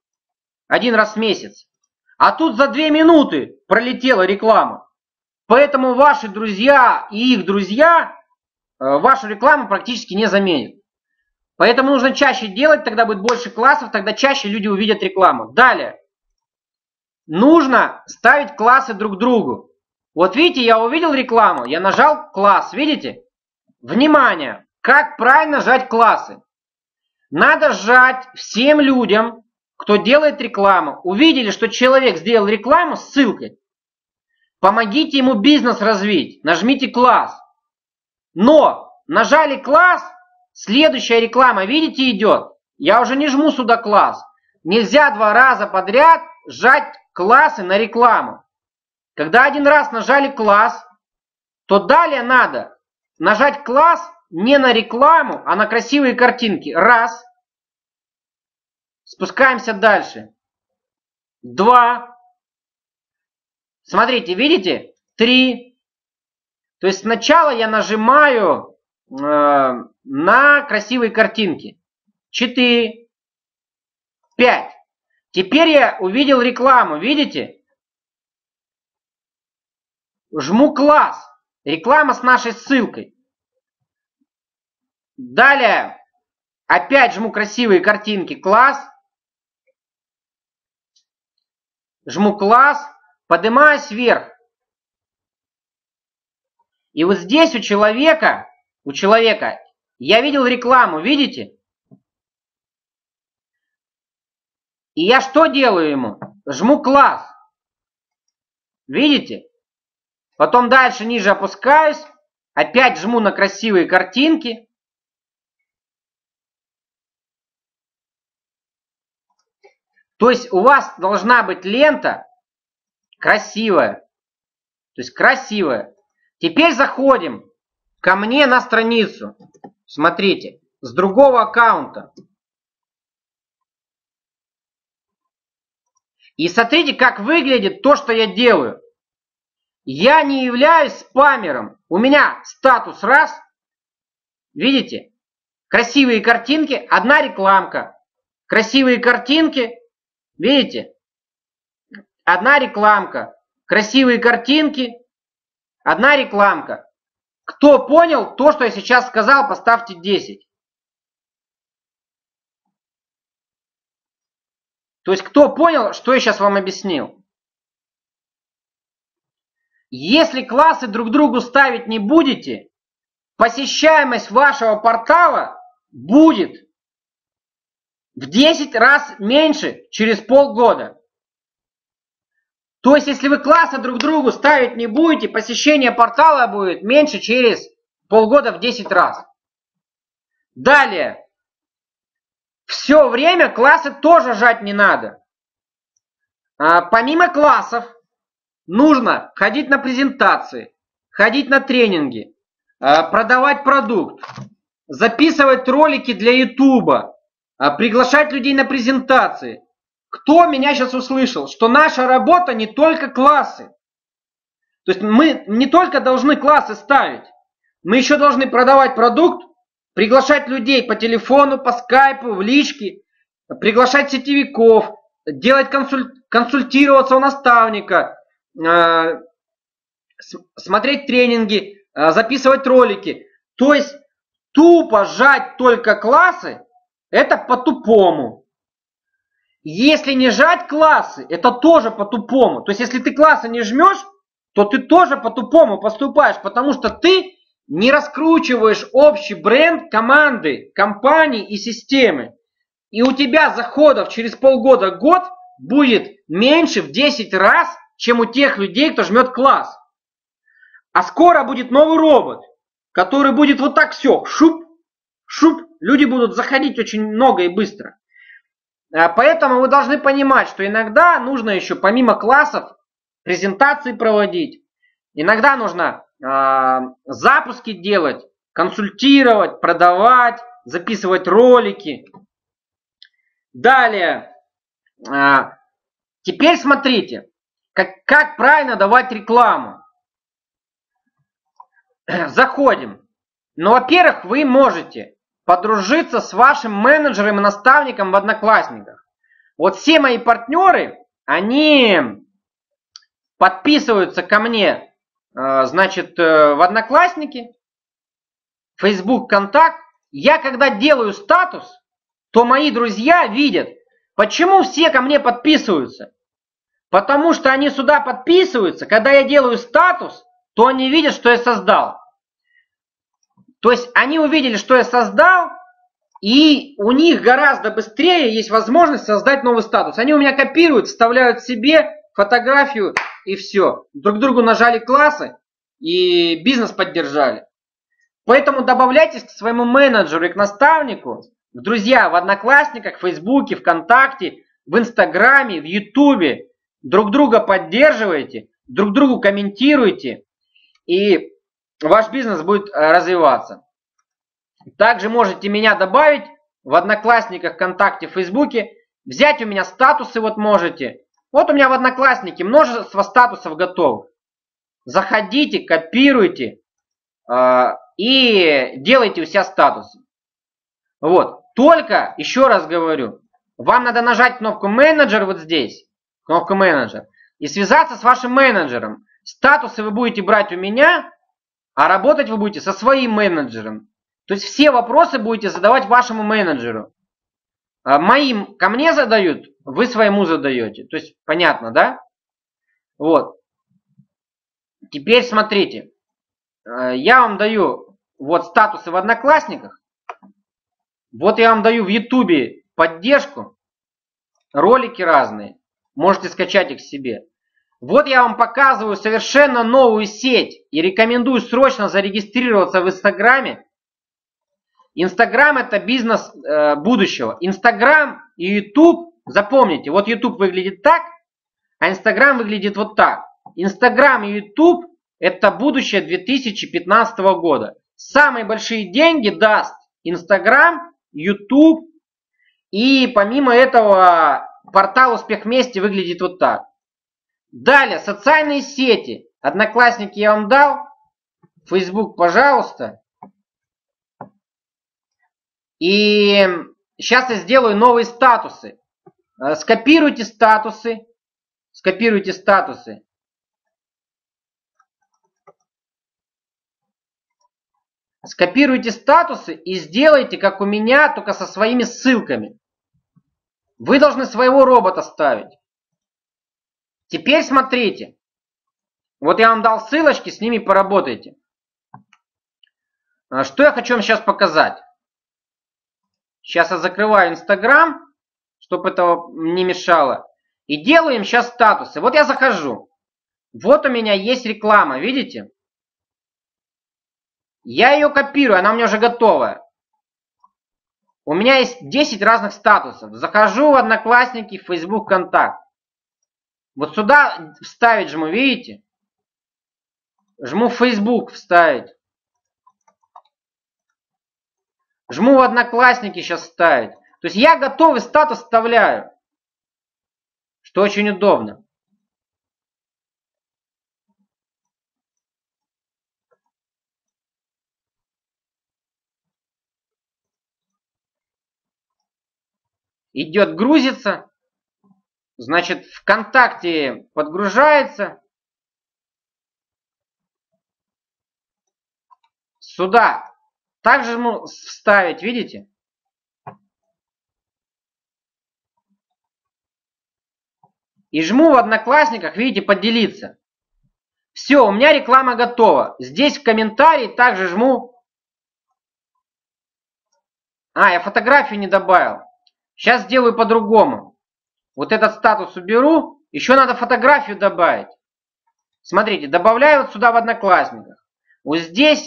а тут за 2 минуты пролетела реклама. Поэтому ваши друзья и их друзья вашу рекламу практически не заменят. Поэтому нужно чаще делать, тогда будет больше классов, тогда чаще люди увидят рекламу. Далее. Нужно ставить классы друг другу. Вот видите, я увидел рекламу, я нажал класс, видите? Внимание! Как правильно жать классы? Надо сжать всем людям, кто делает рекламу. Увидели, что человек сделал рекламу с ссылкой. Помогите ему бизнес развить. Нажмите класс. Но нажали класс, следующая реклама, видите, идет. Я уже не жму сюда класс. Нельзя 2 раза подряд сжать классы на рекламу. Когда 1 раз нажали класс, то далее надо нажать класс не на рекламу, а на красивые картинки. Раз. Спускаемся дальше. 2. Смотрите, видите? 3. То есть сначала я нажимаю на красивые картинки. 4. 5. Теперь я увидел рекламу, видите? Жму класс. Реклама с нашей ссылкой. Далее опять жму красивые картинки. Класс. Жму класс. Поднимаюсь вверх. И вот здесь у человека я видел рекламу, видите? И я что делаю ему? Жму класс. Видите? Потом дальше ниже опускаюсь. Опять жму на красивые картинки. То есть у вас должна быть лента красивая. То есть красивая. Теперь заходим ко мне на страницу. Смотрите, с другого аккаунта. И смотрите, как выглядит то, что я делаю. Я не являюсь спамером. У меня статус раз. Видите? Красивые картинки, одна рекламка. Красивые картинки. Видите? Одна рекламка. Красивые картинки. Одна рекламка. Кто понял то, что я сейчас сказал, поставьте 10. То есть кто понял, что я сейчас вам объяснил? Если классы друг другу ставить не будете, посещаемость вашего портала будет в 10 раз меньше через полгода. То есть, если вы классы друг другу ставить не будете, посещение портала будет меньше через полгода в 10 раз. Далее. Все время классы тоже жать не надо. Помимо классов, нужно ходить на презентации, ходить на тренинги, продавать продукт, записывать ролики для YouTube, приглашать людей на презентации. Кто меня сейчас услышал, что наша работа не только классы. То есть мы не только должны классы ставить, мы еще должны продавать продукт, приглашать людей по телефону, по скайпу, в личке, приглашать сетевиков, делать консультироваться у наставника, смотреть тренинги, записывать ролики. То есть тупо жать только классы, это по-тупому. Если не жать классы, это тоже по-тупому. То есть, если ты классы не жмешь, то ты тоже по-тупому поступаешь, потому что ты не раскручиваешь общий бренд команды, компании и системы. И у тебя заходов через полгода-год будет меньше в 10 раз, чем у тех людей, кто жмет класс. А скоро будет новый робот, который будет вот так все, шуп, шуп. Люди будут заходить очень много и быстро. Поэтому вы должны понимать, что иногда нужно еще помимо классов презентации проводить. Иногда нужно запуски делать, консультировать, продавать, записывать ролики. Далее. Теперь смотрите, как правильно давать рекламу. Заходим. Ну, во-первых, вы можете подружиться с вашим менеджером и наставником в Одноклассниках. Вот все мои партнеры, они подписываются ко мне, значит, в Одноклассники, Facebook, Контакт. Я когда делаю статус, то мои друзья видят, почему все ко мне подписываются. Потому что они сюда подписываются, когда я делаю статус, то они видят, что я создал. То есть они увидели, что я создал, и у них гораздо быстрее есть возможность создать новый статус. Они у меня копируют, вставляют себе фотографию и все. Друг другу нажали классы и бизнес поддержали. Поэтому добавляйтесь к своему менеджеру и к наставнику в друзья в Одноклассниках, в Фейсбуке, ВКонтакте, в Инстаграме, в Ютубе. Друг друга поддерживайте, друг другу комментируйте, и ваш бизнес будет развиваться. Также можете меня добавить в Одноклассниках, ВКонтакте, в Фейсбуке. Взять у меня статусы вот можете. Вот у меня в Однокласснике множество статусов готовых. Заходите, копируйте и делайте у себя статусы. Вот. Только, еще раз говорю, вам надо нажать кнопку менеджер вот здесь. Кнопку менеджер. И связаться с вашим менеджером. Статусы вы будете брать у меня, а работать вы будете со своим менеджером. То есть все вопросы будете задавать вашему менеджеру. Моим ко мне задают, вы своему задаете. То есть понятно, да? Вот. Теперь смотрите. Я вам даю вот статусы в Одноклассниках. Вот я вам даю в Ютубе поддержку. Ролики разные. Можете скачать их себе. Вот я вам показываю совершенно новую сеть. И рекомендую срочно зарегистрироваться в Инстаграме. Инстаграм — это бизнес будущего. Инстаграм и Ютуб Запомните, вот YouTube выглядит так, а Instagram выглядит вот так. Instagram и YouTube это будущее 2015 года. Самые большие деньги даст Instagram, YouTube. И помимо этого портал «Успех вместе» выглядит вот так. Далее, социальные сети. Одноклассники я вам дал. Facebook, пожалуйста. И сейчас я сделаю новые статусы. Скопируйте статусы. Скопируйте статусы. Скопируйте статусы и сделайте, как у меня, только со своими ссылками. Вы должны своего робота ставить. Теперь смотрите. Вот я вам дал ссылочки, с ними поработайте. Что я хочу вам сейчас показать. Сейчас я закрываю Instagram, чтобы этого не мешало. И делаю им сейчас статусы. Вот я захожу. Вот у меня есть реклама, видите? Я ее копирую, она у меня уже готовая. У меня есть 10 разных статусов. Захожу в Одноклассники, в Facebook, ВКонтакт. Вот сюда вставить жму, видите? Жму в Facebook вставить. Жму в Одноклассники сейчас вставить. То есть я готовый статус вставляю. Что очень удобно. Идет грузится. Значит, ВКонтакте подгружается. Сюда также вставить, видите? И жму в Одноклассниках, видите, поделиться. Все, у меня реклама готова. Здесь в комментарии также жму. Я фотографию не добавил. Сейчас сделаю по-другому. Вот этот статус уберу. Еще надо фотографию добавить. Смотрите, добавляю вот сюда в Одноклассниках. Вот здесь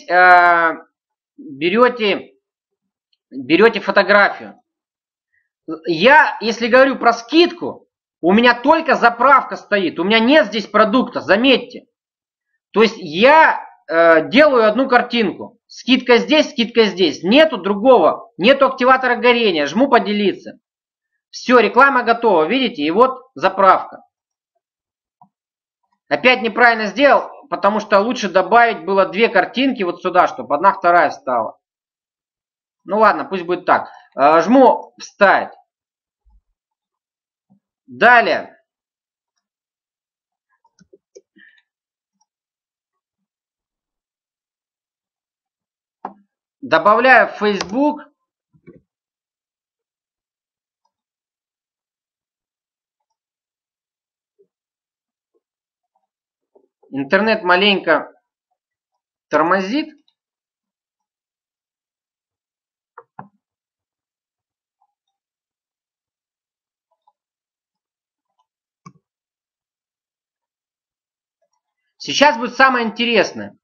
берете фотографию. Я, если говорю про скидку, у меня только заправка стоит. У меня нет здесь продукта, заметьте. То есть я делаю одну картинку. Скидка здесь, скидка здесь. Нету другого. Нету активатора горения. Жму поделиться. Все, реклама готова. Видите? И вот заправка. Опять неправильно сделал, потому что лучше добавить было две картинки вот сюда, чтобы одна, вторая встала. Ну ладно, пусть будет так. Жму вставить. Далее. Добавляю в Facebook. Интернет маленько тормозит. Сейчас будет самое интересное.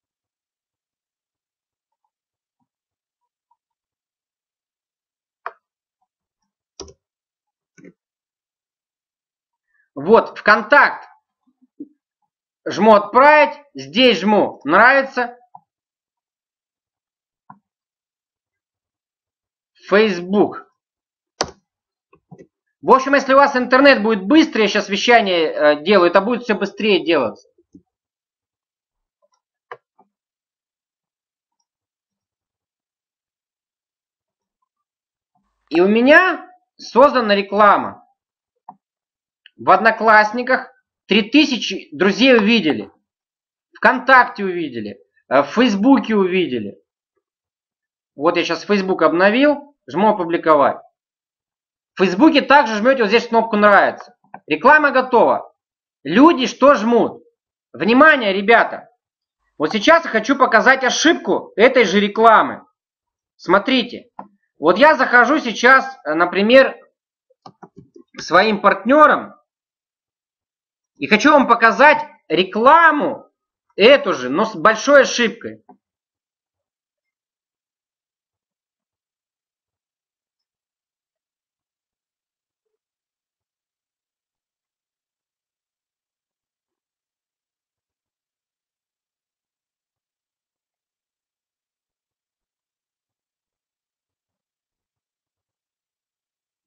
Вот, ВКонтакт. Жму отправить. Здесь жму нравится. Facebook. В общем, если у вас интернет будет быстрее, сейчас вещание делаю, это будет все быстрее делаться. И у меня создана реклама. В Одноклассниках 3000 друзей увидели. ВКонтакте увидели. В Фейсбуке увидели. Вот я сейчас Facebook обновил. Жму опубликовать. В Фейсбуке также жмете вот здесь кнопку «Нравится». Реклама готова. Люди что жмут? Внимание, ребята. Вот сейчас я хочу показать ошибку этой же рекламы. Смотрите. Вот я захожу сейчас, например, своим партнерам. И хочу вам показать рекламу эту же, но с большой ошибкой.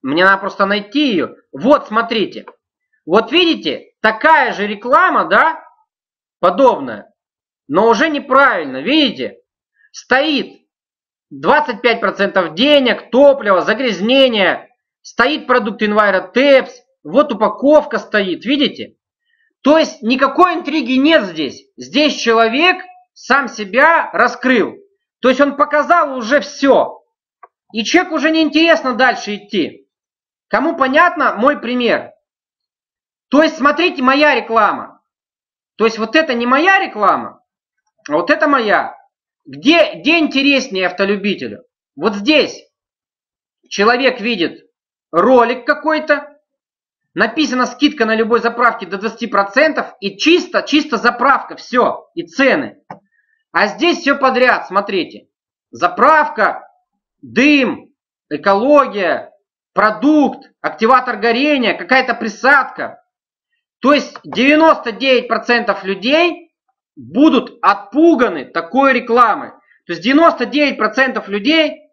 Мне надо просто найти ее. Вот, смотрите. Вот видите, такая же реклама, да, подобная, но уже неправильно. Видите, стоит 25% денег, топливо, загрязнение, стоит продукт Enviro-Teps, вот упаковка стоит, видите? То есть никакой интриги нет здесь. Здесь человек сам себя раскрыл. То есть он показал уже все. И человеку уже неинтересно дальше идти. Кому понятно мой пример? То есть смотрите, моя реклама. То есть вот это не моя реклама, а вот это моя. Где интереснее автолюбителю? Вот здесь человек видит ролик какой-то, написана скидка на любой заправке до 20% и чисто заправка, все, и цены. А здесь все подряд, смотрите. Заправка, дым, экология, продукт, активатор горения, какая-то присадка. То есть 99% людей будут отпуганы такой рекламой. То есть 99% людей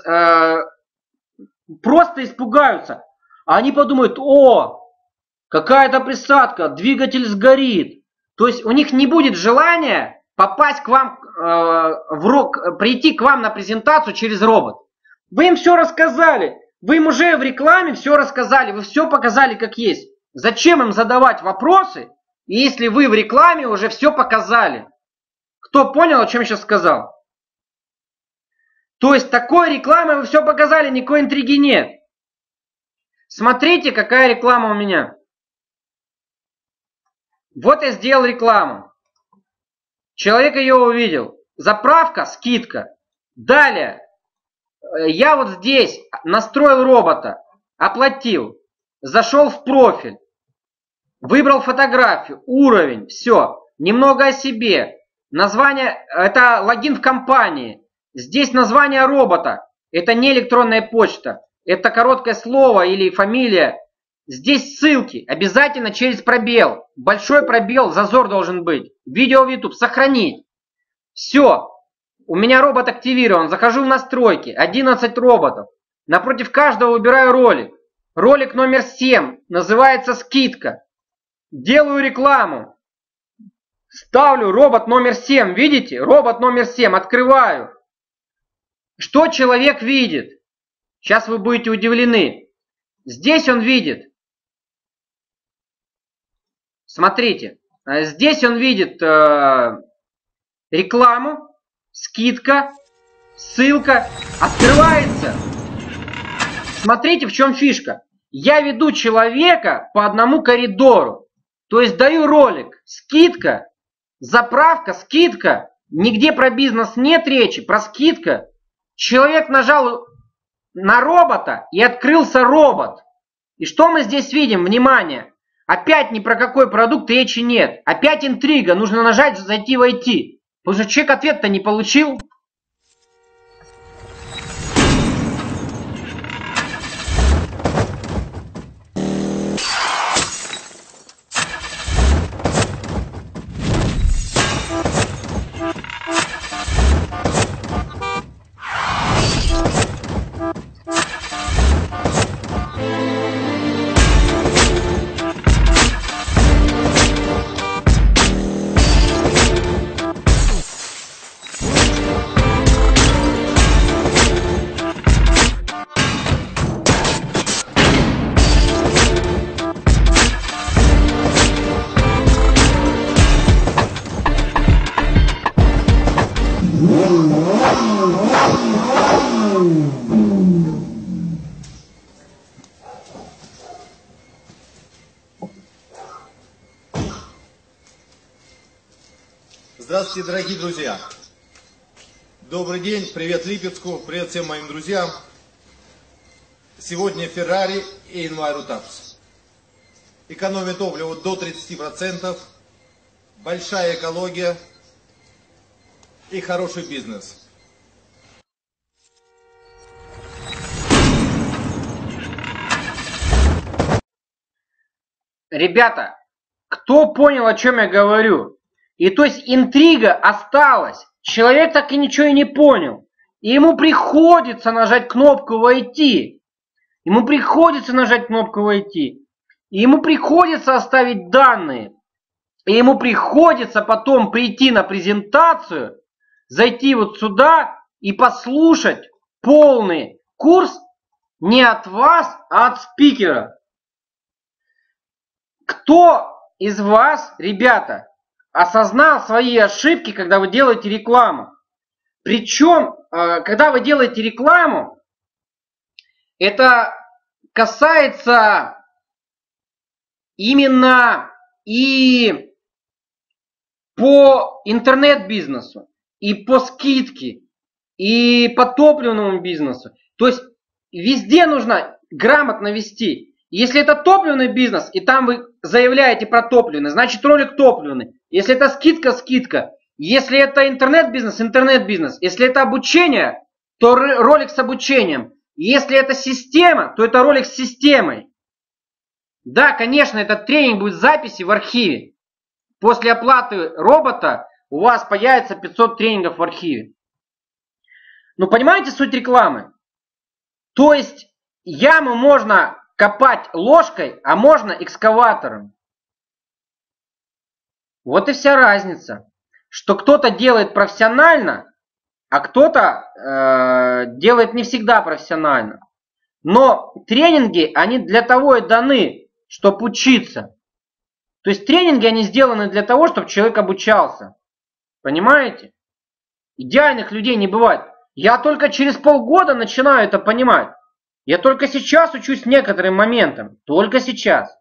просто испугаются. А они подумают, о, какая-то присадка, двигатель сгорит. То есть у них не будет желания попасть к вам, прийти к вам на презентацию через робот. Вы им все рассказали. Вы им уже в рекламе все рассказали. Вы все показали как есть. Зачем им задавать вопросы, если вы в рекламе уже все показали? Кто понял, о чем я сейчас сказал? То есть такой рекламой вы все показали, никакой интриги нет. Смотрите, какая реклама у меня. Вот я сделал рекламу. Человек ее увидел. Заправка, скидка. Далее. Я вот здесь настроил робота. Оплатил. Зашел в профиль. Выбрал фотографию. Уровень. Все. Немного о себе. Название. Это логин в компании. Здесь название робота. Это не электронная почта. Это короткое слово или фамилия. Здесь ссылки. Обязательно через пробел. Большой пробел, зазор должен быть. Видео в YouTube. Сохранить. Все. У меня робот активирован. Захожу в настройки. 11 роботов. Напротив каждого выбираю ролик. Ролик номер 7. Называется скидка. Делаю рекламу. Ставлю робот номер 7. Видите? Робот номер 7. Открываю. Что человек видит? Сейчас вы будете удивлены. Здесь он видит. Смотрите. Здесь он видит рекламу, скидка, ссылка. Открывается. Смотрите, в чем фишка. Я веду человека по одному коридору. То есть даю ролик. Скидка, заправка, скидка. Нигде про бизнес нет речи, про скидка. Человек нажал на робота и открылся робот. И что мы здесь видим? Внимание! Опять ни про какой продукт речи нет. Опять интрига. Нужно нажать, зайти, войти. Потому что человек ответ-то не получил. Здравствуйте, дорогие друзья! Добрый день, привет Липецку, привет всем моим друзьям. Сегодня Ferrari и Enviro-Teps. Экономия топлива до 30%, большая экология и хороший бизнес. Ребята, кто понял, о чем я говорю? И то есть интрига осталась. Человек так и ничего и не понял. И ему приходится нажать кнопку «Войти». Ему приходится нажать кнопку «Войти». И ему приходится оставить данные. И ему приходится потом прийти на презентацию, зайти вот сюда и послушать полный курс не от вас, а от спикера. Кто из вас, ребята, осознал свои ошибки, когда вы делаете рекламу? Причем, когда вы делаете рекламу, это касается именно и по интернет-бизнесу, и по скидке, и по топливному бизнесу. То есть везде нужно грамотно вести. Если это топливный бизнес, и там вы заявляете про топливный, значит ролик топливный. Если это скидка, скидка. Если это интернет-бизнес, интернет-бизнес. Если это обучение, то ролик с обучением. Если это система, то это ролик с системой. Да, конечно, этот тренинг будет в записи в архиве. После оплаты робота у вас появится 500 тренингов в архиве. Ну, понимаете суть рекламы? То есть яму можно копать ложкой, а можно экскаватором. Вот и вся разница. Что кто-то делает профессионально, а кто-то делает не всегда профессионально. Но тренинги, они для того и даны, чтобы учиться. То есть тренинги, они сделаны для того, чтобы человек обучался. Понимаете? Идеальных людей не бывает. Я только через полгода начинаю это понимать. Я только сейчас учусь некоторым моментам. Только сейчас.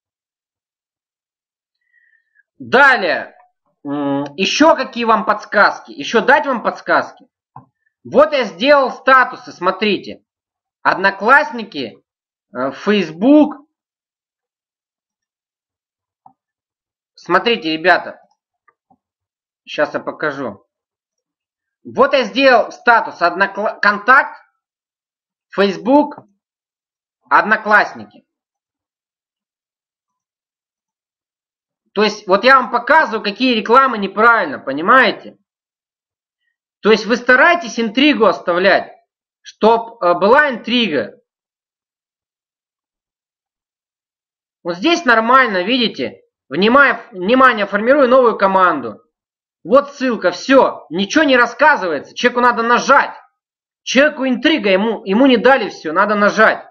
Далее. Еще какие вам подсказки? Еще дать вам подсказки? Вот я сделал статусы, смотрите. Одноклассники, Facebook. Смотрите, ребята. Сейчас я покажу. Вот я сделал статус контакт, Facebook, Одноклассники. То есть вот я вам показываю, какие рекламы неправильно, понимаете? То есть вы стараетесь интригу оставлять, чтобы была интрига. Вот здесь нормально, видите? Внимание, формирую новую команду. Вот ссылка, все, ничего не рассказывается, человеку надо нажать. Человеку интрига, ему не дали все, надо нажать.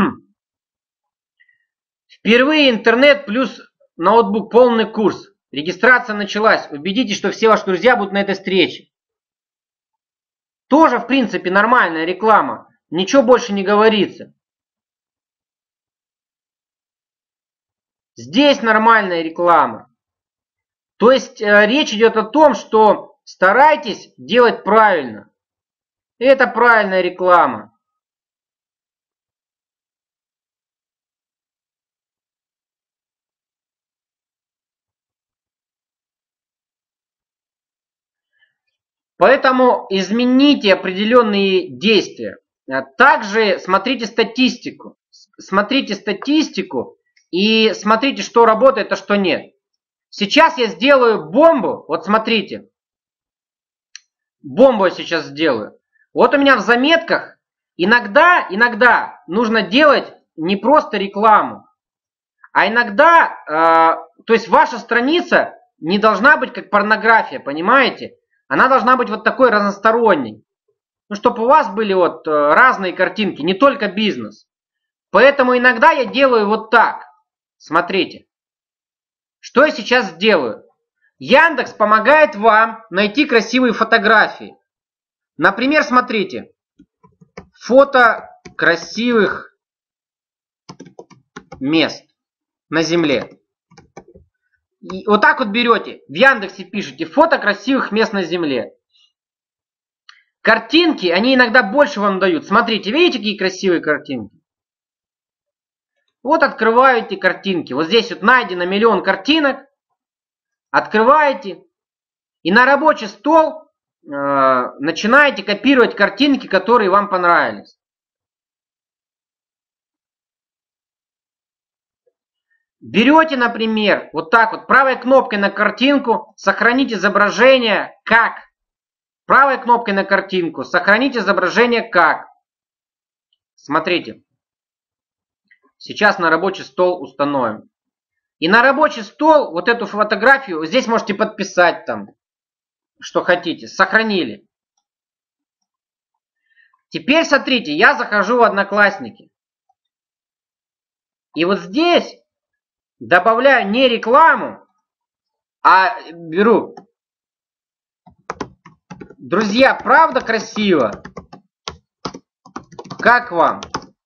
Впервые интернет плюс ноутбук, полный курс. Регистрация началась. Убедитесь, что все ваши друзья будут на этой встрече. Тоже, в принципе, нормальная реклама. Ничего больше не говорится. Здесь нормальная реклама. То есть речь идет о том, что старайтесь делать правильно. Это правильная реклама. Поэтому измените определенные действия. Также смотрите статистику. Смотрите статистику и смотрите, что работает, а что нет. Сейчас я сделаю бомбу. Вот смотрите. Бомбу я сейчас сделаю. Вот у меня в заметках иногда нужно делать не просто рекламу, а иногда, то есть ваша страница не должна быть как порнография, понимаете? Она должна быть вот такой разносторонней. Ну, чтобы у вас были вот разные картинки, не только бизнес. Поэтому иногда я делаю вот так. Смотрите. Что я сейчас сделаю? Яндекс помогает вам найти красивые фотографии. Например, смотрите. Фото красивых мест на земле. И вот так вот берете, в Яндексе пишите фото красивых мест на земле. Картинки, они иногда больше вам дают. Смотрите, видите, какие красивые картинки? Вот открываете картинки. Вот здесь вот найдено 1 000 000 картинок. Открываете. И на рабочий стол начинаете копировать картинки, которые вам понравились. Берете, например, вот так вот, правой кнопкой на картинку, сохранить изображение как. Правой кнопкой на картинку, сохранить изображение как. Смотрите. Сейчас на рабочий стол установим. И на рабочий стол вот эту фотографию, здесь можете подписать там, что хотите. Сохранили. Теперь смотрите, я захожу в Одноклассники. И вот здесь добавляю не рекламу, а беру. Друзья, правда красиво? Как вам?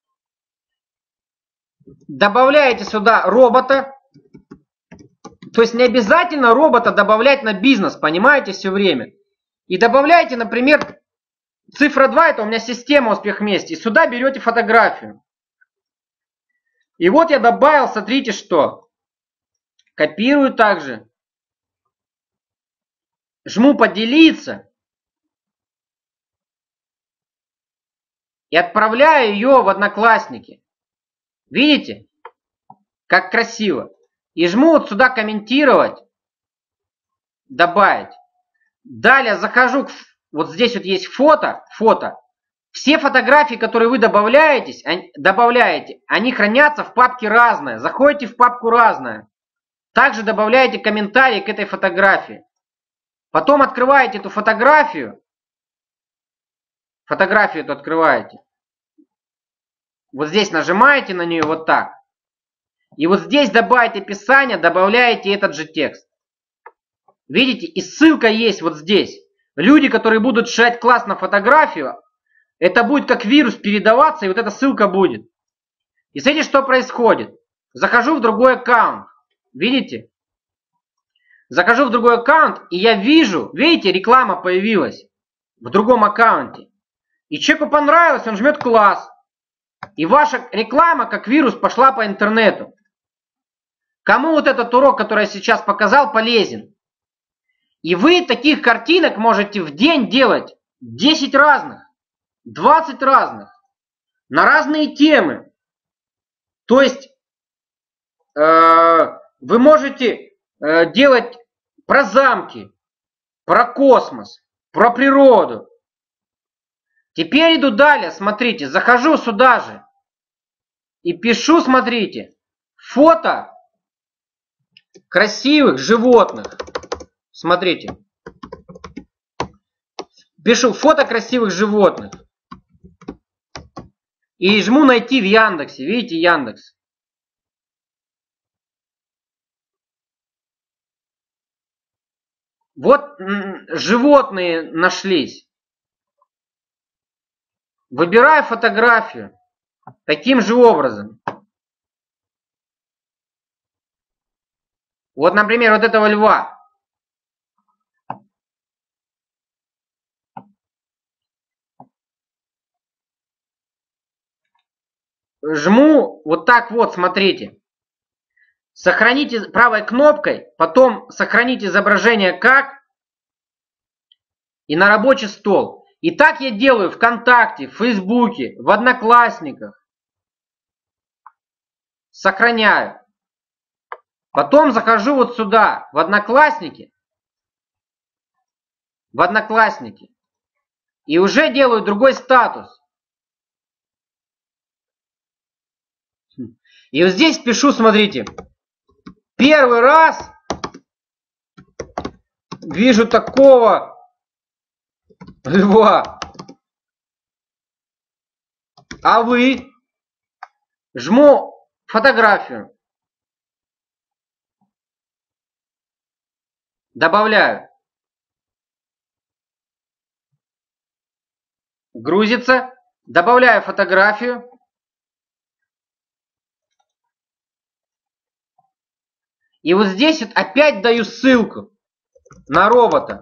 Добавляете сюда робота. То есть не обязательно робота добавлять на бизнес, понимаете, все время. И добавляете, например, цифра 2, это у меня система «Успех вместе». И сюда берете фотографию. И вот я добавил, смотрите, что. Копирую также. Жму «Поделиться». И отправляю ее в Одноклассники. Видите? Как красиво. И жму вот сюда «Комментировать». Добавить. Далее захожу, вот здесь вот есть фото. Все фотографии, которые вы добавляете, они хранятся в папке «Разное». Заходите в папку «Разное». Также добавляете комментарии к этой фотографии. Потом открываете эту фотографию. Фотографию эту открываете. Вот здесь нажимаете на нее вот так. И вот здесь добавить описание, добавляете этот же текст. Видите? И ссылка есть вот здесь. Люди, которые будут шать класс на фотографию, это будет как вирус передаваться, и вот эта ссылка будет. И смотрите, что происходит. Захожу в другой аккаунт. Видите? Захожу в другой аккаунт, и я вижу, видите, реклама появилась в другом аккаунте. И человеку понравилось, он жмет класс. И ваша реклама, как вирус, пошла по интернету. Кому вот этот урок, который я сейчас показал, полезен? И вы таких картинок можете в день делать 10 разных, 20 разных, на разные темы. То есть вы можете делать про замки, про космос, про природу. Теперь иду далее, смотрите, захожу сюда же и пишу, смотрите, фото красивых животных. Смотрите. Пишу фото красивых животных. И жму найти в Яндексе. Видите, Яндекс. Вот животные нашлись. Выбираю фотографию. Таким же образом. Вот, например, вот этого льва. Жму вот так вот, смотрите. Сохраните правой кнопкой, потом сохранить изображение как и на рабочий стол. И так я делаю ВКонтакте, в Фейсбуке, в Одноклассниках. Сохраняю. Потом захожу вот сюда, в Одноклассники. И уже делаю другой статус. И вот здесь пишу, смотрите. Первый раз вижу такого льва. А вы? Жму фотографию. Добавляю. Грузится. Добавляю фотографию. И вот здесь вот опять даю ссылку на робота.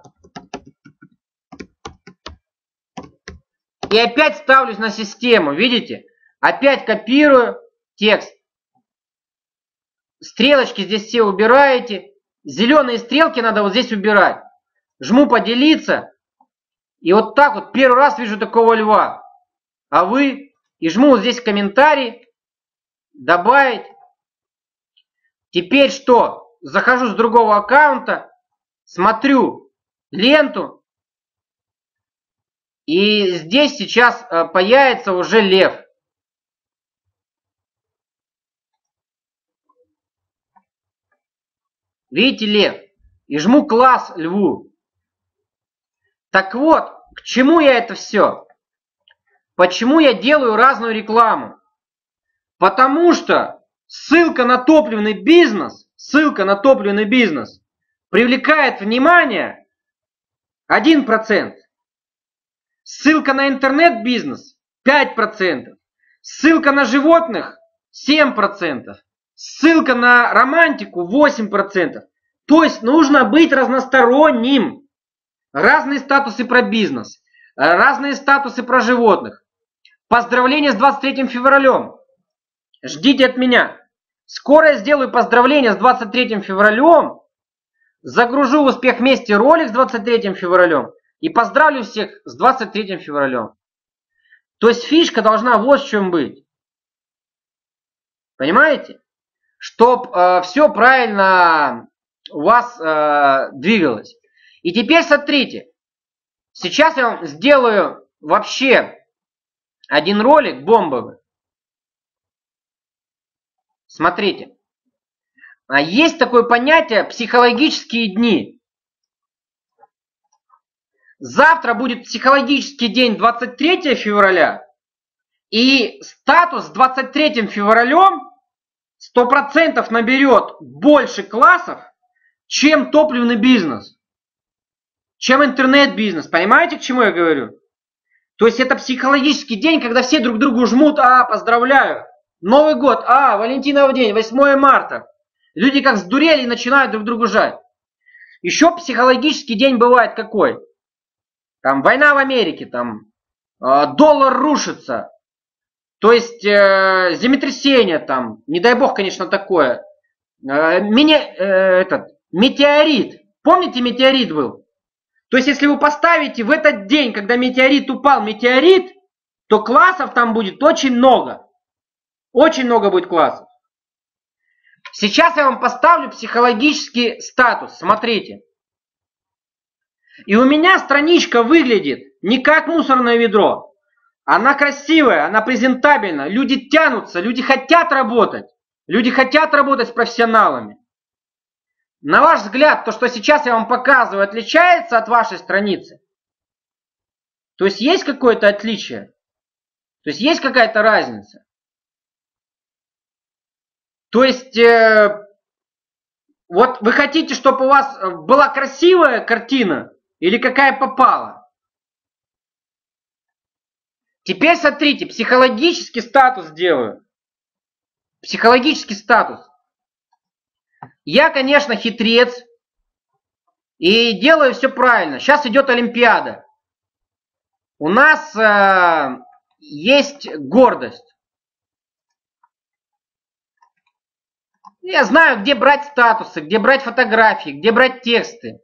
И опять ставлюсь на систему. Видите? Опять копирую текст. Стрелочки здесь все убираете. Зеленые стрелки надо вот здесь убирать. Жму поделиться. И вот так вот первый раз вижу такого льва. А вы? И жму вот здесь комментарий. Добавить. Теперь что? Захожу с другого аккаунта. Смотрю ленту. И здесь сейчас появится уже лев. Видите, лев? И жму класс льву. Так вот, к чему я это все? Почему я делаю разную рекламу? Потому что ссылка на топливный бизнес привлекает внимание 1%. Ссылка на интернет-бизнес 5%. Ссылка на животных 7%. Ссылка на романтику 8%. То есть нужно быть разносторонним. Разные статусы про бизнес, разные статусы про животных. Поздравления с 23 февралем. Ждите от меня. Скоро я сделаю поздравления с 23 февралем, загружу в «Успех вместе» ролик с 23 февралем и поздравлю всех с 23 февралем. То есть фишка должна вот в чем быть. Понимаете? Чтоб все правильно у вас двигалось. И теперь смотрите. Сейчас я вам сделаю вообще один ролик бомбовый. Смотрите. Есть такое понятие психологические дни. Завтра будет психологический день 23 февраля. И статус с 23 февралем 100% наберет больше классов, чем топливный бизнес. Чем интернет-бизнес. Понимаете, к чему я говорю? То есть это психологический день, когда все друг другу жмут, поздравляю. Новый год, Валентинов день, 8 марта. Люди как сдурели и начинают друг другу жать. Еще психологический день бывает какой? Там война в Америке, там доллар рушится. То есть землетрясение там, не дай бог, конечно, такое. Метеорит. Помните, метеорит был? То есть, если вы поставите в этот день, когда метеорит упал, то классов там будет очень много. Очень много будет классов. Сейчас я вам поставлю психологический статус. Смотрите. И у меня страничка выглядит не как мусорное ведро. Она красивая, она презентабельна. Люди тянутся, люди хотят работать. Люди хотят работать с профессионалами. На ваш взгляд, то, что сейчас я вам показываю, отличается от вашей страницы? То есть есть какое-то отличие? То есть есть какая-то разница? То есть вот вы хотите, чтобы у вас была красивая картина или какая попала? Теперь смотрите, психологический статус делаю. Психологический статус. Я, конечно, хитрец и делаю все правильно. Сейчас идет Олимпиада. У нас есть гордость. Я знаю, где брать статусы, где брать фотографии, где брать тексты.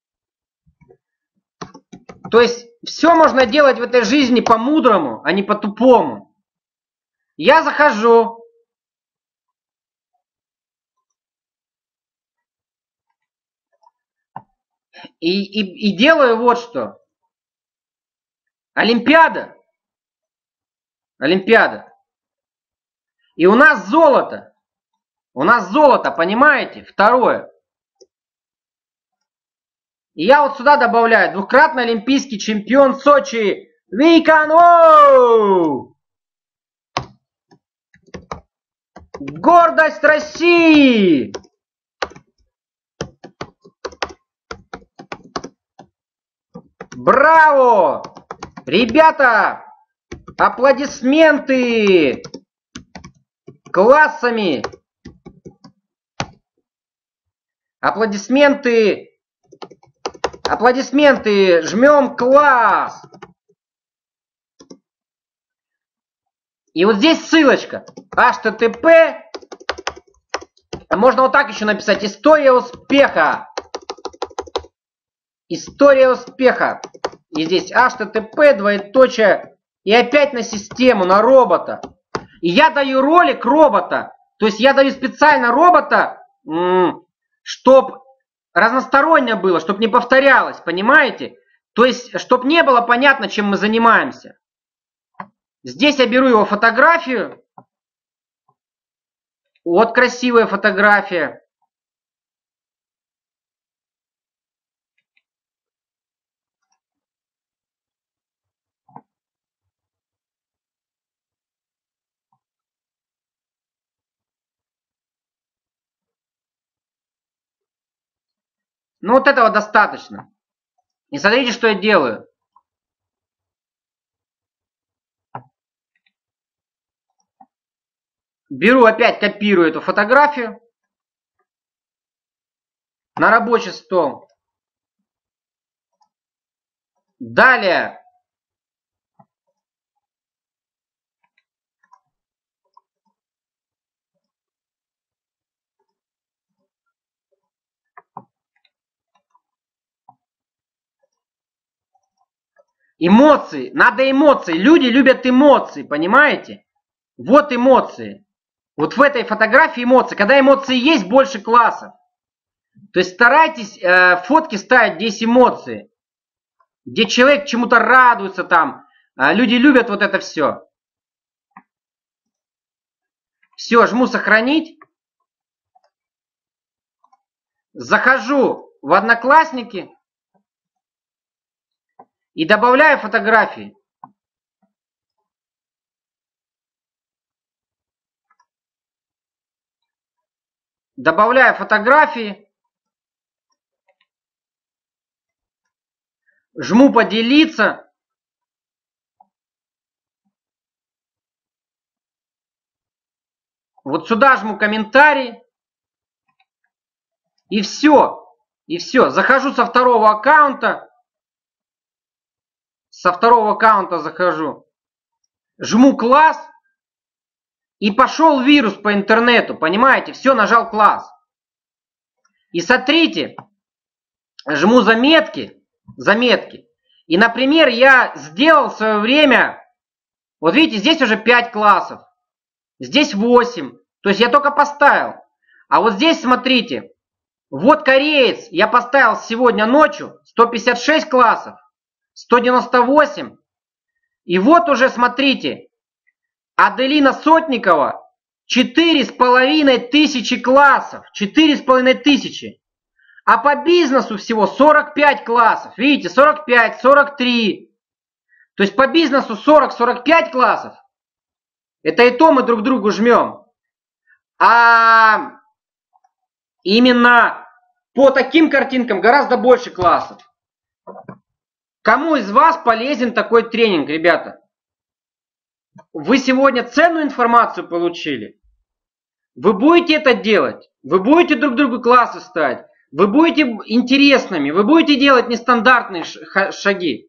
То есть все можно делать в этой жизни по-мудрому, а не по-тупому. Я захожу. И делаю вот что. Олимпиада. Олимпиада. И у нас золото. У нас золото, понимаете? Второе. И я вот сюда добавляю. Двукратный олимпийский чемпион Сочи. Виканов! Гордость России! Браво! Ребята, аплодисменты классами. Аплодисменты. Аплодисменты. Жмем класс. И вот здесь ссылочка. HTTP. Можно вот так еще написать. История успеха. История успеха. И здесь HTTP, двоеточие. И опять на систему, на робота. И я даю ролик робота. То есть я даю специально робота, чтобы разносторонне было, чтобы не повторялось. Понимаете? То есть, чтобы не было понятно, чем мы занимаемся. Здесь я беру его фотографию. Вот красивая фотография. Ну вот этого достаточно. И смотрите, что я делаю. Беру опять, копирую эту фотографию на рабочий стол. Далее эмоции. Надо эмоции. Люди любят эмоции, понимаете? Вот эмоции. Вот в этой фотографии эмоции. Когда эмоции есть, больше классов. То есть старайтесь фотки ставить, где есть эмоции. Где человек чему-то радуется там. Люди любят вот это все. Все, жму сохранить. Захожу в Одноклассники. И добавляю фотографии. Добавляю фотографии. Жму поделиться. Вот сюда жму комментарий. И все. И все. Захожу со второго аккаунта. Со второго аккаунта захожу. Жму класс. И пошел вирус по интернету. Понимаете? Все, нажал класс. И смотрите. Жму заметки. Заметки. И, например, я сделал в свое время. Вот видите, здесь уже 5 классов. Здесь 8. То есть я только поставил. А вот здесь, смотрите. Вот кореец. Я поставил сегодня ночью 156 классов. 198. И вот уже, смотрите. Аделина Сотникова. 4500 классов. 4500. А по бизнесу всего 45 классов. Видите, 45, 43. То есть по бизнесу 40-45 классов. Это и то мы друг другу жмем. А именно по таким картинкам гораздо больше классов. Кому из вас полезен такой тренинг, ребята? Вы сегодня ценную информацию получили? Вы будете это делать? Вы будете друг другу классы ставить? Вы будете интересными? Вы будете делать нестандартные шаги?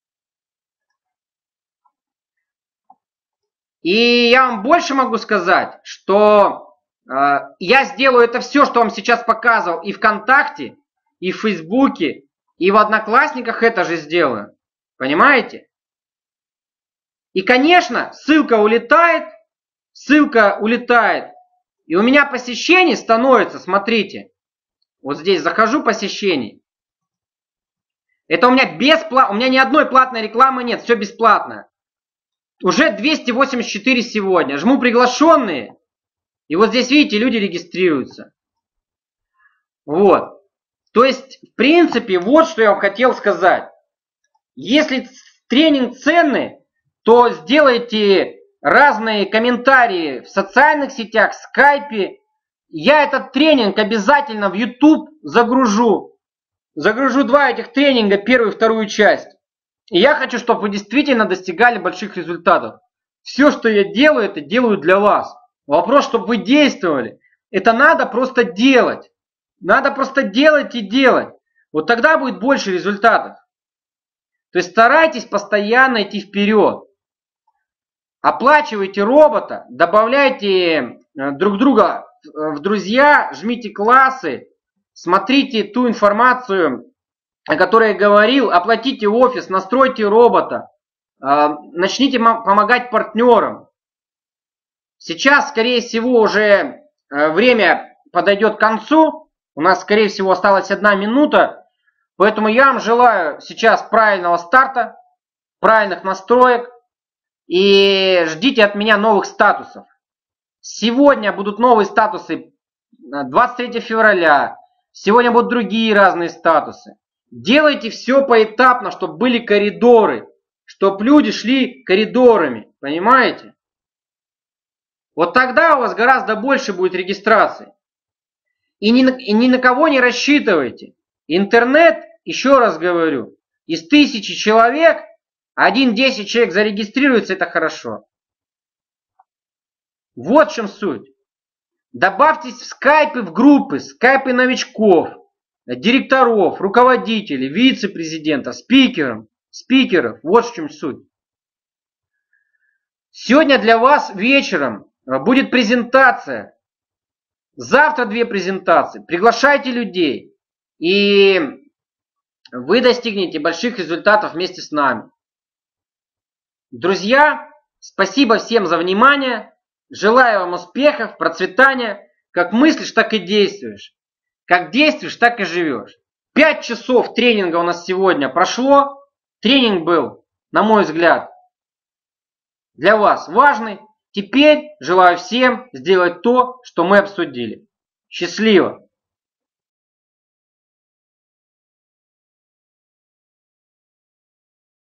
И я вам больше могу сказать, что я сделаю это все, что вам сейчас показывал и ВКонтакте, и в Фейсбуке, и в Одноклассниках это же сделаю. Понимаете? И, конечно, ссылка улетает. И у меня посещений становится, смотрите. Вот здесь захожу, посещений. Это у меня бесплатно. У меня ни одной платной рекламы нет. Все бесплатно. Уже 284 сегодня. Жму приглашенные. И вот здесь, видите, люди регистрируются. Вот. То есть, в принципе, вот что я вам хотел сказать. Если тренинг ценный, то сделайте разные комментарии в социальных сетях, в скайпе. Я этот тренинг обязательно в YouTube загружу. Загружу 2 этих тренинга, первую и вторую часть. И я хочу, чтобы вы действительно достигали больших результатов. Все, что я делаю, это делаю для вас. Вопрос, чтобы вы действовали. Это надо просто делать. Надо просто делать и делать. Вот тогда будет больше результатов. То есть старайтесь постоянно идти вперед. Оплачивайте робота, добавляйте друг друга в друзья, жмите классы, смотрите ту информацию, о которой я говорил, оплатите офис, настройте робота, начните помогать партнерам. Сейчас, скорее всего, уже время подойдет к концу. У нас, скорее всего, осталась 1 минута. Поэтому я вам желаю сейчас правильного старта, правильных настроек. И ждите от меня новых статусов. Сегодня будут новые статусы 23 февраля. Сегодня будут другие разные статусы. Делайте все поэтапно, чтобы были коридоры. Чтобы люди шли коридорами. Понимаете? Вот тогда у вас гораздо больше будет регистрации. И ни на кого не рассчитывайте. Интернет, еще раз говорю, из 1000 человек 1-10 человек зарегистрируется, это хорошо. Вот в чем суть. Добавьтесь в скайпы, в группы, скайпы новичков, директоров, руководителей, вице-президентов, спикеров. Вот в чем суть. Сегодня для вас вечером будет презентация. Завтра 2 презентации. Приглашайте людей. И вы достигнете больших результатов вместе с нами. Друзья, спасибо всем за внимание. Желаю вам успехов, процветания. Как мыслишь, так и действуешь. Как действуешь, так и живешь. 5 часов тренинга у нас сегодня прошло. Тренинг был, на мой взгляд, для вас важный. Теперь желаю всем сделать то, что мы обсудили. Счастливо!